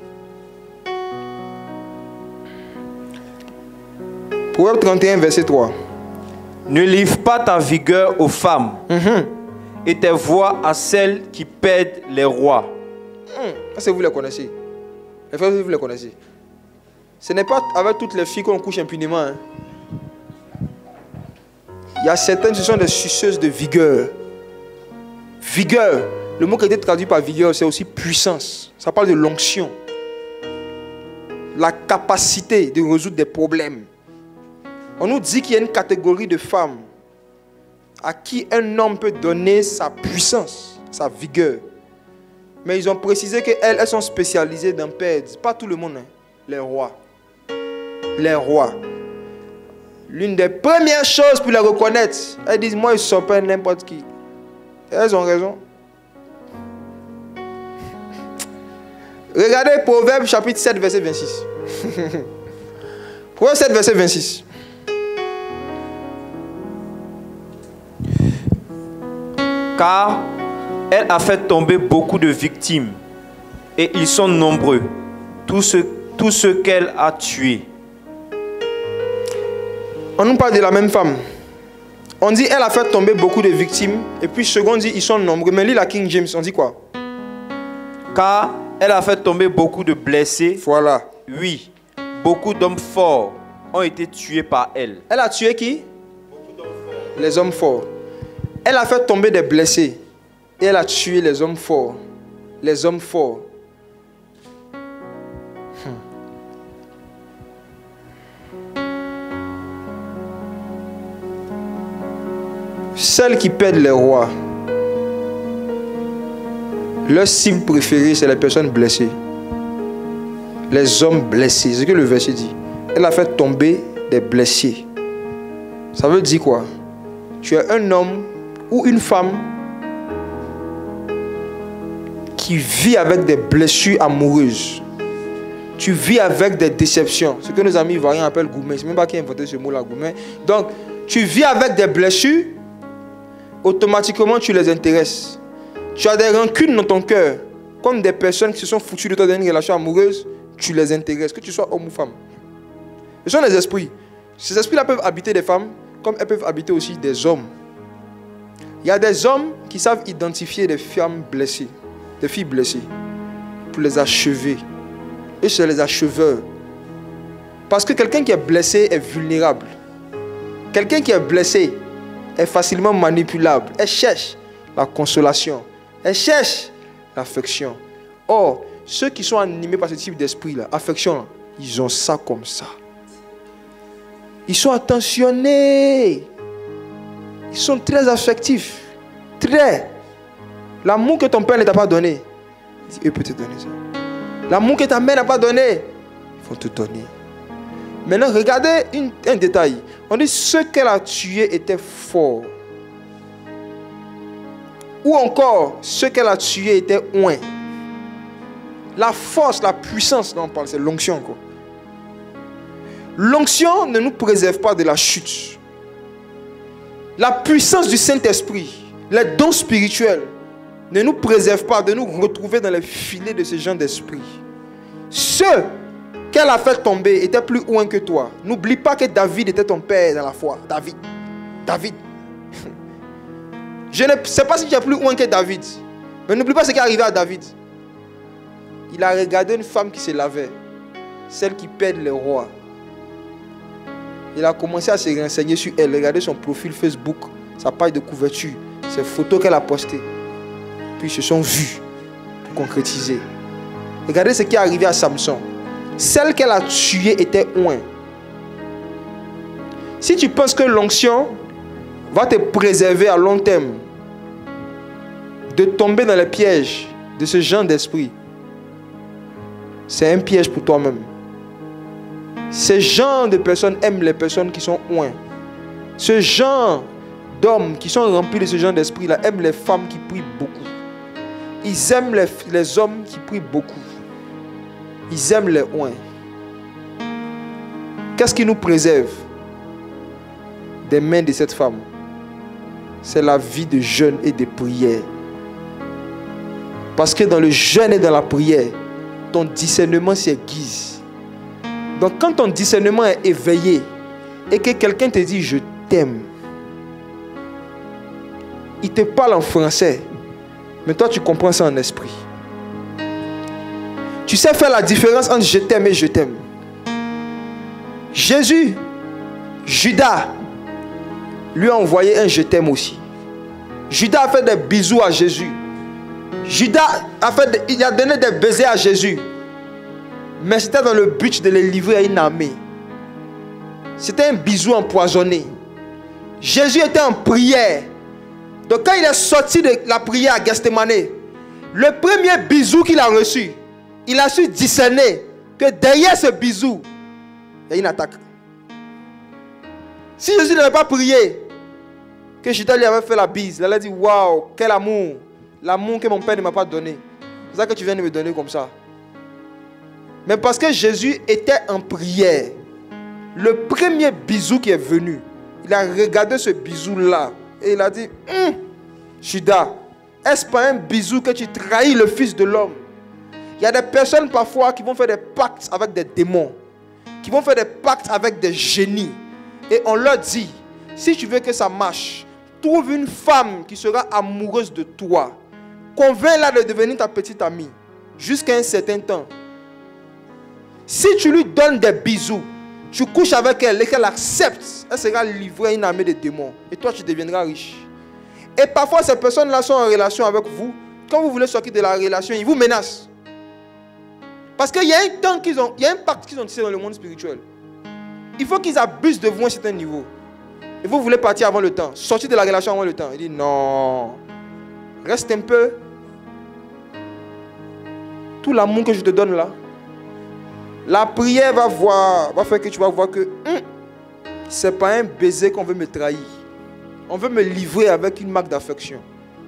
Proverbe 31, verset 3. Ne livre pas ta vigueur aux femmes et tes voix à celles qui perdent les rois. Est-ce que vous les connaissez? Les frères, vous les connaissez? Ce n'est pas avec toutes les filles qu'on couche impunément. Hein. Il y a certaines, ce sont des suceuses de vigueur. Vigueur. Le mot qui a été traduit par vigueur, c'est aussi puissance. Ça parle de l'onction. La capacité de résoudre des problèmes. On nous dit qu'il y a une catégorie de femmes à qui un homme peut donner sa puissance, sa vigueur. Mais ils ont précisé qu'elles sont spécialisées dans perdre. Pas tout le monde, hein. Les rois. Les rois. L'une des premières choses pour les reconnaître, elles disent, moi, ils ne sont pas n'importe qui. Elles ont raison. Regardez Proverbe chapitre 7, verset 26. Proverbe 7, verset 26. Car elle a fait tomber beaucoup de victimes, et ils sont nombreux, tous ceux qu'elle a tués. On nous parle de la même femme. On dit elle a fait tomber beaucoup de victimes, et puis second dit ils sont nombreux. Mais lis la King James, on dit quoi? Car elle a fait tomber beaucoup de blessés. Voilà. Oui, beaucoup d'hommes forts ont été tués par elle. Elle a tué qui? Beaucoup d'hommes forts. Les hommes forts. Elle a fait tomber des blessés. Et elle a tué les hommes forts. Les hommes forts. Celles qui perdent les rois, leur cible préférée, c'est les personnes blessées. Les hommes blessés. C'est ce que le verset dit. Elle a fait tomber des blessés. Ça veut dire quoi? Tu es un homme ou une femme qui vit avec des blessures amoureuses. Tu vis avec des déceptions. Ce que nos amis ivoiriens appellent gourmet. Je ne sais même pas qui a inventé ce mot-là, gourmet. Donc, tu vis avec des blessures. Automatiquement, tu les intéresses. Tu as des rancunes dans ton cœur. Comme des personnes qui se sont foutues de toi dans une relation amoureuse, tu les intéresses, que tu sois homme ou femme. Ce sont les esprits. Ces esprits-là peuvent habiter des femmes, comme elles peuvent habiter aussi des hommes. Il y a des hommes qui savent identifier des femmes blessées, des filles blessées, pour les achever. Et c'est les acheveurs. Parce que quelqu'un qui est blessé est vulnérable. Quelqu'un qui est blessé est facilement manipulable. Elle cherche la consolation. Elle cherche l'affection. Or, ceux qui sont animés par ce type d'esprit-là, affection, ils ont ça comme ça. Ils sont attentionnés. Ils sont très affectifs. Très. L'amour que ton père ne t'a pas donné, il peut te donner ça. L'amour que ta mère n'a pas donné, ils vont te donner. Maintenant, regardez un détail. On dit ceux qu'elle a tués étaient forts. Ou encore, ceux qu'elle a tués étaient oints. La force, la puissance dont on parle, c'est l'onction. L'onction ne nous préserve pas de la chute. La puissance du Saint-Esprit, les dons spirituels, ne nous préservent pas de nous retrouver dans les filets de ce genre d'esprit. Ceux qu'elle a fait tomber étaient plus loin que toi. N'oublie pas que David était ton père dans la foi. David. Je ne sais pas si tu es plus loin que David. Mais n'oublie pas ce qui est arrivé à David. Il a regardé une femme qui se lavait. Celle qui perd les rois. Il a commencé à se renseigner sur elle. Regardez son profil Facebook, sa page de couverture, ses photos qu'elle a postées. Puis ils se sont vus pour concrétiser. Regardez ce qui est arrivé à Samson. Celle qu'elle a tuée était oint. Si tu penses que l'onction va te préserver à long terme de tomber dans les pièges de ce genre d'esprit, c'est un piège pour toi-même. Ce genre de personnes aiment les personnes qui sont oints. Ce genre d'hommes qui sont remplis de ce genre d'esprit-là aiment les femmes qui prient beaucoup. Ils aiment les hommes qui prient beaucoup. Ils aiment les oints. Qu'est-ce qui nous préserve des mains de cette femme? C'est la vie de jeûne et de prière. Parce que dans le jeûne et dans la prière, ton discernement s'aiguise. Donc quand ton discernement est éveillé et que quelqu'un te dit « je t'aime », il te parle en français, mais toi tu comprends ça en esprit. Tu sais faire la différence entre « je t'aime » et « je t'aime ». Jésus, Judas, lui a envoyé un « je t'aime » aussi. Judas a fait des bisous à Jésus. Judas il a donné des baisers à Jésus. Mais c'était dans le but de les livrer à une armée. C'était un bisou empoisonné. Jésus était en prière. Donc quand il est sorti de la prière à Gethsemane, le premier bisou qu'il a reçu, il a su discerner que derrière ce bisou, il y a une attaque. Si Jésus n'avait pas prié, que Judas lui avait fait la bise, il allait dire waouh, quel amour, l'amour que mon père ne m'a pas donné. C'est ça que tu viens de me donner comme ça. Mais parce que Jésus était en prière, le premier bisou qui est venu, il a regardé ce bisou-là et il a dit Judas, est-ce pas un bisou que tu trahis le Fils de l'homme? Il y a des personnes parfois qui vont faire des pactes avec des démons, qui vont faire des pactes avec des génies. Et on leur dit, si tu veux que ça marche, trouve une femme qui sera amoureuse de toi. Convainc-la de devenir ta petite amie jusqu'à un certain temps. Si tu lui donnes des bisous, tu couches avec elle et qu'elle accepte, elle sera livrée à une armée de démons. Et toi, tu deviendras riche. Et parfois, ces personnes-là sont en relation avec vous. Quand vous voulez sortir de la relation, ils vous menacent. Parce qu'il y a un temps il y a un pacte qu'ils ont tissé dans le monde spirituel. Il faut qu'ils abusent de vous à un certain niveau. Et vous voulez partir avant le temps, sortir de la relation avant le temps. Il dit non, reste un peu. Tout l'amour que je te donne là, la prière va faire que tu vas voir que c'est pas un baiser qu'on veut me trahir. On veut me livrer avec une marque d'affection.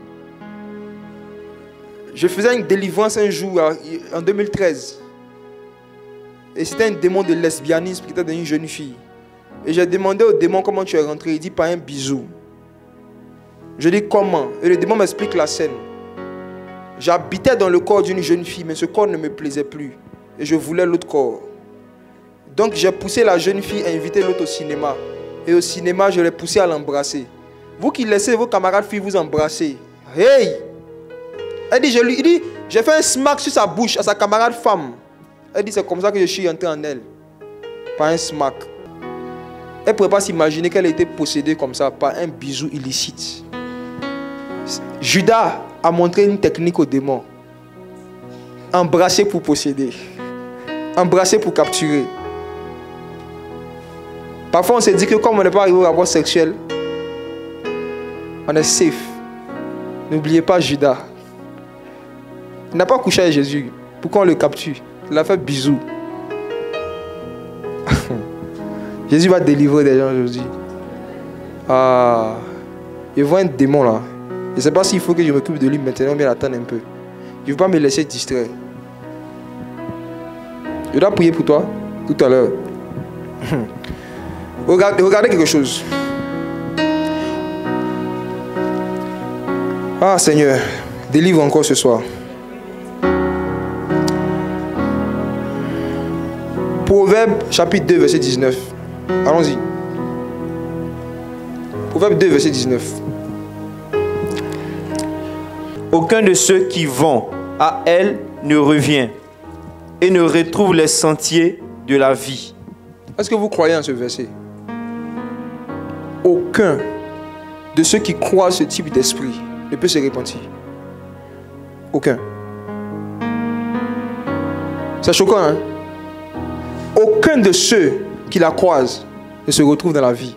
Je faisais une délivrance un jour en 2013. Et c'était un démon de lesbianisme qui était dans une jeune fille. Et j'ai demandé au démon comment tu es rentré. Il dit par un bisou. Je dis comment? Et le démon m'explique la scène. J'habitais dans le corps d'une jeune fille, mais ce corps ne me plaisait plus. Et je voulais l'autre corps. Donc j'ai poussé la jeune fille à inviter l'autre au cinéma. Et au cinéma, je l'ai poussé à l'embrasser. Vous qui laissez vos camarades filles vous embrasser. Hey! Elle dit, j'ai fait un smack sur sa bouche à sa camarade femme. Elle dit, c'est comme ça que je suis entré en elle. Par un smack. Elle ne pouvait pas s'imaginer qu'elle a été possédée comme ça par un bisou illicite. Judas a montré une technique au démon. Embrasser pour posséder. Embrasser pour capturer. Parfois on se dit que comme on n'est pas arrivé au rapport sexuel, on est safe. N'oubliez pas Judas. Il n'a pas couché avec Jésus. Pourquoi on le capture? Il a fait bisou. Jésus va délivrer des gens aujourd'hui. Ah, je vois un démon là. Je ne sais pas s'il faut que je m'occupe de lui maintenant ou bien attendre un peu. Je ne veux pas me laisser distraire. Je dois prier pour toi tout à l'heure. Regardez quelque chose. Ah Seigneur, délivre encore ce soir. Proverbe chapitre 2 verset 19. Allons-y. Proverbe 2 verset 19. Aucun de ceux qui vont à elle ne revient et ne retrouve les sentiers de la vie. Est-ce que vous croyez en ce verset? Aucun de ceux qui croient à ce type d'esprit ne peut se repentir. Aucun. C'est choquant, hein? Aucun de ceux qui la croisent ne se retrouve dans la vie.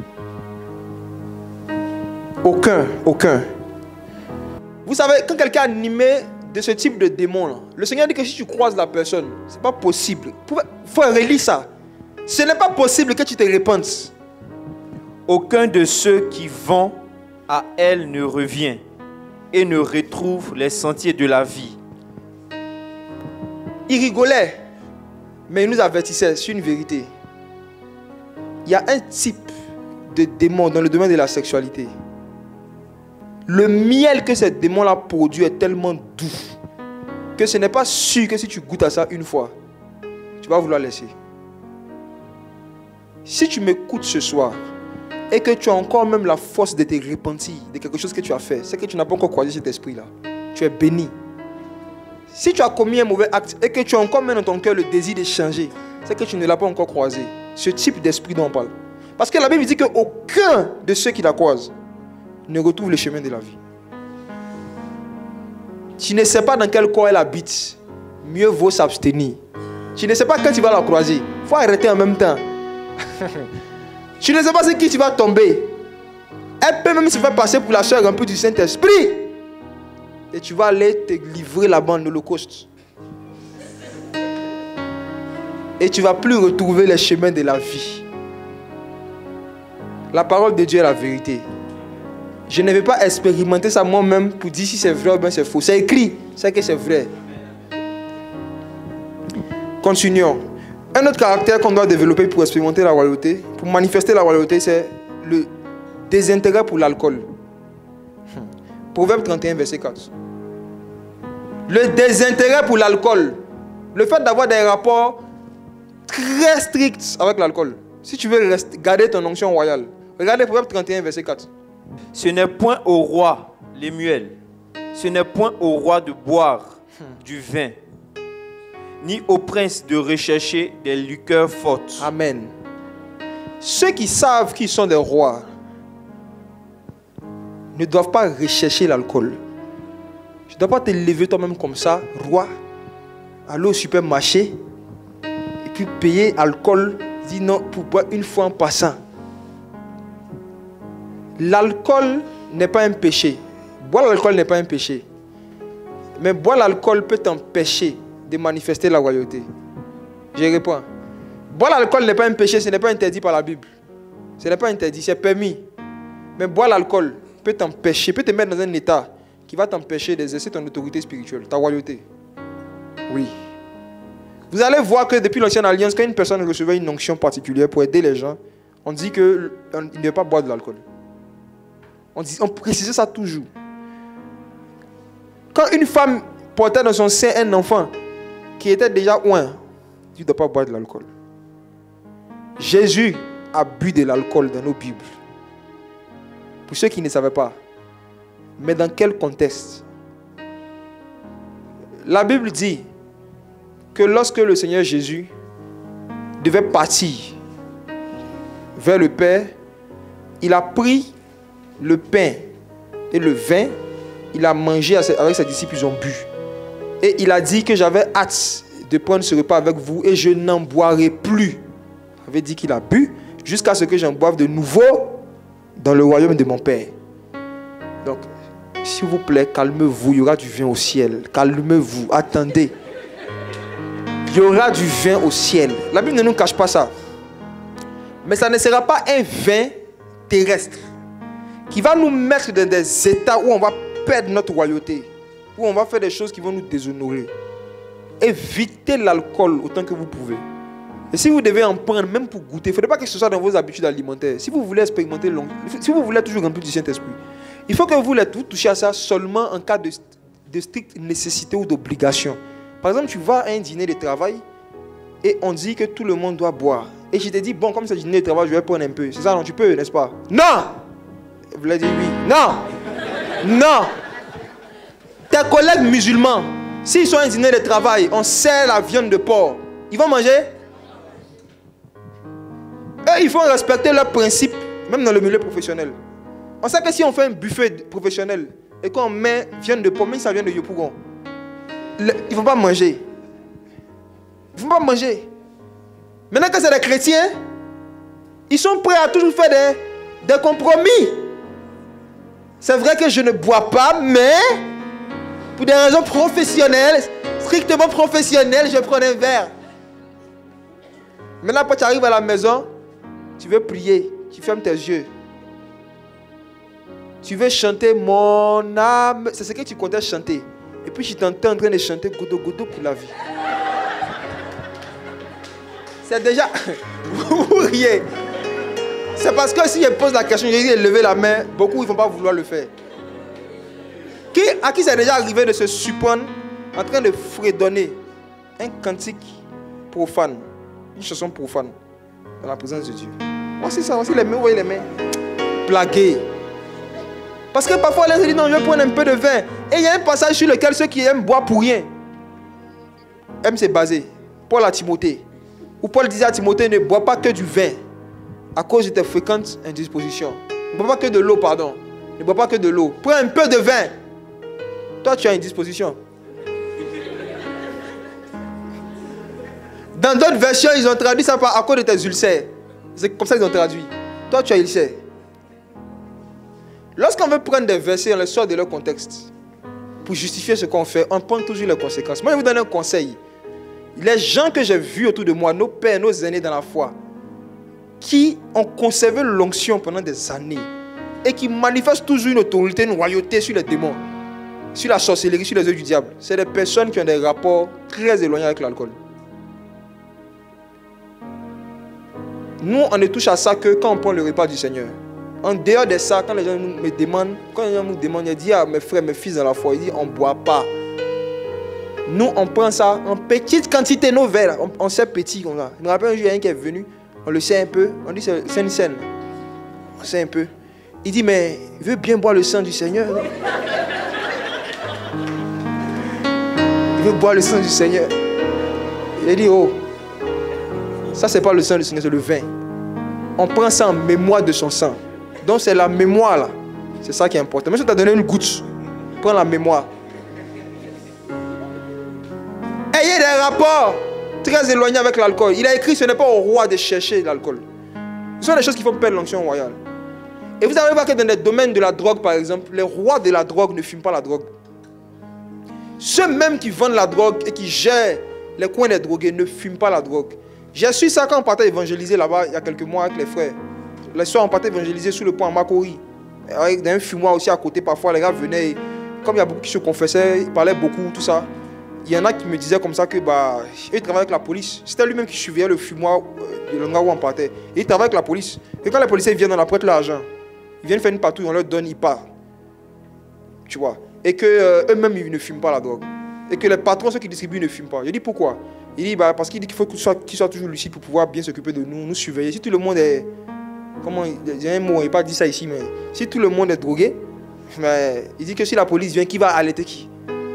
Aucun. Vous savez, quand quelqu'un est animé de ce type de démon, là, le Seigneur dit que si tu croises la personne, c'est pas possible. Il faut relire ça. Ce n'est pas possible que tu te répandes. Aucun de ceux qui vont à elle ne revient et ne retrouve les sentiers de la vie. Il rigolait, mais il nous avertissait sur une vérité. Il y a un type de démon dans le domaine de la sexualité. Le miel que ces démons-là produisent est tellement doux que ce n'est pas sûr que si tu goûtes à ça une fois, tu vas vouloir laisser. Si tu m'écoutes ce soir et que tu as encore même la force de te repentir de quelque chose que tu as fait, c'est que tu n'as pas encore croisé cet esprit-là. Tu es béni. Si tu as commis un mauvais acte et que tu as encore même dans ton cœur le désir de changer, c'est que tu ne l'as pas encore croisé. Ce type d'esprit dont on parle. Parce que la Bible dit qu'aucun de ceux qui la croisent ne retrouve le chemin de la vie. Tu ne sais pas dans quel corps elle habite. Mieux vaut s'abstenir. Tu ne sais pas quand tu vas la croiser. Il faut arrêter en même temps. Tu ne sais pas sur qui tu vas tomber. Elle peut même se faire passer pour la chair un peu du Saint-Esprit. Et tu vas aller te livrer là-bas en holocauste. Et tu ne vas plus retrouver les chemins de la vie. La parole de Dieu est la vérité. Je ne vais pas expérimenter ça moi-même pour dire si c'est vrai ou bien c'est faux. C'est écrit, c'est que c'est vrai. Continuons. Un autre caractère qu'on doit développer pour expérimenter la royauté, pour manifester la royauté, c'est le désintérêt pour l'alcool. Proverbe 31, verset 4. Le désintérêt pour l'alcool. Le fait d'avoir des rapports très stricts avec l'alcool. Si tu veux garder ton onction royale, regardez Proverbe 31, verset 4. Ce n'est point au roi, Lemuel, ce n'est point au roi de boire du vin, ni au prince de rechercher des liqueurs fortes. Amen. Ceux qui savent qu'ils sont des rois ne doivent pas rechercher l'alcool. Tu ne dois pas te lever toi-même comme ça, roi, aller au supermarché et puis payer alcool, dire non, pour boire une fois en passant. L'alcool n'est pas un péché. Boire l'alcool n'est pas un péché. Mais boire l'alcool peut t'empêcher de manifester la royauté. Je réponds. Boire l'alcool n'est pas un péché, ce n'est pas interdit par la Bible. Ce n'est pas interdit, c'est permis. Mais boire l'alcool peut t'empêcher, peut te mettre dans un état qui va t'empêcher d'exercer ton autorité spirituelle, ta royauté. Oui. Vous allez voir que depuis l'ancienne alliance, quand une personne recevait une onction particulière pour aider les gens, on dit qu'il ne devait pas boire de l'alcool. On précisait ça toujours. Quand une femme portait dans son sein un enfant qui était déjà oint, tu ne dois pas boire de l'alcool. Jésus a bu de l'alcool dans nos Bibles. Pour ceux qui ne savaient pas. Mais dans quel contexte? La Bible dit que lorsque le Seigneur Jésus devait partir vers le Père, il a pris le pain et le vin, il a mangé avec ses disciples, ils ont bu. Et il a dit que j'avais hâte de prendre ce repas avec vous et je n'en boirai plus. Il avait dit qu'il a bu jusqu'à ce que j'en boive de nouveau dans le royaume de mon Père. Donc, s'il vous plaît, calmez-vous, il y aura du vin au ciel. Calmez-vous, attendez. Il y aura du vin au ciel. La Bible ne nous cache pas ça. Mais ça ne sera pas un vin terrestre qui va nous mettre dans des états où on va perdre notre royauté, où on va faire des choses qui vont nous déshonorer. Évitez l'alcool autant que vous pouvez. Et si vous devez en prendre, même pour goûter, il ne faudrait pas que ce soit dans vos habitudes alimentaires. Si vous voulez expérimenter, si vous voulez toujours remplir du Saint-Esprit, il faut que vous touchiez à ça seulement en cas de stricte nécessité ou d'obligation. Par exemple, tu vas à un dîner de travail et on dit que tout le monde doit boire. Et je te dis, bon, comme c'est un dîner de travail, je vais prendre un peu. C'est ça, non, tu peux, n'est-ce pas? Non! Vous l'avez dit oui. Non! Non! Tes collègues musulmans, s'ils sont à un dîner de travail, on sert la viande de porc, ils vont manger? Eux, il faut respecter leurs principes, même dans le milieu professionnel. On sait que si on fait un buffet professionnel et qu'on met viande de porc, même si ça vient de Yopougon, ils ne vont pas manger. Ils ne vont pas manger. Maintenant que c'est des chrétiens, ils sont prêts à toujours faire des compromis. C'est vrai que je ne bois pas, mais pour des raisons professionnelles, strictement professionnelles, je prends un verre. Maintenant, quand tu arrives à la maison, tu veux prier, tu fermes tes yeux. Tu veux chanter mon âme. C'est ce que tu comptais chanter. Et puis tu t'entends en train de chanter Godo Godo pour la vie. C'est déjà... Vous riez. C'est parce que si je pose la question, je dis de lever la main, beaucoup ne vont pas vouloir le faire. À qui c'est déjà arrivé de se surprendre en train de fredonner un cantique profane, une chanson profane dans la présence de Dieu? Voici ça, voici les mains, vous voyez les mains. Blaguer. Parce que parfois, les gens disent non, je vais prendre un peu de vin. Et il y a un passage sur lequel ceux qui aiment boire pour rien aiment se baser. Paul à Timothée. Où Paul disait à Timothée, ne bois pas que du vin à cause de tes fréquentes indispositions. Ne bois pas que de l'eau, pardon. Ne bois pas que de l'eau. Prends un peu de vin. Toi, tu as une disposition. Dans d'autres versions, ils ont traduit ça par à cause de tes ulcères. C'est comme ça qu'ils ont traduit. Toi, tu as ulcère. Lorsqu'on veut prendre des versets, on les sort de leur contexte. Pour justifier ce qu'on fait, on prend toujours les conséquences. Moi, je vous donne un conseil. Les gens que j'ai vus autour de moi, nos pères, nos aînés dans la foi, qui ont conservé l'onction pendant des années et qui manifestent toujours une autorité, une royauté sur les démons, sur la sorcellerie, sur les œuvres du diable, c'est des personnes qui ont des rapports très éloignés avec l'alcool. Nous, on ne touche à ça que quand on prend le repas du Seigneur. En dehors de ça, quand les gens me demandent, ils disent à mes frères, mes fils dans la foi, ils disent on ne boit pas. Nous, on prend ça en petite quantité, nos verres, on sait petit comme ça. Je me rappelle un jour, il y a un qui est venu, on le sait un peu, on dit c'est une scène. On sait un peu. Il dit, mais il veut bien boire le sang du Seigneur. Il veut boire le sang du Seigneur. Il dit, oh, ça c'est pas le sang du Seigneur, c'est le vin. On prend ça en mémoire de son sang. Donc c'est la mémoire là. C'est ça qui est important. Même si tu as donné une goutte, prends la mémoire. Ayez des rapports très éloignés avec l'alcool. Il a écrit, ce n'est pas au roi de chercher l'alcool. Ce sont des choses qui font perdre l'onction royale. Et vous allez voir que dans les domaines de la drogue, par exemple, les rois de la drogue ne fument pas la drogue. Ceux même qui vendent la drogue et qui gèrent les coins des drogués ne fument pas la drogue. J'ai su ça quand on partait évangéliser là-bas il y a quelques mois avec les frères. Les soirs, on partait évangéliser sous le pont à Makori. Avec un fumoir aussi à côté, parfois les gars venaient. Et, comme il y a beaucoup qui se confessaient, ils parlaient beaucoup, tout ça. Il y en a qui me disaient comme ça que ils travaillaient avec la police. C'était lui-même qui surveillait le fumoir de l'endroit où on partait. Et il travaillait avec la police. Et quand les policiers viennent, on leur prête l'argent. Ils viennent faire une patrouille, on leur donne, ils partent. Tu vois. Et qu'eux-mêmes, ils ne fument pas la drogue. Et que les patrons, ceux qui distribuent, ne fument pas. Je dis pourquoi? Il dit parce qu'il dit qu'il faut qu'ils soient toujours lucides pour pouvoir bien s'occuper de nous, nous surveiller. Si tout le monde est... Comment il y a un mot, il n'a pas dit ça ici, mais si tout le monde est drogué, mais il dit que si la police vient, qui va alerter qui?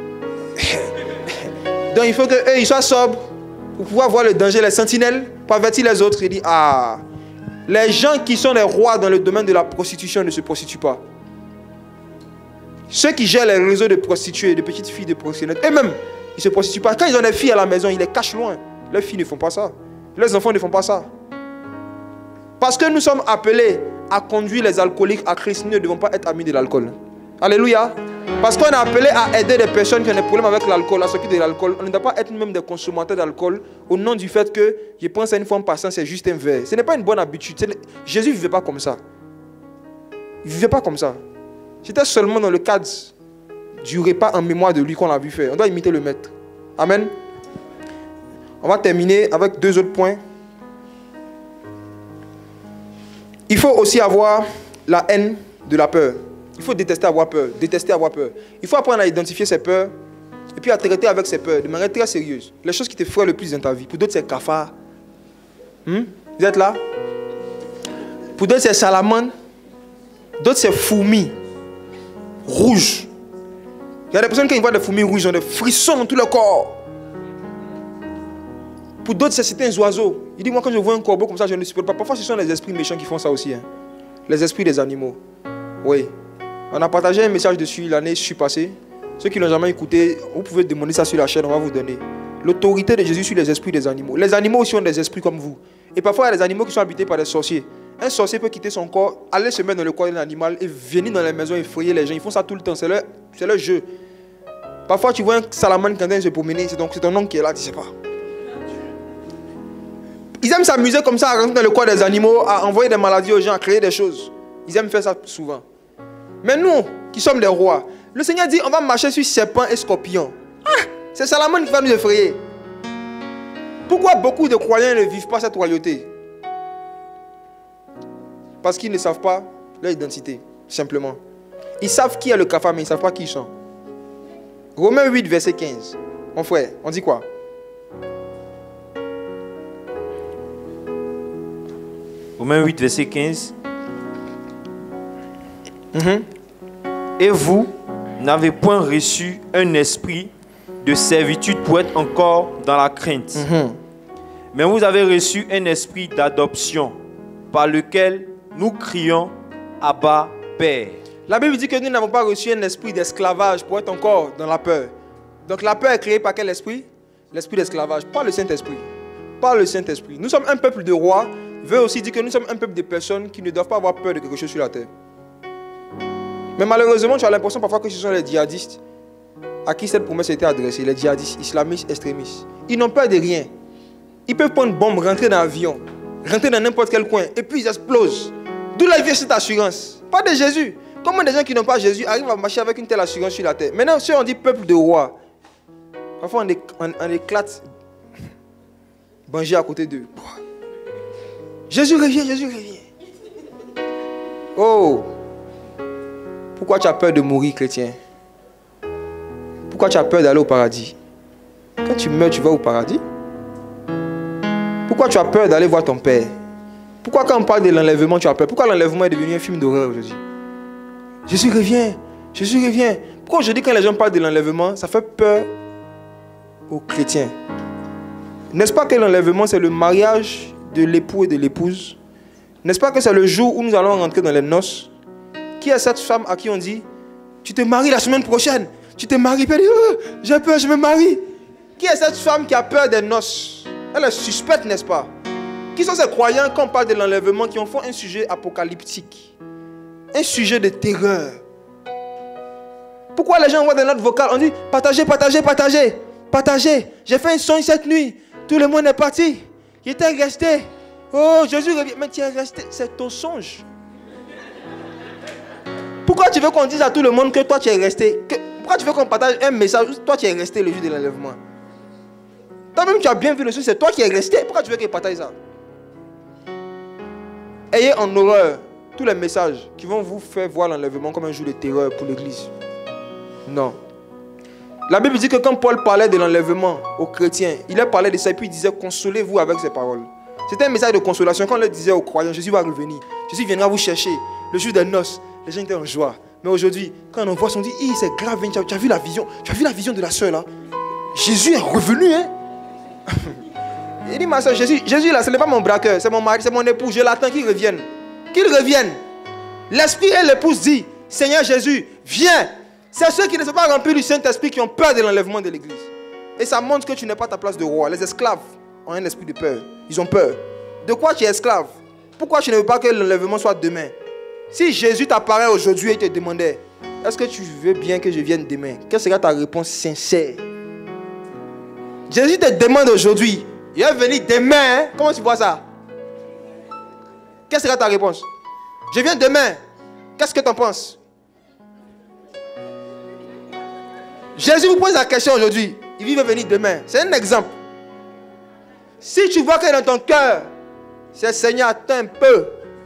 Donc il faut qu'eux, ils soient sobres pour pouvoir voir le danger, les sentinelles, pour avertir les autres. Il dit, les gens qui sont les rois dans le domaine de la prostitution ne se prostituent pas. Ceux qui gèrent les réseaux de prostituées, de petites filles de proxénètes, eux-mêmes, ils ne se prostituent pas. Quand ils ont des filles à la maison, ils les cachent loin. Leurs filles ne font pas ça. Leurs enfants ne font pas ça. Parce que nous sommes appelés à conduire les alcooliques à Christ, nous ne devons pas être amis de l'alcool. Alléluia. Parce qu'on est appelé à aider des personnes qui ont des problèmes avec l'alcool, à s'occuper de l'alcool. On ne doit pas être même des consommateurs d'alcool au nom du fait que je pense à une fois en passant, c'est juste un verre. Ce n'est pas une bonne habitude. Jésus ne vivait pas comme ça. Il ne vivait pas comme ça. C'était seulement dans le cadre du repas en mémoire de lui qu'on l'a vu faire. On doit imiter le maître. Amen. On va terminer avec 2 autres points. Il faut aussi avoir la haine de la peur. Il faut détester avoir peur. Détester avoir peur. Il faut apprendre à identifier ses peurs et puis à traiter avec ses peurs de manière très sérieuse. Les choses qui te freinent le plus dans ta vie. Pour d'autres, c'est cafard. Vous êtes là? Pour d'autres, c'est salamandre. D'autres, c'est fourmis. Rouges. Il y a des personnes qui voient des fourmis rouges, ils ont des frissons dans tout le corps. Pour d'autres, c'est certains oiseaux. Il dit, moi, quand je vois un corbeau comme ça, je ne le supporte pas. Parfois, ce sont les esprits méchants qui font ça aussi. Les esprits des animaux. Oui. On a partagé un message dessus l'année passée. Ceux qui ne l'ont jamais écouté, vous pouvez demander ça sur la chaîne, on va vous donner. l'autorité de Jésus sur les esprits des animaux. Les animaux aussi ont des esprits comme vous. Et parfois, il y a des animaux qui sont habités par des sorciers. Un sorcier peut quitter son corps, aller se mettre dans le corps d'un animal et venir dans les maisons effrayer les gens. Ils font ça tout le temps, c'est leur jeu. Parfois, tu vois un salamandre qui est en train de se promener, c'est ton oncle qui est là, tu ne sais pas. Ils aiment s'amuser comme ça, à rentrer dans le corps des animaux, à envoyer des maladies aux gens, à créer des choses. Ils aiment faire ça souvent. Mais nous, qui sommes des rois, le Seigneur dit, on va marcher sur serpents et scorpions. Ah, c'est Salamandre qui va nous effrayer. Pourquoi beaucoup de croyants ne vivent pas cette royauté? Parce qu'ils ne savent pas leur identité, simplement. Ils savent qui est le cafard, mais ils ne savent pas qui ils sont. Romains 8, verset 15. Mon frère, on dit quoi? Romains 8, verset 15. Et vous n'avez point reçu un esprit de servitude pour être encore dans la crainte. Mais vous avez reçu un esprit d'adoption par lequel nous crions Abba, Père. La Bible dit que nous n'avons pas reçu un esprit d'esclavage pour être encore dans la peur. Donc la peur est créée par quel esprit? L'esprit d'esclavage, pas le Saint-Esprit. Pas le Saint-Esprit. Nous sommes un peuple de rois, veut aussi dire que nous sommes un peuple de personnes qui ne doivent pas avoir peur de quelque chose sur la terre. Mais malheureusement, tu as l'impression parfois que ce sont les djihadistes à qui cette promesse a été adressée, les djihadistes, islamistes, extrémistes. Ils n'ont peur de rien. Ils peuvent prendre une bombe, rentrer dans l'avion, rentrer dans n'importe quel coin, et puis ils explosent. D'où la vie cette assurance. Pas de Jésus. Comment des gens qui n'ont pas Jésus arrivent à marcher avec une telle assurance sur la terre? Maintenant, si on dit peuple de rois, parfois on éclate Bangé à côté d'eux. Jésus revient, Jésus revient. Oh! Pourquoi tu as peur de mourir, chrétien? Pourquoi tu as peur d'aller au paradis? Quand tu meurs, tu vas au paradis? Pourquoi tu as peur d'aller voir ton père? Pourquoi quand on parle de l'enlèvement, tu as peur? Pourquoi l'enlèvement est devenu un film d'horreur aujourd'hui? Jésus revient, Jésus revient. Pourquoi aujourd'hui quand les gens parlent de l'enlèvement, ça fait peur aux chrétiens? N'est-ce pas que l'enlèvement c'est le mariage de l'époux et de l'épouse? N'est-ce pas que c'est le jour où nous allons rentrer dans les noces? Qui est cette femme à qui on dit tu te maries la semaine prochaine? Tu te maries, puis elle dit oh, j'ai peur, je me marie. Qui est cette femme qui a peur des noces? Elle est suspecte, n'est-ce pas? Qui sont ces croyants quand on parle de l'enlèvement qui en font un sujet apocalyptique? Un sujet de terreur. Pourquoi les gens voient dans notre vocal, on dit partagez, partagez, partagez, partagez. J'ai fait un songe cette nuit. Tout le monde est parti. Il était resté. Oh, Jésus revient. Mais tu es resté. C'est ton songe. Pourquoi tu veux qu'on dise à tout le monde que toi tu es resté? Pourquoi tu veux qu'on partage un message? Toi tu es resté le jour de l'enlèvement. Toi-même tu as bien vu le songe. C'est toi qui es resté. Pourquoi tu veux qu'il partage ça? Ayez en horreur tous les messages qui vont vous faire voir l'enlèvement comme un jour de terreur pour l'église. Non. La Bible dit que quand Paul parlait de l'enlèvement aux chrétiens, il leur parlait de ça et puis il disait consolez-vous avec ces paroles. C'était un message de consolation. Quand on leur disait aux croyants, Jésus va revenir. Jésus viendra vous chercher. Le jour des noces, les gens étaient en joie. Mais aujourd'hui, quand on voit, on dit c'est grave, tu as vu la vision? Tu as vu la vision de la soeur là? Jésus est revenu, hein? Il dit ma soeur, Jésus là, ce n'est pas mon braqueur, c'est mon mari, c'est mon époux. Je l'attends qu'il revienne. Qu'il revienne. L'esprit et l'épouse dit Seigneur Jésus, viens. C'est ceux qui ne sont pas remplis du Saint-Esprit qui ont peur de l'enlèvement de l'église. Et ça montre que tu n'es pas à ta place de roi. Les esclaves ont un esprit de peur. Ils ont peur. De quoi tu es esclave? Pourquoi tu ne veux pas que l'enlèvement soit demain? Si Jésus t'apparaît aujourd'hui et te demandait est-ce que tu veux bien que je vienne demain? Quelle sera ta réponse sincère? Jésus te demande aujourd'hui il va venir demain. Hein? Comment tu vois ça? Quelle sera ta réponse? Je viens demain. Qu'est-ce que tu en penses? Jésus vous pose la question aujourd'hui. Il va venir demain. C'est un exemple. Si tu vois que dans ton cœur, c'est Seigneur, attends un peu.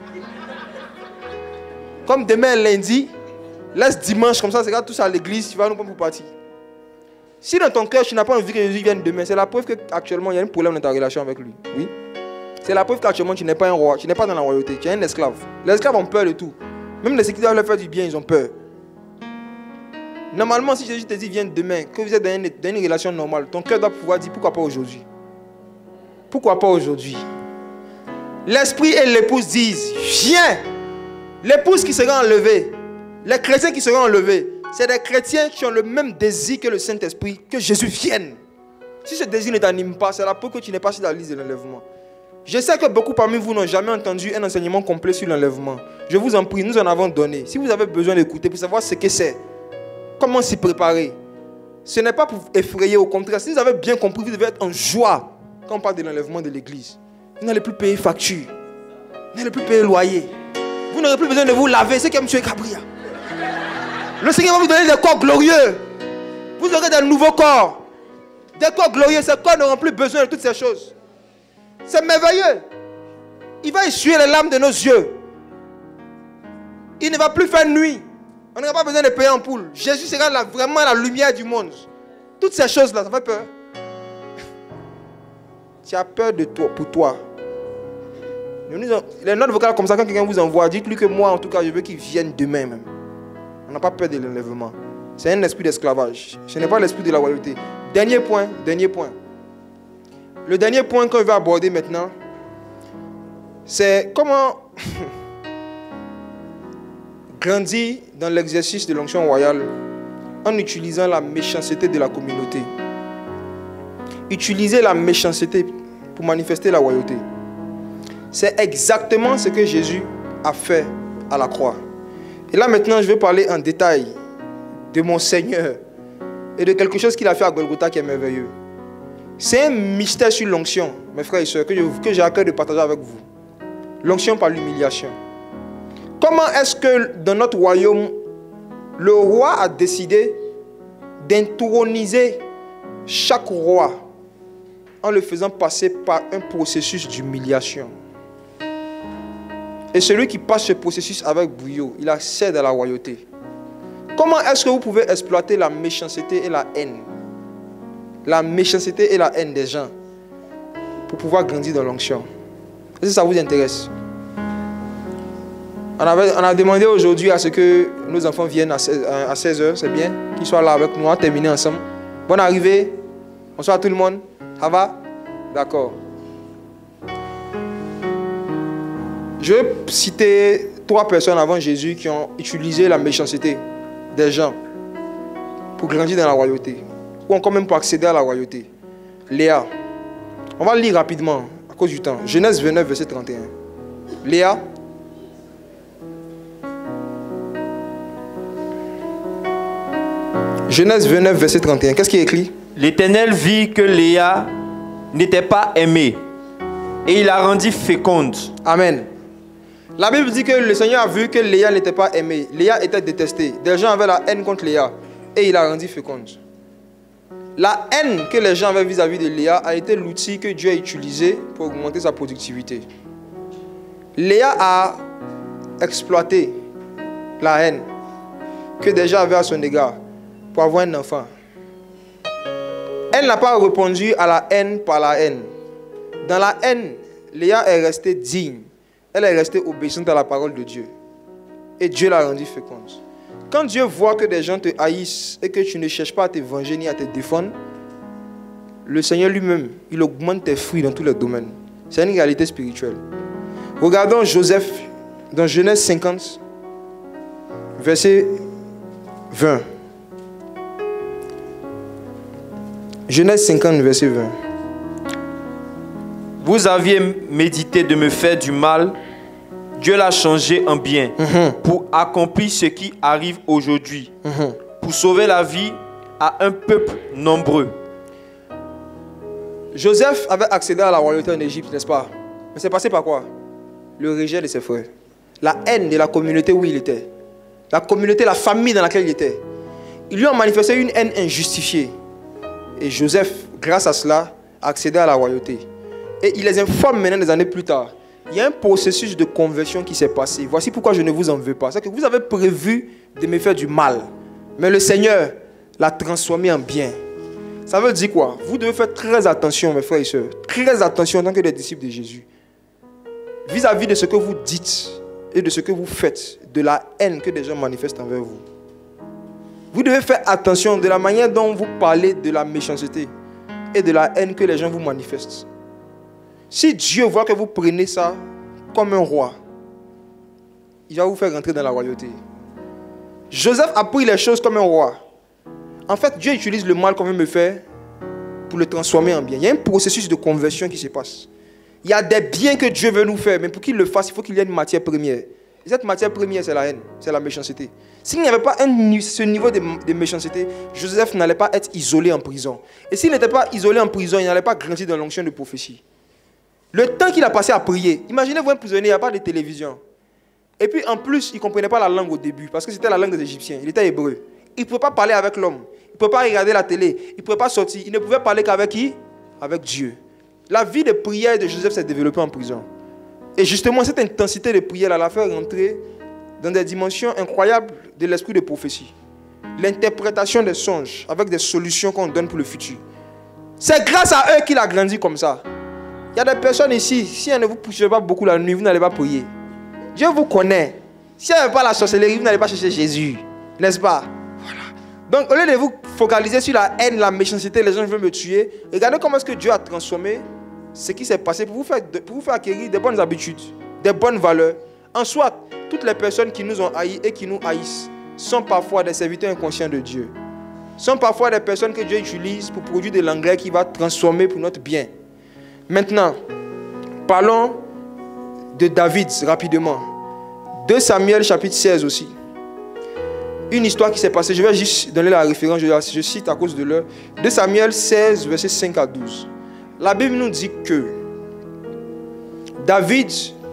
Comme demain lundi, laisse dimanche, comme ça, c'est tous à l'église, tu vas nous prendre pour partir. Si dans ton cœur, tu n'as pas envie que Jésus vienne demain, c'est la preuve qu'actuellement, il y a un problème dans ta relation avec lui. Oui. C'est la preuve qu'actuellement, tu n'es pas un roi, tu n'es pas dans la royauté, tu es un esclave. Les esclaves ont peur de tout. Même les qui doivent leur faire du bien, ils ont peur. Normalement, si Jésus te dit viens demain, que vous êtes dans une relation normale, ton cœur doit pouvoir dire pourquoi pas aujourd'hui? Pourquoi pas aujourd'hui? L'esprit et l'épouse disent viens. L'épouse qui sera enlevée, les chrétiens qui seront enlevés, c'est des chrétiens qui ont le même désir que le Saint-Esprit, que Jésus vienne. Si ce désir ne t'anime pas, c'est la preuve que tu n'es pas sur la liste de l'enlèvement. Je sais que beaucoup parmi vous n'ont jamais entendu un enseignement complet sur l'enlèvement. Je vous en prie, nous en avons donné. Si vous avez besoin d'écouter pour savoir ce que c'est, comment s'y préparer, ce n'est pas pour effrayer, au contraire. Si vous avez bien compris, vous devez être en joie quand on parle de l'enlèvement de l'église. Vous n'allez plus payer facture. Vous n'allez plus payer loyer. Vous n'aurez plus besoin de vous laver. C'est comme M. Cabria. Le Seigneur va vous donner des corps glorieux. Vous aurez des nouveaux corps. Des corps glorieux. Ces corps n'auront plus besoin de toutes ces choses. C'est merveilleux. Il va essuyer les larmes de nos yeux. Il ne va plus faire nuit. On n'aura pas besoin de payer en poule. Jésus sera vraiment la lumière du monde. Toutes ces choses-là, ça fait peur. Tu as peur de toi, pour toi. Les notes vocales comme ça, quand quelqu'un vous envoie, dites-lui que moi, en tout cas, je veux qu'il vienne demain même. On n'a pas peur de l'enlèvement. C'est un esprit d'esclavage. Ce n'est pas l'esprit de la royauté. Dernier point. Le dernier point qu'on va aborder maintenant, c'est comment grandir dans l'exercice de l'onction royale en utilisant la méchanceté de la communauté. Utiliser la méchanceté pour manifester la royauté. C'est exactement ce que Jésus a fait à la croix. Et là maintenant, je vais parler en détail de mon Seigneur et de quelque chose qu'il a fait à Golgotha qui est merveilleux. C'est un mystère sur l'onction, mes frères et sœurs, que j'ai à cœur de partager avec vous. L'onction par l'humiliation. Comment est-ce que dans notre royaume, le roi a décidé d'introniser chaque roi en le faisant passer par un processus d'humiliation? Et celui qui passe ce processus avec brio, il accède à la royauté. Comment est-ce que vous pouvez exploiter la méchanceté et la haine? La méchanceté et la haine des gens pour pouvoir grandir dans l'onction. Est-ce que ça vous intéresse? On a demandé aujourd'hui à ce que nos enfants viennent à 16h, c'est bien, qu'ils soient là avec nous, on va terminer ensemble. Bonne arrivée, bonsoir à tout le monde, ça va? D'accord. Je vais citer 3 personnes avant Jésus qui ont utilisé la méchanceté des gens pour grandir dans la royauté, ou encore même pour accéder à la royauté. Léa. On va lire rapidement à cause du temps. Genèse 29, verset 31. Léa. Genèse 29, verset 31. Qu'est-ce qui est écrit? L'Éternel vit que Léa n'était pas aimée et il la rendit féconde. Amen. La Bible dit que le Seigneur a vu que Léa n'était pas aimée. Léa était détestée. Des gens avaient la haine contre Léa et il la rendit féconde. La haine que les gens avaient vis-à-vis de Léa a été l'outil que Dieu a utilisé pour augmenter sa productivité. Léa a exploité la haine que des gens avaient à son égard pour avoir un enfant. Elle n'a pas répondu à la haine par la haine. Dans la haine, Léa est restée digne. Elle est restée obéissante à la parole de Dieu. Et Dieu l'a rendue féconde. Quand Dieu voit que des gens te haïssent et que tu ne cherches pas à te venger ni à te défendre, le Seigneur lui-même, il augmente tes fruits dans tous les domaines. C'est une réalité spirituelle. Regardons Joseph dans Genèse 50, verset 20. Genèse 50, verset 20. Vous aviez médité de me faire du mal, Dieu l'a changé en bien pour accomplir ce qui arrive aujourd'hui, pour sauver la vie à un peuple nombreux. Joseph avait accédé à la royauté en Égypte, n'est-ce pas? Mais c'est passé par quoi? Le rejet de ses frères. La haine de la communauté où il était. La communauté, la famille dans laquelle il était. Ils lui ont manifesté une haine injustifiée. Et Joseph, grâce à cela, a accédé à la royauté. Et il les informe maintenant des années plus tard. Il y a un processus de conversion qui s'est passé. Voici pourquoi je ne vous en veux pas. C'est que vous avez prévu de me faire du mal. Mais le Seigneur l'a transformé en bien. Ça veut dire quoi? Vous devez faire très attention, mes frères et sœurs. Très attention en tant que des disciples de Jésus. Vis-à-vis de ce que vous dites et de ce que vous faites, de la haine que des gens manifestent envers vous. Vous devez faire attention de la manière dont vous parlez de la méchanceté et de la haine que les gens vous manifestent. Si Dieu voit que vous prenez ça comme un roi, il va vous faire rentrer dans la royauté. Joseph a pris les choses comme un roi. En fait, Dieu utilise le mal qu'on veut me faire pour le transformer en bien. Il y a un processus de conversion qui se passe. Il y a des biens que Dieu veut nous faire, mais pour qu'il le fasse, il faut qu'il y ait une matière première. Et cette matière première, c'est la haine, c'est la méchanceté. S'il n'y avait pas ce niveau de méchanceté, Joseph n'allait pas être isolé en prison. Et s'il n'était pas isolé en prison, il n'allait pas grandir dans l'onction de prophétie. Le temps qu'il a passé à prier, imaginez-vous un prisonnier, il n'y a pas de télévision. Et puis en plus, il ne comprenait pas la langue au début, parce que c'était la langue des Égyptiens, il était hébreu. Il ne pouvait pas parler avec l'homme, il ne pouvait pas regarder la télé, il ne pouvait pas sortir, il ne pouvait parler qu'avec qui? Avec Dieu. La vie de prière de Joseph s'est développée en prison. Et justement, cette intensité de prière l'a fait rentrer dans des dimensions incroyables de l'esprit de prophétie. L'interprétation des songes avec des solutions qu'on donne pour le futur. C'est grâce à eux qu'il a grandi comme ça. Il y a des personnes ici, si on ne vous pousse pas beaucoup la nuit, vous n'allez pas prier. Dieu vous connaît. Si il n'y avait pas la sorcellerie, vous n'allez pas chercher Jésus. N'est-ce pas? Voilà. Donc, au lieu de vous focaliser sur la haine, la méchanceté, les gens veulent me tuer, regardez comment est-ce que Dieu a transformé ce qui s'est passé pour vous faire acquérir des bonnes habitudes, des bonnes valeurs. En soit, toutes les personnes qui nous ont haïs et qui nous haïssent sont parfois des serviteurs inconscients de Dieu. Sont parfois des personnes que Dieu utilise pour produire de l'engrais qui va transformer pour notre bien. Maintenant, parlons de David rapidement. 2 Samuel chapitre 16 aussi. Une histoire qui s'est passée, je vais juste donner la référence, je cite à cause de l'heure. 2 Samuel 16, versets 5 à 12. La Bible nous dit que David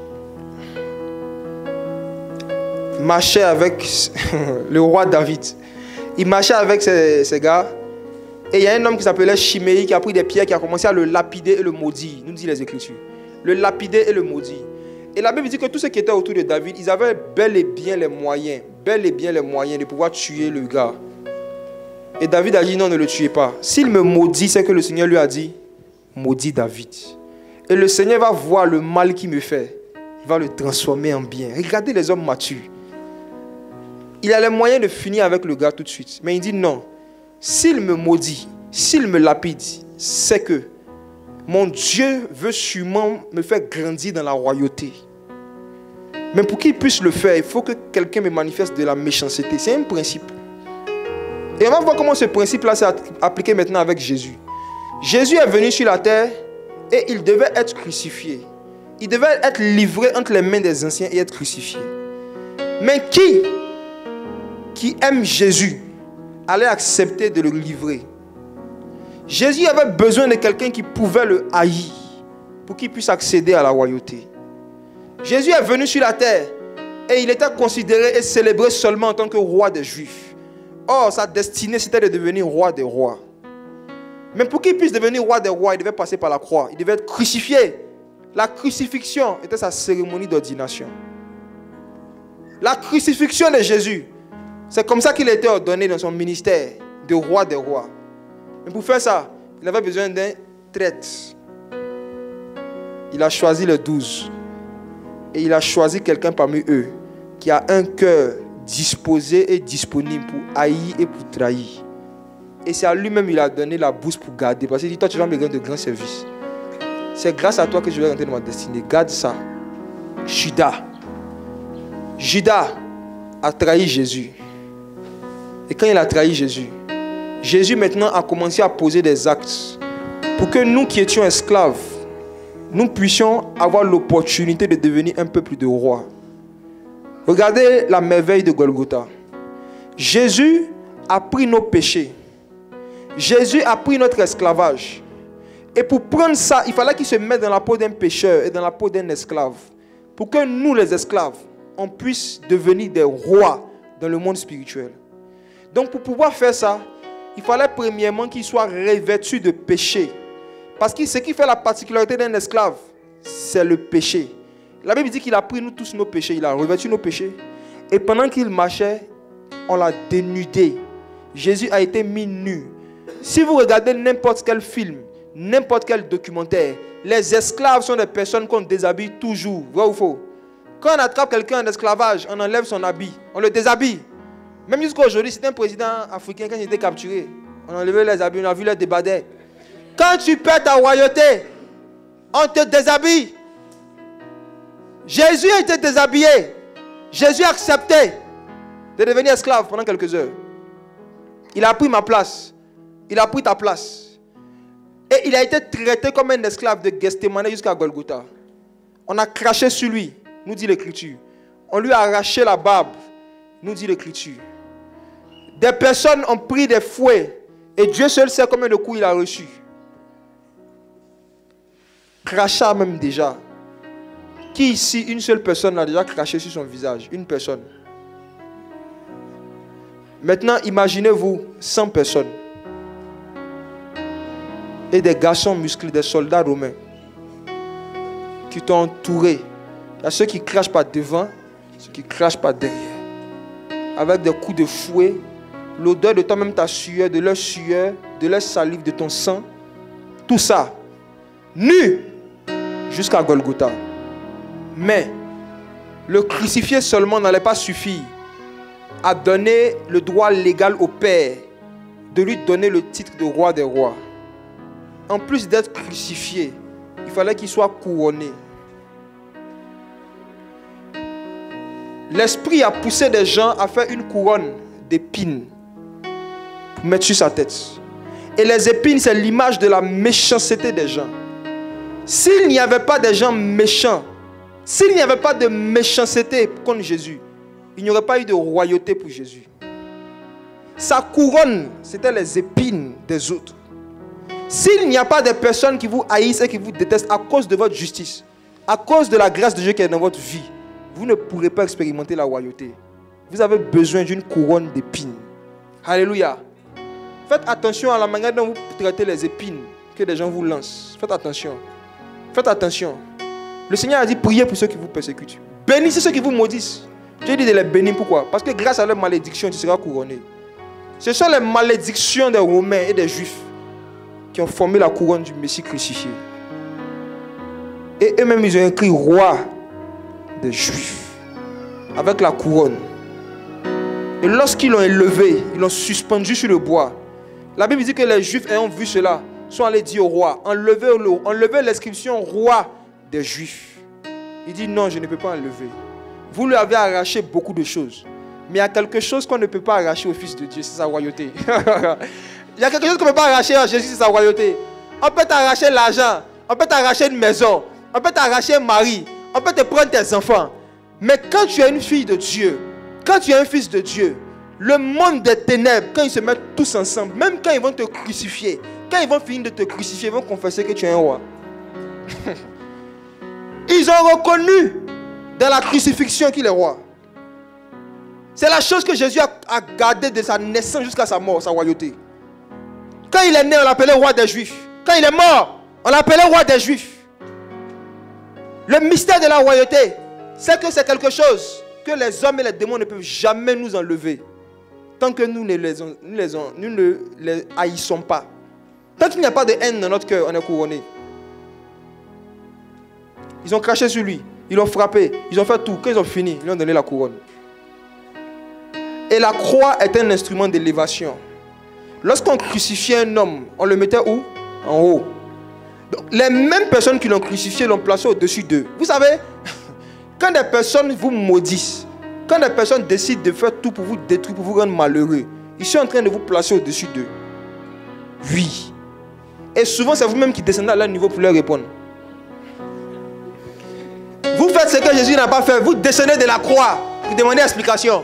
marchait avec le roi David. Il marchait avec ses gars. Et il y a un homme qui s'appelait Shimei qui a pris des pierres, qui a commencé à le lapider et le maudire. Nous dit les Écritures. Le lapider et le maudire. Et la Bible dit que tous ceux qui étaient autour de David, ils avaient bel et bien les moyens de pouvoir tuer le gars. Et David a dit non, ne le tuez pas. S'il me maudit, c'est que le Seigneur lui a dit, maudit David. Et le Seigneur va voir le mal qu'il me fait. Il va le transformer en bien. Regardez les hommes matures. Il a les moyens de finir avec le gars tout de suite. Mais il dit non. S'il me maudit, s'il me lapide, c'est que mon Dieu veut sûrement me faire grandir dans la royauté. Mais pour qu'il puisse le faire, il faut que quelqu'un me manifeste de la méchanceté. C'est un principe. Et on va voir comment ce principe-là s'est appliqué maintenant avec Jésus. Jésus est venu sur la terre et il devait être crucifié. Il devait être livré entre les mains des anciens et être crucifié. Mais qui aime Jésus allait accepter de le livrer? Jésus avait besoin de quelqu'un qui pouvait le haïr pour qu'il puisse accéder à la royauté. Jésus est venu sur la terre et il était considéré et célébré seulement en tant que roi des Juifs. Or, sa destinée, c'était de devenir roi des rois. Mais pour qu'il puisse devenir roi des rois, il devait passer par la croix. Il devait être crucifié. La crucifixion était sa cérémonie d'ordination. La crucifixion de Jésus, c'est comme ça qu'il a été ordonné dans son ministère de roi des rois. Mais pour faire ça, il avait besoin d'un traître. Il a choisi les 12. Et il a choisi quelqu'un parmi eux qui a un cœur disposé et disponible pour haïr et pour trahir. Et c'est à lui-même qu'il a donné la bourse pour garder. Parce qu'il dit, toi tu vas me rendre de grands services. C'est grâce à toi que je vais rentrer dans ma destinée. Garde ça. Judas a trahi Jésus. Et quand il a trahi Jésus, Jésus maintenant a commencé à poser des actes pour que nous qui étions esclaves, nous puissions avoir l'opportunité de devenir un peu plus de rois. Regardez la merveille de Golgotha. Jésus a pris nos péchés. Jésus a pris notre esclavage. Et pour prendre ça, il fallait qu'il se mette dans la peau d'un pécheur et dans la peau d'un esclave. Pour que nous, les esclaves, on puisse devenir des rois dans le monde spirituel. Donc pour pouvoir faire ça, il fallait premièrement qu'il soit revêtu de péché. Parce que ce qui fait la particularité d'un esclave, c'est le péché. La Bible dit qu'il a pris nous tous nos péchés, il a revêtu nos péchés. Et pendant qu'il marchait, on l'a dénudé. Jésus a été mis nu. Si vous regardez n'importe quel film, n'importe quel documentaire, les esclaves sont des personnes qu'on déshabille toujours. Vrai ou faux? Quand on attrape quelqu'un en esclavage, on enlève son habit, on le déshabille. Même jusqu'à aujourd'hui, c'était un président africain quand il était capturé. On enlevait les habits, on a vu les débardeurs. Quand tu perds ta royauté, on te déshabille. Jésus a été déshabillé. Jésus a accepté de devenir esclave pendant quelques heures. Il a pris ma place. Il a pris ta place. Et il a été traité comme un esclave de Gethsémane jusqu'à Golgotha. On a craché sur lui, nous dit l'Écriture. On lui a arraché la barbe, nous dit l'Écriture. Des personnes ont pris des fouets et Dieu seul sait combien de coups il a reçu. Crachat même déjà. Qui ici, une seule personne a déjà craché sur son visage? Une personne. Maintenant, imaginez-vous 100 personnes. Et des garçons musclés, des soldats romains qui t'ont entouré. Il y a ceux qui crachent par devant, ceux qui crachent par derrière. Avec des coups de fouet, l'odeur de toi-même, ta sueur, de leur sueur, de leur salive, de ton sang. Tout ça, nu, jusqu'à Golgotha. Mais, le crucifié seulement n'allait pas suffire à donner le droit légal au Père de lui donner le titre de roi des rois. En plus d'être crucifié, il fallait qu'il soit couronné. L'Esprit a poussé des gens à faire une couronne d'épines pour mettre sur sa tête. Et les épines, c'est l'image de la méchanceté des gens. S'il n'y avait pas des gens méchants, s'il n'y avait pas de méchanceté contre Jésus, il n'y aurait pas eu de royauté pour Jésus. Sa couronne, c'était les épines des autres. S'il n'y a pas de personnes qui vous haïssent et qui vous détestent à cause de votre justice, à cause de la grâce de Dieu qui est dans votre vie, vous ne pourrez pas expérimenter la royauté. Vous avez besoin d'une couronne d'épines. Alléluia. Faites attention à la manière dont vous traitez les épines que les gens vous lancent. Faites attention. Faites attention. Le Seigneur a dit priez pour ceux qui vous persécutent. Bénissez ceux qui vous maudissent. Dieu dit de les bénir. Pourquoi? Parce que grâce à leur malédiction, tu seras couronné. Ce sont les malédictions des Romains et des Juifs qui ont formé la couronne du Messie crucifié. Et eux-mêmes, ils ont écrit roi des Juifs avec la couronne. Et lorsqu'ils l'ont élevé, ils l'ont suspendu sur le bois. La Bible dit que les Juifs ayant vu cela sont allés dire au roi, enlevez l'inscription roi des Juifs. Il dit non, je ne peux pas enlever. Vous lui avez arraché beaucoup de choses. Mais il y a quelque chose qu'on ne peut pas arracher au Fils de Dieu, c'est sa royauté. Il y a quelque chose qu'on ne peut pas arracher à Jésus, c'est sa royauté. On peut t'arracher l'argent, on peut t'arracher une maison, on peut t'arracher un mari, on peut te prendre tes enfants. Mais quand tu es une fille de Dieu, quand tu es un fils de Dieu, le monde des ténèbres, quand ils se mettent tous ensemble, même quand ils vont te crucifier, quand ils vont finir de te crucifier, ils vont confesser que tu es un roi. Ils ont reconnu dans la crucifixion qu'il est roi. C'est la chose que Jésus a gardée de sa naissance jusqu'à sa mort, sa royauté. Quand il est né, on l'appelait roi des Juifs. Quand il est mort, on l'appelait roi des Juifs. Le mystère de la royauté, c'est que c'est quelque chose que les hommes et les démons ne peuvent jamais nous enlever. Tant que nous ne les haïssons pas. Tant qu'il n'y a pas de haine dans notre cœur, on est couronné. Ils ont craché sur lui, ils l'ont frappé, ils ont fait tout. Quand ils ont fini, ils lui ont donné la couronne. Et la croix est un instrument d'élévation. Lorsqu'on crucifiait un homme, on le mettait où? En haut. Donc, les mêmes personnes qui l'ont crucifié l'ont placé au-dessus d'eux. Vous savez, quand des personnes vous maudissent, quand des personnes décident de faire tout pour vous détruire, pour vous rendre malheureux, ils sont en train de vous placer au-dessus d'eux. Oui. Et souvent, c'est vous-même qui descendez à leur niveau pour leur répondre. Vous faites ce que Jésus n'a pas fait. Vous descendez de la croix pour demander explication.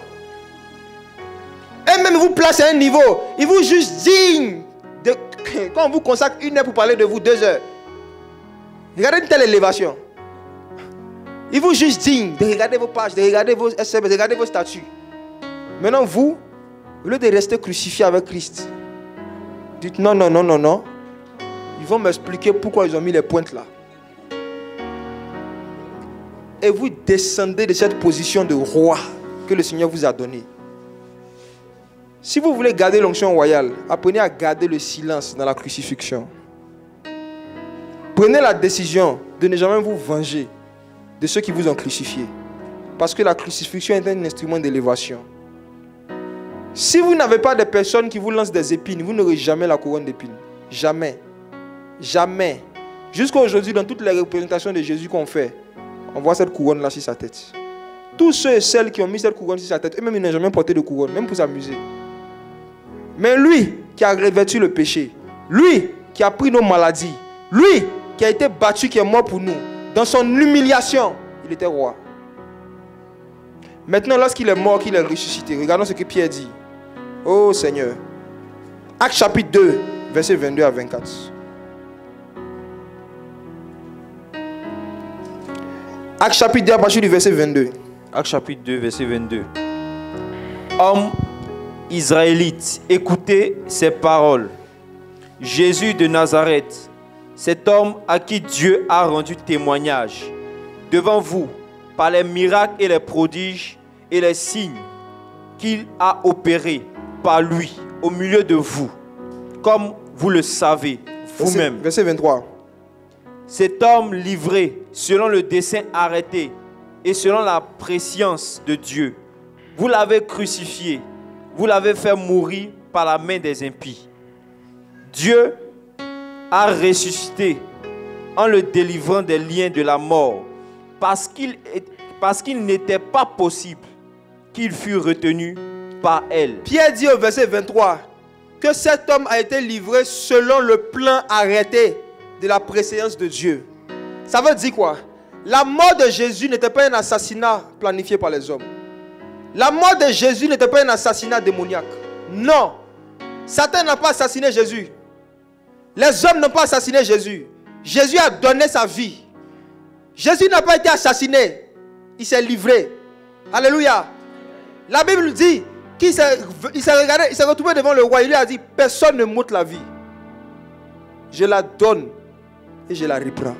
Et même vous placez à un niveau. Ils vous jugent digne. Quand on vous consacre 1 heure pour parler de vous, 2 heures. Regardez une telle élévation. Ils vous jugent digne de regarder vos pages, de regarder vos SMS, de regarder vos statuts. Maintenant vous, au lieu de rester crucifié avec Christ, dites non, non, non, non, non. Ils vont m'expliquer pourquoi ils ont mis les pointes là. Et vous descendez de cette position de roi que le Seigneur vous a donnée. Si vous voulez garder l'onction royale, apprenez à garder le silence dans la crucifixion. Prenez la décision de ne jamais vous venger de ceux qui vous ont crucifié. Parce que la crucifixion est un instrument d'élévation. Si vous n'avez pas de personnes qui vous lancent des épines, vous n'aurez jamais la couronne d'épines. Jamais. Jamais. Jusqu'à aujourd'hui, dans toutes les représentations de Jésus qu'on fait, on voit cette couronne-là sur sa tête. Tous ceux et celles qui ont mis cette couronne sur sa tête, eux-mêmes, ils n'ont jamais porté de couronne, même pour s'amuser. Mais lui, qui a revêtu le péché, lui, qui a pris nos maladies, lui qui a été battu, qui est mort pour nous, dans son humiliation, il était roi. Maintenant, lorsqu'il est mort, qu'il est ressuscité, regardons ce que Pierre dit. Oh Seigneur. Actes chapitre 2, versets 22 à 24. Actes chapitre 2, à partir du verset 22. Actes chapitre 2, verset 22. Hommes israélites, écoutez ces paroles. Jésus de Nazareth, cet homme à qui Dieu a rendu témoignage devant vous par les miracles et les prodiges et les signes qu'il a opérés par lui au milieu de vous, comme vous le savez vous-même. Verset 23. Cet homme livré selon le dessein arrêté et selon la prescience de Dieu, vous l'avez crucifié, vous l'avez fait mourir par la main des impies. Dieu a ressuscité en le délivrant des liens de la mort, parce qu'il n'était pas possible qu'il fût retenu par elle. Pierre dit au verset 23 que cet homme a été livré selon le plan arrêté de la préséance de Dieu. Ça veut dire quoi? La mort de Jésus n'était pas un assassinat planifié par les hommes. La mort de Jésus n'était pas un assassinat démoniaque. Non. Satan n'a pas assassiné Jésus. Les hommes n'ont pas assassiné Jésus. Jésus a donné sa vie. Jésus n'a pas été assassiné. Il s'est livré. Alléluia. La Bible dit qu'il s'est regardé, il s'est retrouvé devant le roi. Il lui a dit, personne ne m'ôte la vie. Je la donne et je la reprends.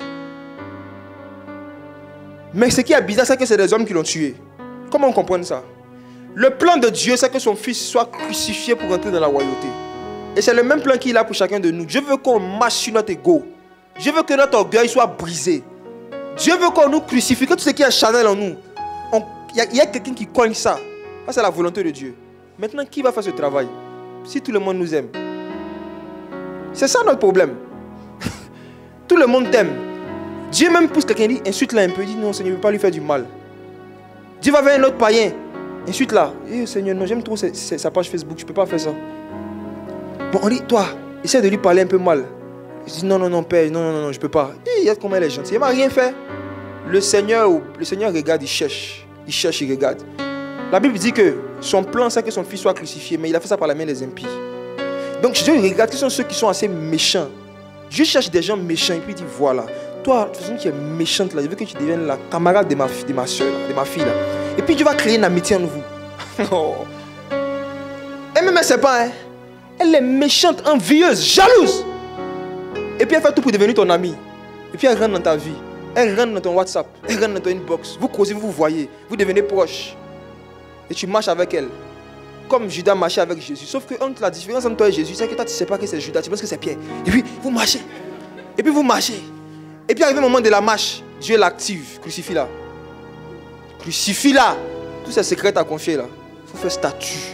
Mais ce qui est bizarre, c'est que c'est des hommes qui l'ont tué. Comment on comprend ça? Le plan de Dieu, c'est que son fils soit crucifié pour entrer dans la royauté. Et c'est le même plan qu'il a pour chacun de nous. Dieu veut qu'on marche sur notre ego. Dieu veut que notre orgueil soit brisé. Dieu veut qu'on nous crucifie, que tout ce qui est charnel en nous. Il y a quelqu'un qui cogne ça. Ça, c'est la volonté de Dieu. Maintenant, qui va faire ce travail? Si tout le monde nous aime. C'est ça notre problème. Tout le monde t'aime. Dieu même pousse quelqu'un, dit, insulte-la un peu. Il dit, non, Seigneur, je ne veux pas lui faire du mal. Dieu va vers un autre païen. Insulte-la. Seigneur, non, j'aime trop sa page Facebook, je ne peux pas faire ça. Bon, on dit, toi, essaie de lui parler un peu mal. Il dit, non, Père, non, je ne peux pas. Et regarde comment elle est gentille. Elle ne m'a rien fait. Le Seigneur regarde, il cherche. Il cherche, il regarde. La Bible dit que son plan, c'est que son fils soit crucifié, mais il a fait ça par la main des impies. Donc, Dieu regarde, qui sont ceux qui sont assez méchants. Dieu cherche des gens méchants, et puis il dit, voilà, toi, de toute façon, qui est méchante là, je veux que tu deviennes la camarade de ma soeur, de ma fille là. Et puis Dieu va créer une amitié entre vous. Et même elle ne sait pas, hein. Elle est méchante, envieuse, jalouse. Et puis elle fait tout pour devenir ton amie. Et puis elle rentre dans ta vie. Elle rentre dans ton WhatsApp. Elle rentre dans ton inbox. Vous causez, vous vous voyez. Vous devenez proches. Et tu marches avec elle. Comme Judas marchait avec Jésus. Sauf que la différence entre toi et Jésus, c'est que toi tu ne sais pas que c'est Judas. Tu penses que c'est Pierre. Et puis vous marchez. Et puis vous marchez. Et puis arrivé le moment de la marche, Dieu l'active. Crucifie-la. Crucifie-la. Tous ces secrets à confier là. Il faut faire statue.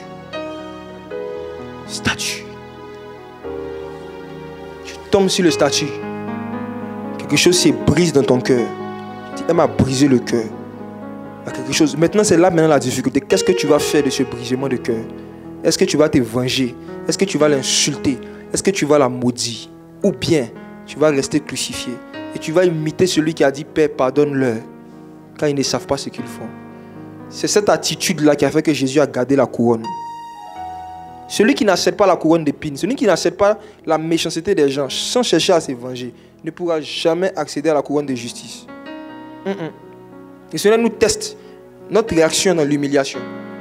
Statue. Tu tombes sur le statut. Quelque chose se brise dans ton cœur. Elle m'a brisé le cœur. Quelque chose. Maintenant, c'est là maintenant la difficulté. Qu'est-ce que tu vas faire de ce brisement de cœur? Est-ce que tu vas te venger? Est-ce que tu vas l'insulter? Est-ce que tu vas la maudire? Ou bien tu vas rester crucifié et tu vas imiter celui qui a dit Père, pardonne-leur, car ils ne savent pas ce qu'ils font. C'est cette attitude-là qui a fait que Jésus a gardé la couronne. Celui qui n'accepte pas la couronne d'épines, celui qui n'accepte pas la méchanceté des gens sans chercher à se venger, ne pourra jamais accéder à la couronne de justice. Et cela nous teste notre réaction dans l'humiliation.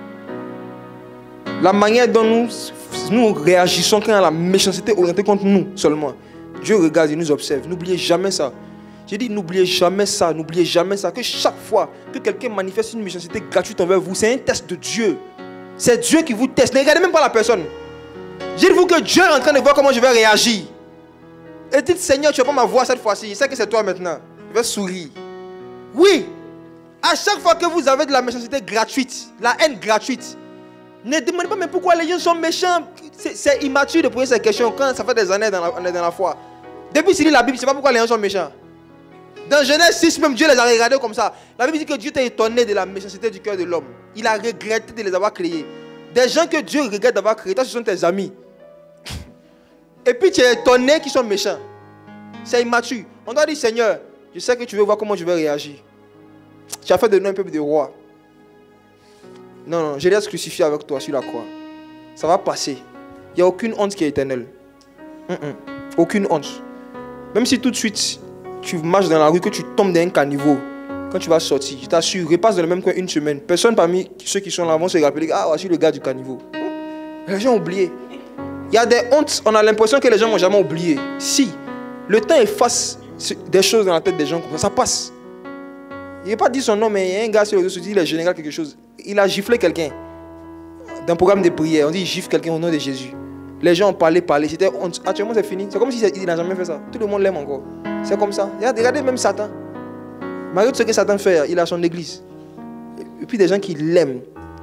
La manière dont nous réagissons quand la méchanceté est orientée contre nous seulement. Dieu regarde et nous observe. N'oubliez jamais ça. J'ai dit n'oubliez jamais ça, n'oubliez jamais ça. Que chaque fois que quelqu'un manifeste une méchanceté gratuite envers vous, c'est un test de Dieu. C'est Dieu qui vous teste. Ne regardez même pas la personne. Dites-vous que Dieu est en train de voir comment je vais réagir. Et dites Seigneur, tu ne vas pas m'avoir cette fois-ci. Je sais que c'est toi maintenant. Je vais sourire. Oui. À chaque fois que vous avez de la méchanceté gratuite, la haine gratuite, ne demandez pas mais pourquoi les gens sont méchants. C'est immature de poser ces questions quand ça fait des années on est dans la foi. Depuis qu'il lit la Bible, je ne sais pas pourquoi les gens sont méchants. Dans Genèse 6, même Dieu les a regardés comme ça. La Bible dit que Dieu était étonné de la méchanceté du cœur de l'homme. Il a regretté de les avoir créés. Des gens que Dieu regrette d'avoir créés, toi, ce sont tes amis. Et puis tu es étonné qu'ils sont méchants. C'est immature. On doit dire, Seigneur, je sais que tu veux voir comment je vais réagir. Tu as fait de nous un peuple de rois. Non, je laisse crucifier avec toi sur la croix. Ça va passer. Il n'y a aucune honte qui est éternelle. Aucune honte. Même si tout de suite, tu marches dans la rue, que tu tombes dans un caniveau, quand tu vas sortir, je t'assure, repasse dans le même coin une semaine. Personne parmi ceux qui sont là vont se rappeler, ah, voici le gars du caniveau. Les gens ont oublié. Il y a des hontes, on a l'impression que les gens n'ont jamais oublié. Si, le temps efface des choses dans la tête des gens, ça passe. Il n'a pas dit son nom, mais il y a un gars sur le réseau, il est général quelque chose. Il a giflé quelqu'un. Dans un programme de prière, on dit il gifle quelqu'un au nom de Jésus. Les gens ont parlé. C'était honte. Actuellement, c'est fini. C'est comme s'il n'a jamais fait ça. Tout le monde l'aime encore. C'est comme ça. Regardez même Satan. Malgré tout ce que Satan fait, il a son église. Et puis des gens qui l'aiment.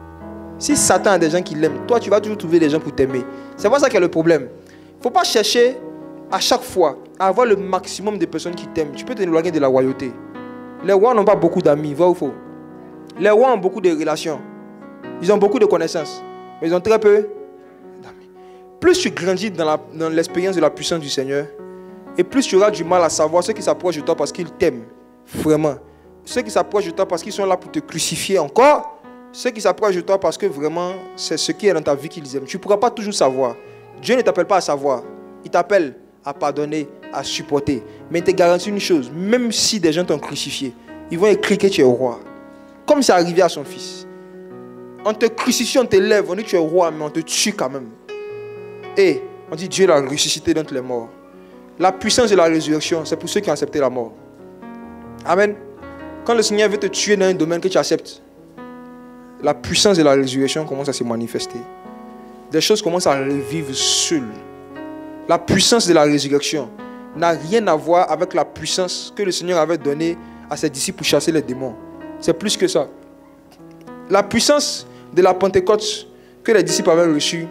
Si Satan a des gens qui l'aiment, toi, tu vas toujours trouver des gens pour t'aimer. C'est pas ça qui est le problème. Il ne faut pas chercher à chaque fois à avoir le maximum de personnes qui t'aiment. Tu peux t'éloigner de la royauté. Les rois n'ont pas beaucoup d'amis, vrai ou faux? Les rois ont beaucoup de relations. Ils ont beaucoup de connaissances. Mais ils ont très peu d'amis. Plus tu grandis dans l'expérience de la puissance du Seigneur, et plus tu auras du mal à savoir ceux qui s'approchent de toi parce qu'ils t'aiment. Vraiment. Ceux qui s'approchent de toi parce qu'ils sont là pour te crucifier encore. Ceux qui s'approchent de toi parce que vraiment, c'est ce qui est dans ta vie qu'ils aiment. Tu ne pourras pas toujours savoir. Dieu ne t'appelle pas à savoir. Il t'appelle à pardonner, à supporter. Mais il te garantit une chose. Même si des gens t'ont crucifié, ils vont écrire que tu es roi. Comme c'est arrivé à son fils. On te crucifie, on te lève, on dit que tu es roi, mais on te tue quand même. Et on dit Dieu l'a ressuscité d'entre les morts. La puissance de la résurrection, c'est pour ceux qui ont accepté la mort. Amen. Quand le Seigneur veut te tuer dans un domaine que tu acceptes, la puissance de la résurrection commence à se manifester. Des choses commencent à revivre seules. La puissance de la résurrection n'a rien à voir avec la puissance que le Seigneur avait donnée à ses disciples pour chasser les démons. C'est plus que ça. La puissance de la Pentecôte que les disciples avaient reçue,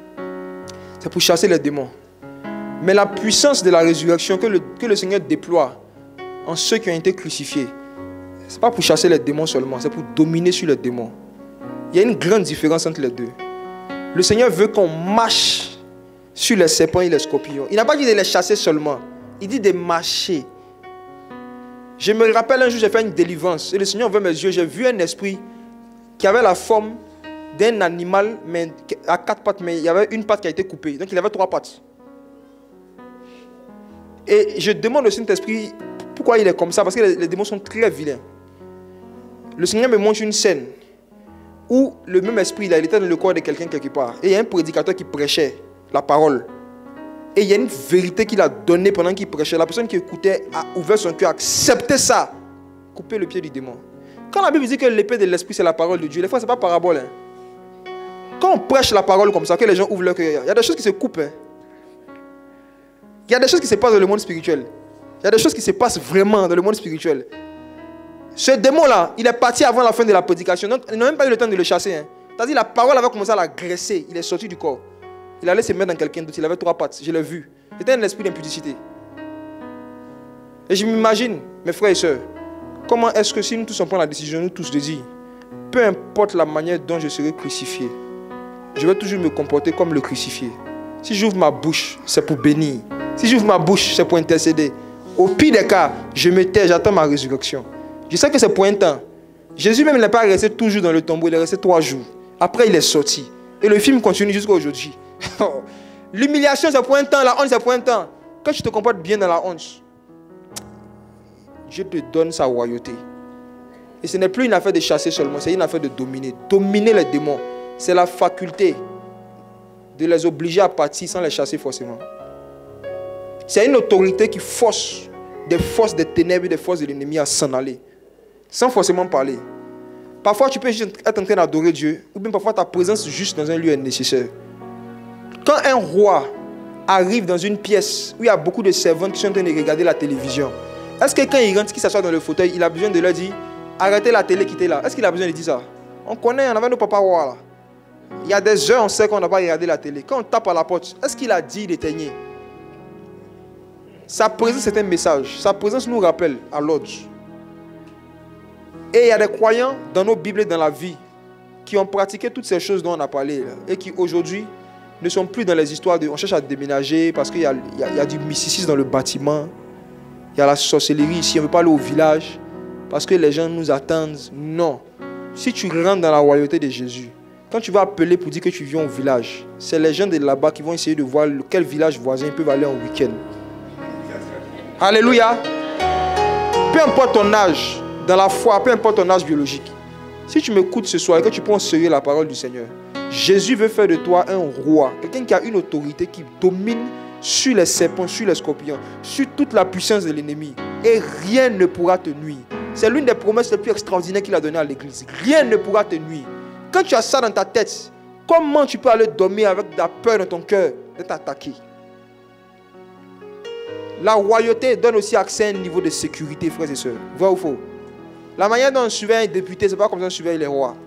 c'est pour chasser les démons. Mais la puissance de la résurrection que le Seigneur déploie en ceux qui ont été crucifiés, ce n'est pas pour chasser les démons seulement, c'est pour dominer sur les démons. Il y a une grande différence entre les deux. Le Seigneur veut qu'on marche sur les serpents et les scorpions. Il n'a pas dit de les chasser seulement, il dit de marcher. Je me rappelle un jour, j'ai fait une délivrance et le Seigneur ouvert mes yeux, j'ai vu un esprit qui avait la forme d'un animal mais à 4 pattes, mais il y avait une patte qui a été coupée, donc il avait 3 pattes. Et je demande au Saint-Esprit pourquoi il est comme ça, parce que les démons sont très vilains. Le Seigneur me montre une scène où le même esprit, il était dans le corps de quelqu'un quelque part. Et il y a un prédicateur qui prêchait la parole. Et il y a une vérité qu'il a donnée pendant qu'il prêchait. La personne qui écoutait a ouvert son cœur, a accepté ça, couper le pied du démon. Quand la Bible dit que l'épée de l'esprit, c'est la parole de Dieu, les fois, ce n'est pas parabole. Hein. Quand on prêche la parole comme ça, que les gens ouvrent leur cœur, il y a des choses qui se coupent. Hein. Il y a des choses qui se passent dans le monde spirituel. Il y a des choses qui se passent vraiment dans le monde spirituel. Ce démon-là, il est parti avant la fin de la prédication. Donc, il n'a même pas eu le temps de le chasser. Hein. C'est-à-dire, la parole avait commencé à l'agresser. Il est sorti du corps. Il allait se mettre dans quelqu'un d'autre. Il avait 3 pattes. Je l'ai vu. C'était un esprit d'impudicité. Et je m'imagine, mes frères et sœurs, comment est-ce que si nous tous on prend la décision, nous tous de dire, peu importe la manière dont je serai crucifié, je vais toujours me comporter comme le crucifié. Si j'ouvre ma bouche, c'est pour bénir. Si j'ouvre ma bouche, c'est pour intercéder. Au pire des cas, je me tais, j'attends ma résurrection. Je sais que c'est pour un temps. Jésus même n'est pas resté toujours dans le tombeau, il est resté 3 jours. Après, il est sorti. Et le film continue jusqu'à aujourd'hui. L'humiliation, c'est pour un temps, la honte, c'est pour un temps. Quand tu te comportes bien dans la honte, Dieu te donne sa royauté. Et ce n'est plus une affaire de chasser seulement, c'est une affaire de dominer. Dominer les démons, c'est la faculté de les obliger à partir sans les chasser forcément. C'est une autorité qui force des forces des ténèbres et des forces de l'ennemi à s'en aller. Sans forcément parler. Parfois, tu peux juste être en train d'adorer Dieu, ou bien parfois ta présence juste dans un lieu est nécessaire. Quand un roi arrive dans une pièce où il y a beaucoup de servantes qui sont en train de regarder la télévision, est-ce que quand il rentre, qu'il s'assoit dans le fauteuil, il a besoin de leur dire arrêtez la télé, quittez là? Est-ce qu'il a besoin de dire ça? On connaît, on avait nos papas rois là. Il y a des heures, on sait qu'on n'a pas regardé la télé. Quand on tape à la porte, est-ce qu'il a dit d'éteigner? Sa présence c'est un message. Sa présence nous rappelle à l'ordre. Et il y a des croyants dans nos Bibles et dans la vie qui ont pratiqué toutes ces choses dont on a parlé là, et qui aujourd'hui ne sont plus dans les histoires de on cherche à déménager parce qu'il y a du mysticisme dans le bâtiment. Il y a la sorcellerie ici, on ne veut pas aller au village parce que les gens nous attendent. Non. Si tu rentres dans la royauté de Jésus, quand tu vas appeler pour dire que tu viens au village, c'est les gens de là-bas qui vont essayer de voir quel village voisin ils peuvent aller en week-end. Alléluia. Peu importe ton âge, dans la foi, peu importe ton âge biologique, si tu m'écoutes ce soir et que tu prends au sérieux la parole du Seigneur, Jésus veut faire de toi un roi, quelqu'un qui a une autorité qui domine sur les serpents, sur les scorpions, sur toute la puissance de l'ennemi. Et rien ne pourra te nuire. C'est l'une des promesses les plus extraordinaires qu'il a données à l'église. Rien ne pourra te nuire. Quand tu as ça dans ta tête, comment tu peux aller dormir avec de la peur dans ton cœur d'être attaqué? La royauté donne aussi accès à un niveau de sécurité, frères et sœurs. Vrai ou faux? La manière dont on surveille un député, ce n'est pas comme ça qu'on surveille les rois.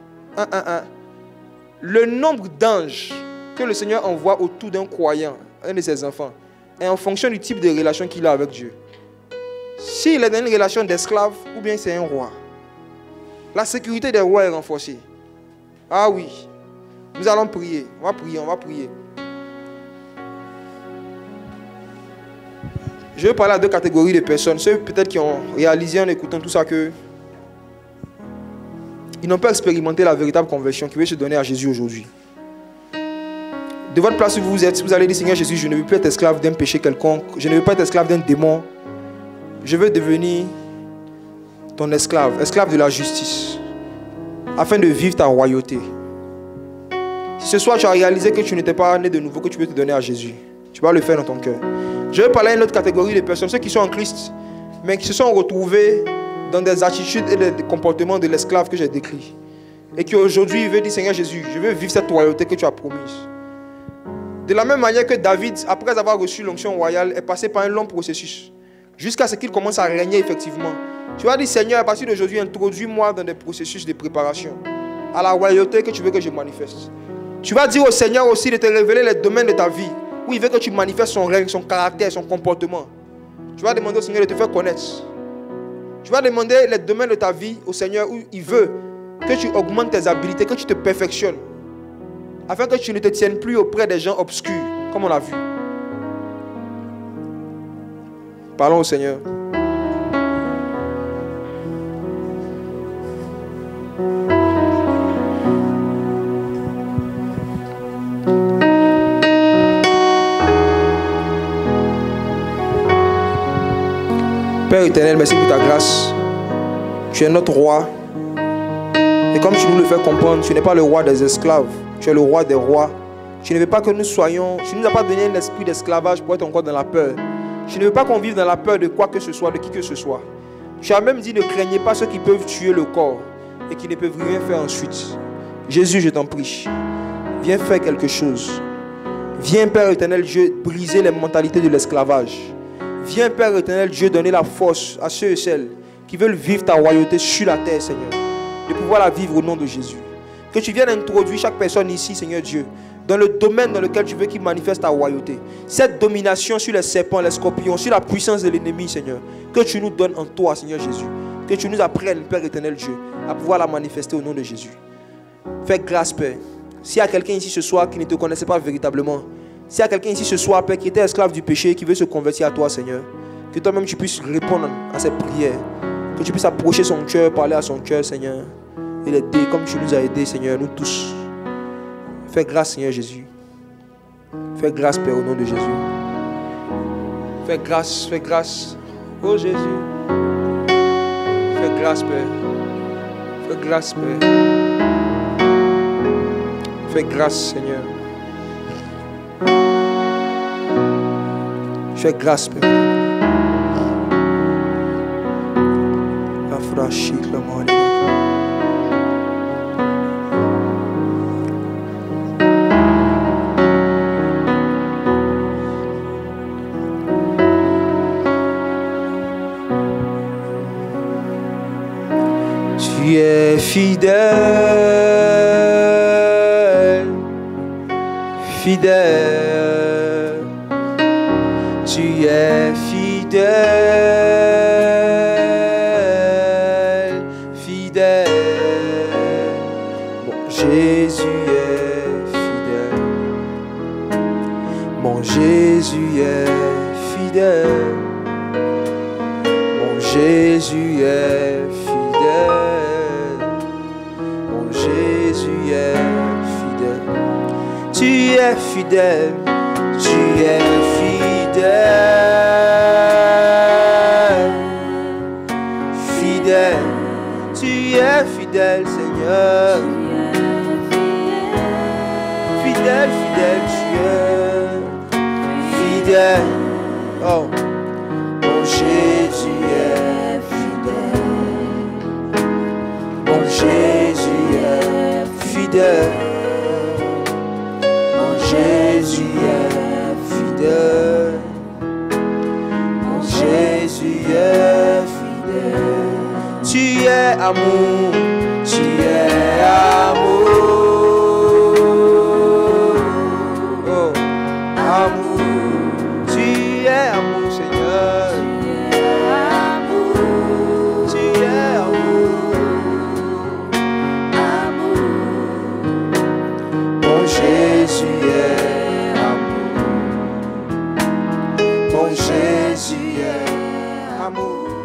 Le nombre d'anges que le Seigneur envoie autour d'un croyant, un de ses enfants, est en fonction du type de relation qu'il a avec Dieu. S'il est dans une relation d'esclave, ou bien c'est un roi. La sécurité des rois est renforcée. Ah oui. Nous allons prier. On va prier. Je vais parler à deux catégories de personnes. Ceux peut-être qui ont réalisé en écoutant tout ça que ils n'ont pas expérimenté la véritable conversion qui veut se donner à Jésus aujourd'hui. De votre place où vous êtes, si vous allez dire Seigneur Jésus, je ne veux plus être esclave d'un péché quelconque, je ne veux pas être esclave d'un démon, je veux devenir ton esclave, esclave de la justice, afin de vivre ta royauté. Si ce soir tu as réalisé que tu n'étais pas né de nouveau, que tu veux te donner à Jésus, tu vas le faire dans ton cœur. Je vais parler à une autre catégorie de personnes, ceux qui sont en Christ, mais qui se sont retrouvés dans des attitudes et des comportements de l'esclave que j'ai décrits. Et qui aujourd'hui veut dire Seigneur Jésus, je veux vivre cette royauté que tu as promise. De la même manière que David, après avoir reçu l'onction royale, est passé par un long processus, jusqu'à ce qu'il commence à régner effectivement. Tu vas dire Seigneur, à partir d'aujourd'hui, introduis-moi dans des processus de préparation à la royauté que tu veux que je manifeste. Tu vas dire au Seigneur aussi de te révéler les domaines de ta vie, où il veut que tu manifestes son règne, son caractère, son comportement. Tu vas demander au Seigneur de te faire connaître. Tu vas demander les domaines de ta vie au Seigneur où il veut que tu augmentes tes habiletés, que tu te perfectionnes, afin que tu ne te tiennes plus auprès des gens obscurs, comme on l'a vu. Parlons au Seigneur. Père éternel, merci pour ta grâce. Tu es notre roi. Et comme tu nous le fais comprendre, tu n'es pas le roi des esclaves. Tu es le roi des rois. Tu ne veux pas que nous soyons... Tu ne nous as pas donné un esprit d'esclavage pour être encore dans la peur. Tu ne veux pas qu'on vive dans la peur de quoi que ce soit, de qui que ce soit. Tu as même dit ne craignez pas ceux qui peuvent tuer le corps et qui ne peuvent rien faire ensuite. Jésus, je t'en prie, viens faire quelque chose. Viens, Père éternel Dieu, briser les mentalités de l'esclavage. Viens, Père éternel Dieu, donner la force à ceux et celles qui veulent vivre ta royauté sur la terre, Seigneur. De pouvoir la vivre au nom de Jésus. Que tu viennes introduire chaque personne ici, Seigneur Dieu, dans le domaine dans lequel tu veux qu'il manifeste ta royauté. Cette domination sur les serpents, les scorpions, sur la puissance de l'ennemi, Seigneur. Que tu nous donnes en toi, Seigneur Jésus. Que tu nous apprennes, Père éternel Dieu, à pouvoir la manifester au nom de Jésus. Fais grâce, Père. S'il y a quelqu'un ici ce soir qui ne te connaissait pas véritablement, s'il y a quelqu'un ici ce soir, Père, qui était esclave du péché et qui veut se convertir à toi, Seigneur, que toi-même tu puisses répondre à cette prière. Que tu puisses approcher son cœur, parler à son cœur, Seigneur, et l'aider comme tu nous as aidés, Seigneur, nous tous. Fais grâce, Seigneur Jésus. Fais grâce, Père, au nom de Jésus. Fais grâce, fais grâce. Oh Jésus. Fais grâce, Père. Fais grâce, Père. Fais grâce, Seigneur. Fais grâce, Père. Afrachik la mort. Tu es fidèle, fidèle. Tu es fidèle, fidèle. Bon, Jésus est fidèle. Mon Jésus est fidèle. Mon Jésus est fidèle. Mon Jésus est fidèle. Tu es fidèle. Tu es fidèle. Fidèle. Tu es fidèle, Seigneur. Fidèle, fidèle, tu es fidèle. Oh, mon Jésus est fidèle. Mon Jésus est fidèle. Mon Jésus est fidèle. Mon Jésus est fidèle. Tu es amour. Tu es amour. Jésus est amour.